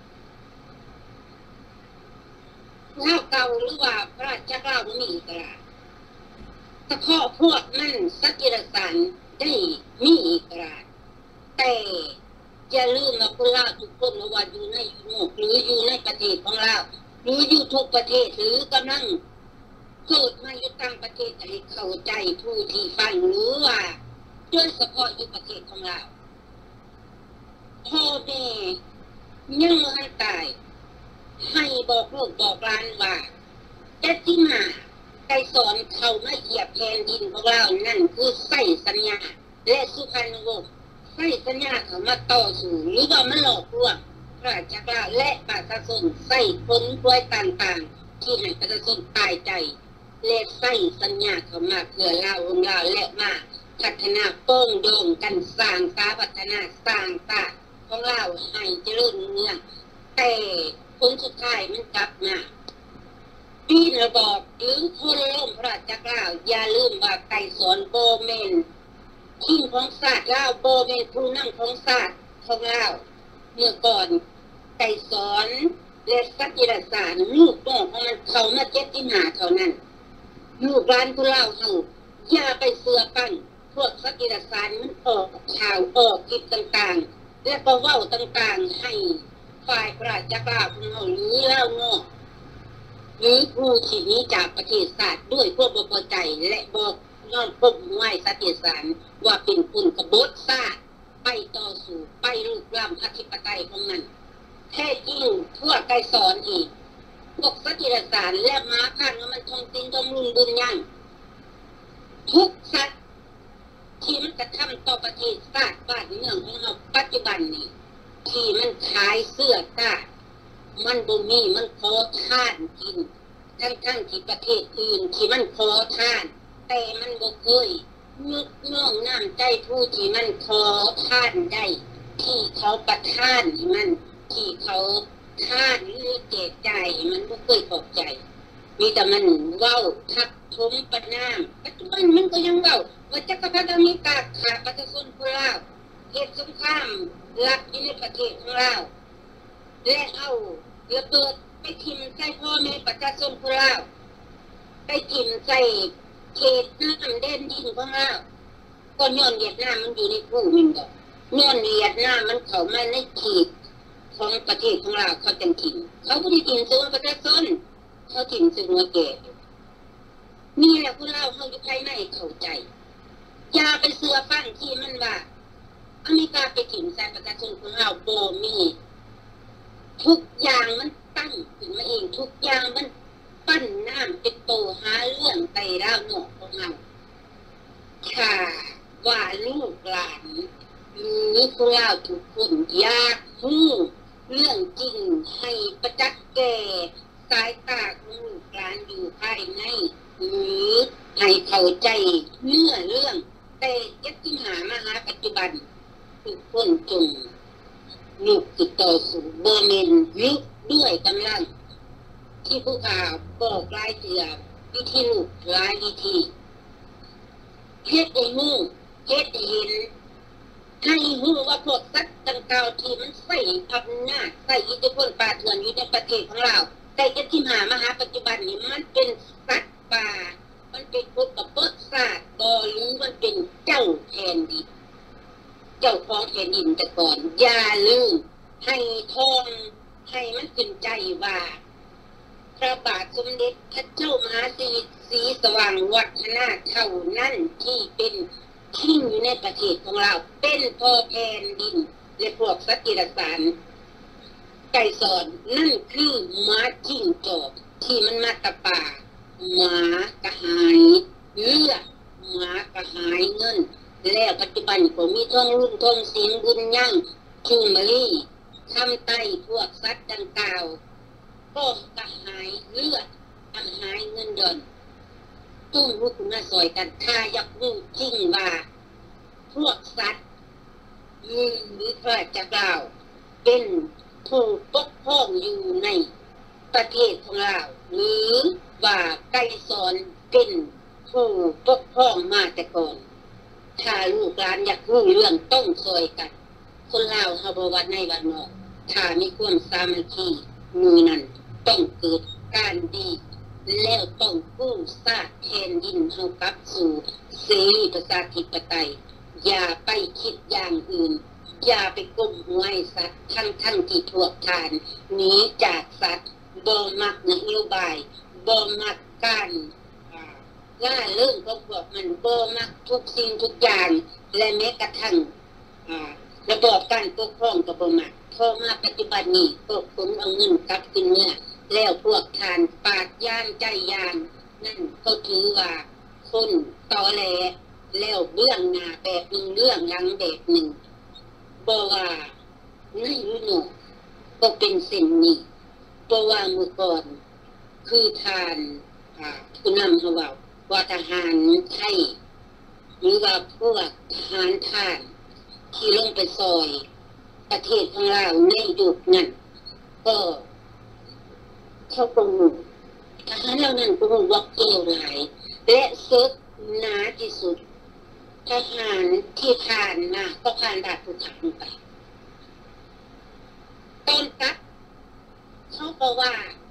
เล่าเก่าหรือว่าพระราชจักรเรามีเอกราชเฉพาะพวกมันสัตย์รักษาได้มีเอกราชแต่อย่าลืมว่าคนลาวทุกคนว่าอยู่ในยุโรปหรืออยู่ในประเทศของเราหรืออยู่ทุกประเทศหรือกำลังเกิดมาอยู่ต่างประเทศให้เข้าใจผู้ที่ฟังหรือว่าโดยเฉพาะอยู่ประเทศของเราพ่อแม่ยังให้ตายให้บอกลูกบอกหลานว่าจะที่มาไกสอนเขามาเหยียบแผ่นดินของเรานั่นคือใส่สัญญาและสุพรรณวงศ์ใส่สัญญาเขามาต่อสู้หรือว่ามันหลอกลวงพระราชกล่าวและประชาชนใส่คนป่วยต่างๆที่ให้ประชาชนตายใจและใส่สัญญาเขามาเพื่อเราองเราและมาพัฒนาโป้งโด่งกันสร้างสาพัฒนาสร้างตาของเราให้เจริญเมืองแต่ผลสุดท้ายมันกลับมาปีนระบอบหรือคนล้มพระราชกล่าวอย่าลืมว่าไกสอนโบเมนทิ้งของศาสตร์ลาวโบเมนผู้นำของศาสตร์ของลาวเมื่อก่อนไกสอนและสัจจิรสารลูกน้องของมันเขามาเจ็ดที่หาเท่านั้นลูกร้านผู้เล่าเขาอย่าไปเสือปั้นพวกสัจจิรสารมันออกข่าวออกคลิปต่างๆและก็เว้าต่างๆให้ฝ่ายพระราชกล่าวของเราหรือเล่างอกหรือผู้ที่นี้จากประเทศศาสตร์ด้วยพวกบพอใจและบอกย้อนพบไหวสัจจิสารว่าเป็นคุณกบฏศาสตร์ไปต่อสู้ไปลุกล้ำอธิปไตยของมันแท้จริงพวกไกสอนอีกพวกสัจจิสารและม้าพันธุ์มันทองตินทองรุ่นบุญยังทุกสัตว์ที่มันกระทำต่อประเทศศาสตร์บ้านเมืองของเราปัจจุบันนี้ที่มันขายเสื้อตามันบ่มีมันขอทานกินทั้งทั้งที่ประเทศอื่นที่มันขอทานแต่มันบ่เคยนึกน้องน้ำใจผู้ที่มันขอทานได้ที่เขาประทานให้มันที่เขาทานหรือเจตใจมันบ่เคยขอบใจมีแต่มันเว้าทักทมประนามปัจจุบันมันก็ยังเว้าว่าจักรพรรดิอเมริกาฆ่าประชาชนของเราเหตุสงครามลับอยู่ในประเทศของเราและเอาระเบิดไปทิ่มใส่พ่อแม่ประชาชนของเราไปทิ่มใส่เขตน้ำแดนดินของเราก็ย้อนเวียดนามมันอยู่ในผู้มันก็ย้อนเวียดนามมันเข้ามาในเขตของประเทศของเราเขาจังทิ่มเขาไม่ได้ทิ่มซึ่งประชาชนเขาทิ่มซึ่งหัวแก่นี่แหละพวกเราเขาอยู่ภายในเข้าใจอย่าไปเสือฟังที่มันว่าอเมริกาไปถิ่มใส่ประชาชนของเราโบมีทุกอย่างมันตั้งขึ้นมาเองทุกอย่างมันปั้นน้ำเป็นโตหาเรื่องไต่ดาวหนอกของเราค่ะว่าลูกหลานหรือพวกเราทุกคนอยากรู้เรื่องจริงให้ประจักษ์แก่สายตาของลูกหลานอยู่ภายในหรือให้เข้าใจเนื้อเรื่องแต่ยัตติหามหาปัจจุบันทุกคนจงลุกขึ้นต่อสู้บ่แม่นลุกด้วยกำลังที่ผู้ข่าวบอกหลายเทื่อวิธีลุกหลายวิธีเฮ็ดให้รู้เฮ็ดให้เห็นให้รู้ว่าพวกสัตว์ต่างๆที่มันใส่อำนาจใส่อิทธิพลป่าเถื่อนอยู่ในประเทศของเราแต่ยัตติหามหาปัจจุบันนี้มันเป็นสัตว์ป่ามันเป็นพวกกบฏศาสตร์บ่หรือมันเป็นเจ้าแผ่นดินเจ้าของแผ่นดินแต่ก่อนอย่าลืมให้ทองให้มันขึ้นใจว่าพระบาทสมเด็จพระเจ้ามหาสีสีสว่างวัฒนาเท่านั้นที่เป็นทิ้งอยู่ในประเทศของเราเป็นพ่อแผ่นดินและพวกสัตว์ที่สารไก่สอนนั่นคือหมาจิ้งจอกที่มันมาตะป่าหมากระหายเลือดหมากระหายเงินแล้วปัจจุบันก็มีท่องรุ่นท่องศีลบุญยั่งจูมารีทำไตพวกสัตว์ดังกล่าวก็กระหายเลือดกระหายเงินเดือนต้องลุกขึ้นมาซอยกันถ้าอยากรู้จริงว่าพวกสัตว์หรือพระเจ้าเป็นผู้ปกครองอยู่ในประเทศของเราหรือว่าไกรสอนเป็นผู้ปกครองมาแต่ก่อนถ้าลูกหลานอยากรู้เรื่องต้องซอยกันคนลาวเฮาบ่ว่าในบ้านนอกถ้ามีความสามัคคีมือนั้นต้องเกิดการดีแล้วต้องกู้ซากแผ่นดินเฮากลับสู่เสรีประชาธิปไตยอย่าไปคิดอย่างอื่นอย่าไปก้มหัวให้สัตว์ทั้งทั้งที่พวกทานหนีจากสัตว์บ่มักนโยบายบ่มักการล่าเรื่องของพวกมันบ่มักทุกสิ่งทุกอย่างและแม้กระทั่งระบอบการปกครองก็บ่มักพอมาปัจจุบันนี้ก็ขนเอาเงินกลับขึ้นเมื่อแล้วพวกทานปาดย่านใจยานนั่นก็ถือว่าคนตอแหลแล้วเบื้องหน้าแบบหนึ่งเรื่องหลังแบบหนึ่งบ่ว่าในยุโรปก็เป็นสิ่งนี้บ่ว่าเมื่อก่อนคือทานผู้นำเขาว่าว่าทหารไทยหรือว่าพวกทหารทานที่ลงไปซอยประเทศของเราในยุคนั้นก็เขาคงทหารเหล่านั้นก็รู้ว่าเกี่ยวหลายและซึกหนาที่สุดทหารที่ผ่านมาก็ผ่านด่านภูเขาไปตอนตัดเขาก็ว่า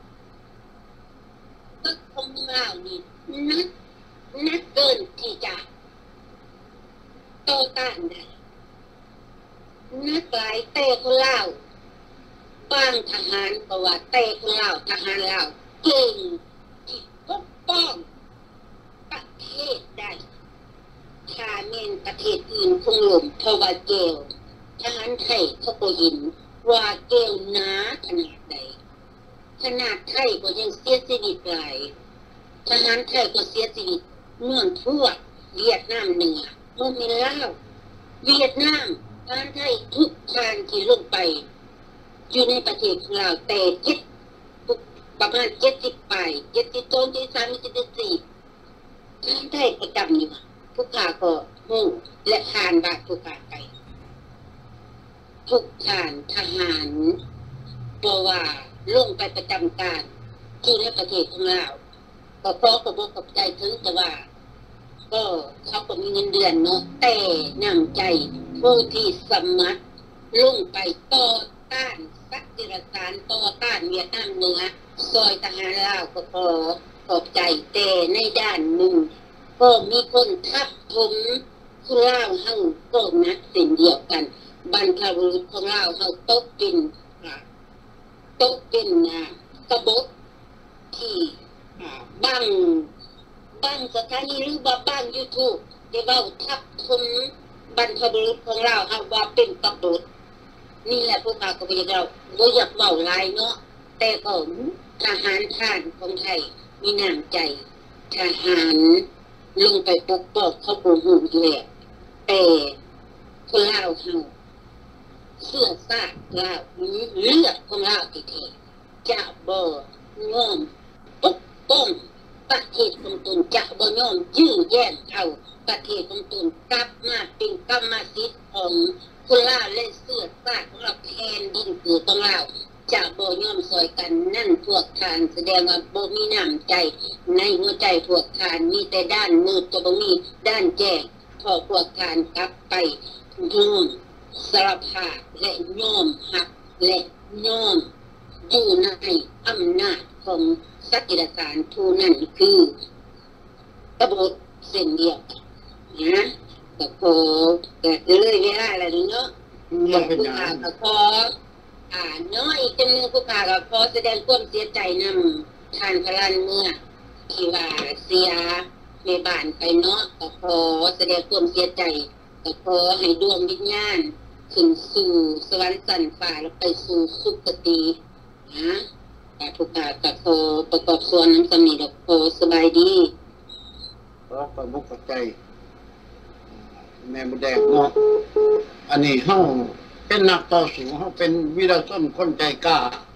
ตึกของเรานี่นักนักเกินที่จะโตต้านได้นักหลายเตะคนเล่าบางทหารก็ว่าเตะคนเล่าทหารเล่าเก่งที่ปกป้องประเทศได้ถ้าเมนประเทศอื่นคงหล่มเพราะว่าเกลทหารไทยเขาก็เห็นว่าเกลหนาขนาดใดขนาดไทยก็ยังเสียชีวิตหลายทหารไทยก็เสียชีวิตเมืองพวกเวียดนามเหนือโมมิลาวเวียดนามทหารไทยทุกทางที่ลงไปอยู่ในประเทศของเราแต่เจ็ดประมาณเจ็ดสิบไปเจ็ดสิบสองเจ็ดสิบสามเจ็ดสิบสี่ทหารไทยประจำอยู่ผู้ข่าก็หูและทานบาดผู้ข่าไปทุกทานทหารตัวว่าลงไปประจำการที่ในประเทศของเราก็เพราะกระบอกกับใจถึงแต่ว่าก็เขาก็มีเงินเดือนเนาะแต่นำใจผู้ที่สมัครลงไปต่อต้านสักดิรสารต่อต้านเวียดนามเหนือซอยทหารลาวก็ขอขอบใจแต่ในด้านหนึ่งก็มีคนทับถมคือลาวเฮาก็นักสิ่งเดียวกันบรรพบุรุษของลาวเฮาตกเป็นตกเป็นกบฏที่บังบังสถานีหรือว่าบัง YouTube ที่เว้าทับถมบรรพบุรุษของเราเฮาว่าเป็นกบฏนี่แหละพวกเราก็บ่อยากเราบ่อยากเว้าหลายเนาะแต่ก็ทหารท่านของไทยมีน้ำใจทหารลงไปปกป้องเขาบ่ฮู้อยู่แล้วแต่คนลาวเฮาเสื้อซากลาวเลือดของลาวที่แท้จะบ่ยอมปกป้องประเทศของตนจะบ่ยอมยื้อแย่งเอาประเทศของตนกลับมาเป็นกรรมสิทธิ์ของคนลาวและเสื้อซากของเราแผ่นดินคือของเราจะบ่ยอมซอยกันนั่นพวกทานแสดงว่าบ่มีน้ำใจในหัวใจพวกทานมีแต่ด้านมืดจะบ่มีด้านแจ้งพอพวกทานกลับไปยอมสารภาพและยอมหักและยอมอยู่ในอำนาจของสักดิรสารผู้นั้นคือกบฏเส้นเดียวนะก็ขอแต่เลยเวลาอะไรเนาะอยากผู้ข่าวก็ขออ่าน้อยจำนวนผู้ข่าวก็ขอแสดงความเสียใจนำทานพลันเมื่อที่ว่าเสียในบ้านไปเนาะก็ขอแสดงความเสียใจก็ขอให้ดวงวิญญาณขึ้นสู่สวรรค์สันฟ้าแล้วไปสู่สุคตินะแต่ผู้ข่าวก็ขอประกอบส่วนนั้นสำนีดอกขอสบายดีขอประมุขใจแม่บุแดงเนาะอันนี้เฮาเป็นนักต่อสู้เฮาเป็นวีรชนคนใจกล้า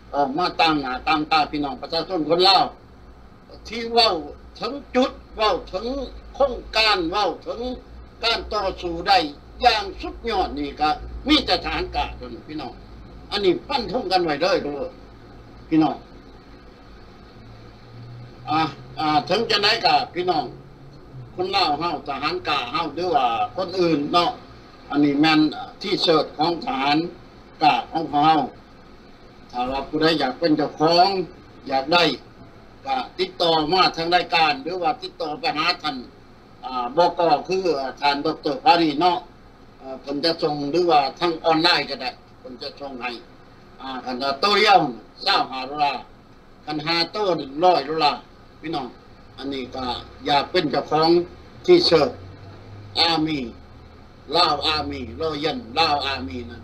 ออกมาตั้งหน้าตั้งตาพี่น้องประชาชนคนลาวที่เว้าถึงจุดเว้าถึงโครงการเว้าถึงการต่อสู้ได้อย่างสุดยอดนี่ก็มีแต่ทหารกาเท่านั้นพี่น้องอันนี้ปั้นทงกันไว้เลยเด้อพี่น้องอ่าอ่าถึงจะไหนกะพี่น้องคนลาวเฮาทหารกาเฮาหรือว่าคนอื่นเนาะอันนี้แม่นที่เชิดของทหารกาของเฮาถ้าว่าผู้ใดอยากเป็นเจ้าของอยากได้ก็ติดต่อมาทางรายการหรือว่าติดต่อไปหาท่านอ่าบก.คือท่านดร.พารีเนาะเอ่อผมจะส่งหรือว่าทางออนไลน์ก็ได้ผมจะส่งให้อ่าคันโตเดียวเจ้าหาดอลลาร์คันหาโต้หนึ่งร้อยดอลลาร์พี่น้องอันนี้ก็อยากเป็นเจ้าของที่เชิดอาร์มีลาวอาร์มีรอยันลาวอาร์มีนั่น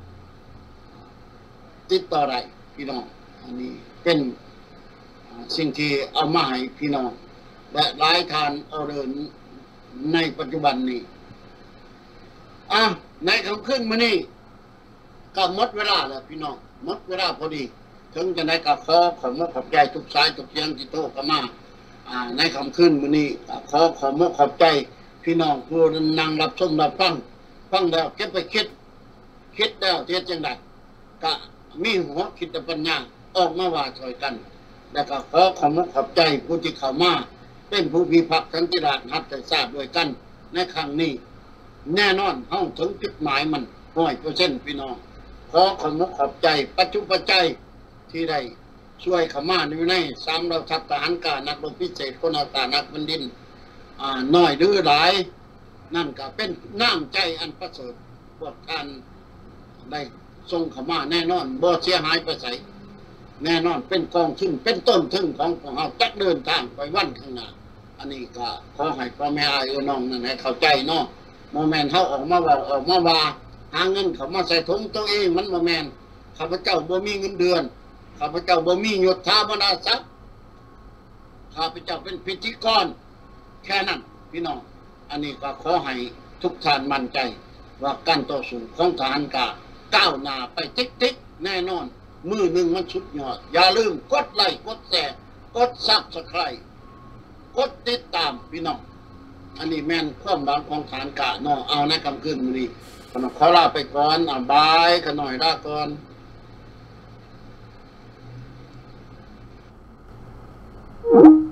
ติดต่อได้พี่น้องอันนี้เป็นสิ่งที่เอามาให้พี่น้องและหลายทานเอาเดินในปัจจุบันนี้อ่ะในคำขึ้นมานี่ก็หมดเวลาแล้วพี่น้องหมดเวลาพอดีถึงจะได้กับขอขอมกขอบใจทุกสายทุกเสียงที่โทรเข้ามาอ่าในคำขึ้นมานี่ขอขอมกขอบใจพี่น้องผู้นั่งรับชมรับฟังฟังแล้วเก็บไปคิดคิดแล้วเทียบจังไดก็มีหัวคิดแต่ปัญญาออกมาว่าช่วยกันแล้วก็ขอขอมกขอบใจผู้ที่เข้ามาเป็นผู้พิพักษ์สันติราษฎร์หัดใจทราบด้วยกันในครั้งนี้แน่นอนห้องถึงจุดหมายมันร้อยเปอร์เซ็นต์พี่น้องขอขอมกขอบใจปัจจุปัจจัยที่ได้ช่วยเข้ามาในสามเราทัพทหารกานักรบพิเศษคนอาตานักบันดินอ่าน้อยดื้อหลายนั่นก็เป็นน้ำใจอันประเสริฐพวกท่านได้ส่งเข้ามาแน่นอนบ่เสียหายไปใส่แน่นอนเป็นกองทุนเป็นต้นทุนของของเราจักเดินทางไปวันข้างหน้าอันนี้ก็ขอให้พ่อแม่อายน้องนั่นให้เข้าใจเนาะโมเมนต์เขาออกมาบอกออกมาว่าหาเงินเขามาใส่ถุงตัวเองมันโมเมนต์ข้าพเจ้าบ่มีเงินเดือนข้าพเจ้าบ่มียศถาบรรดาศักดิ์ข้าพเจ้าเป็นพิธีกรแค่นั้นพี่น้องอันนี้ก็ขอให้ทุกท่านมั่นใจว่าการต่อสู้ของทหารกาก้าวหน้าไปติ๊กๆแน่นอนมือหนึ่งมันสุดยอดอย่าลืมกดไลค์กดแชร์กดซับสไครบ์กดติดตามพี่น้องอันนี้แม่นความหวังของทหารกาเนาะเอาในคำคืนมื้อนี้ขอลาไปก่อนอ่ะบายกันหน่อยลาก่อน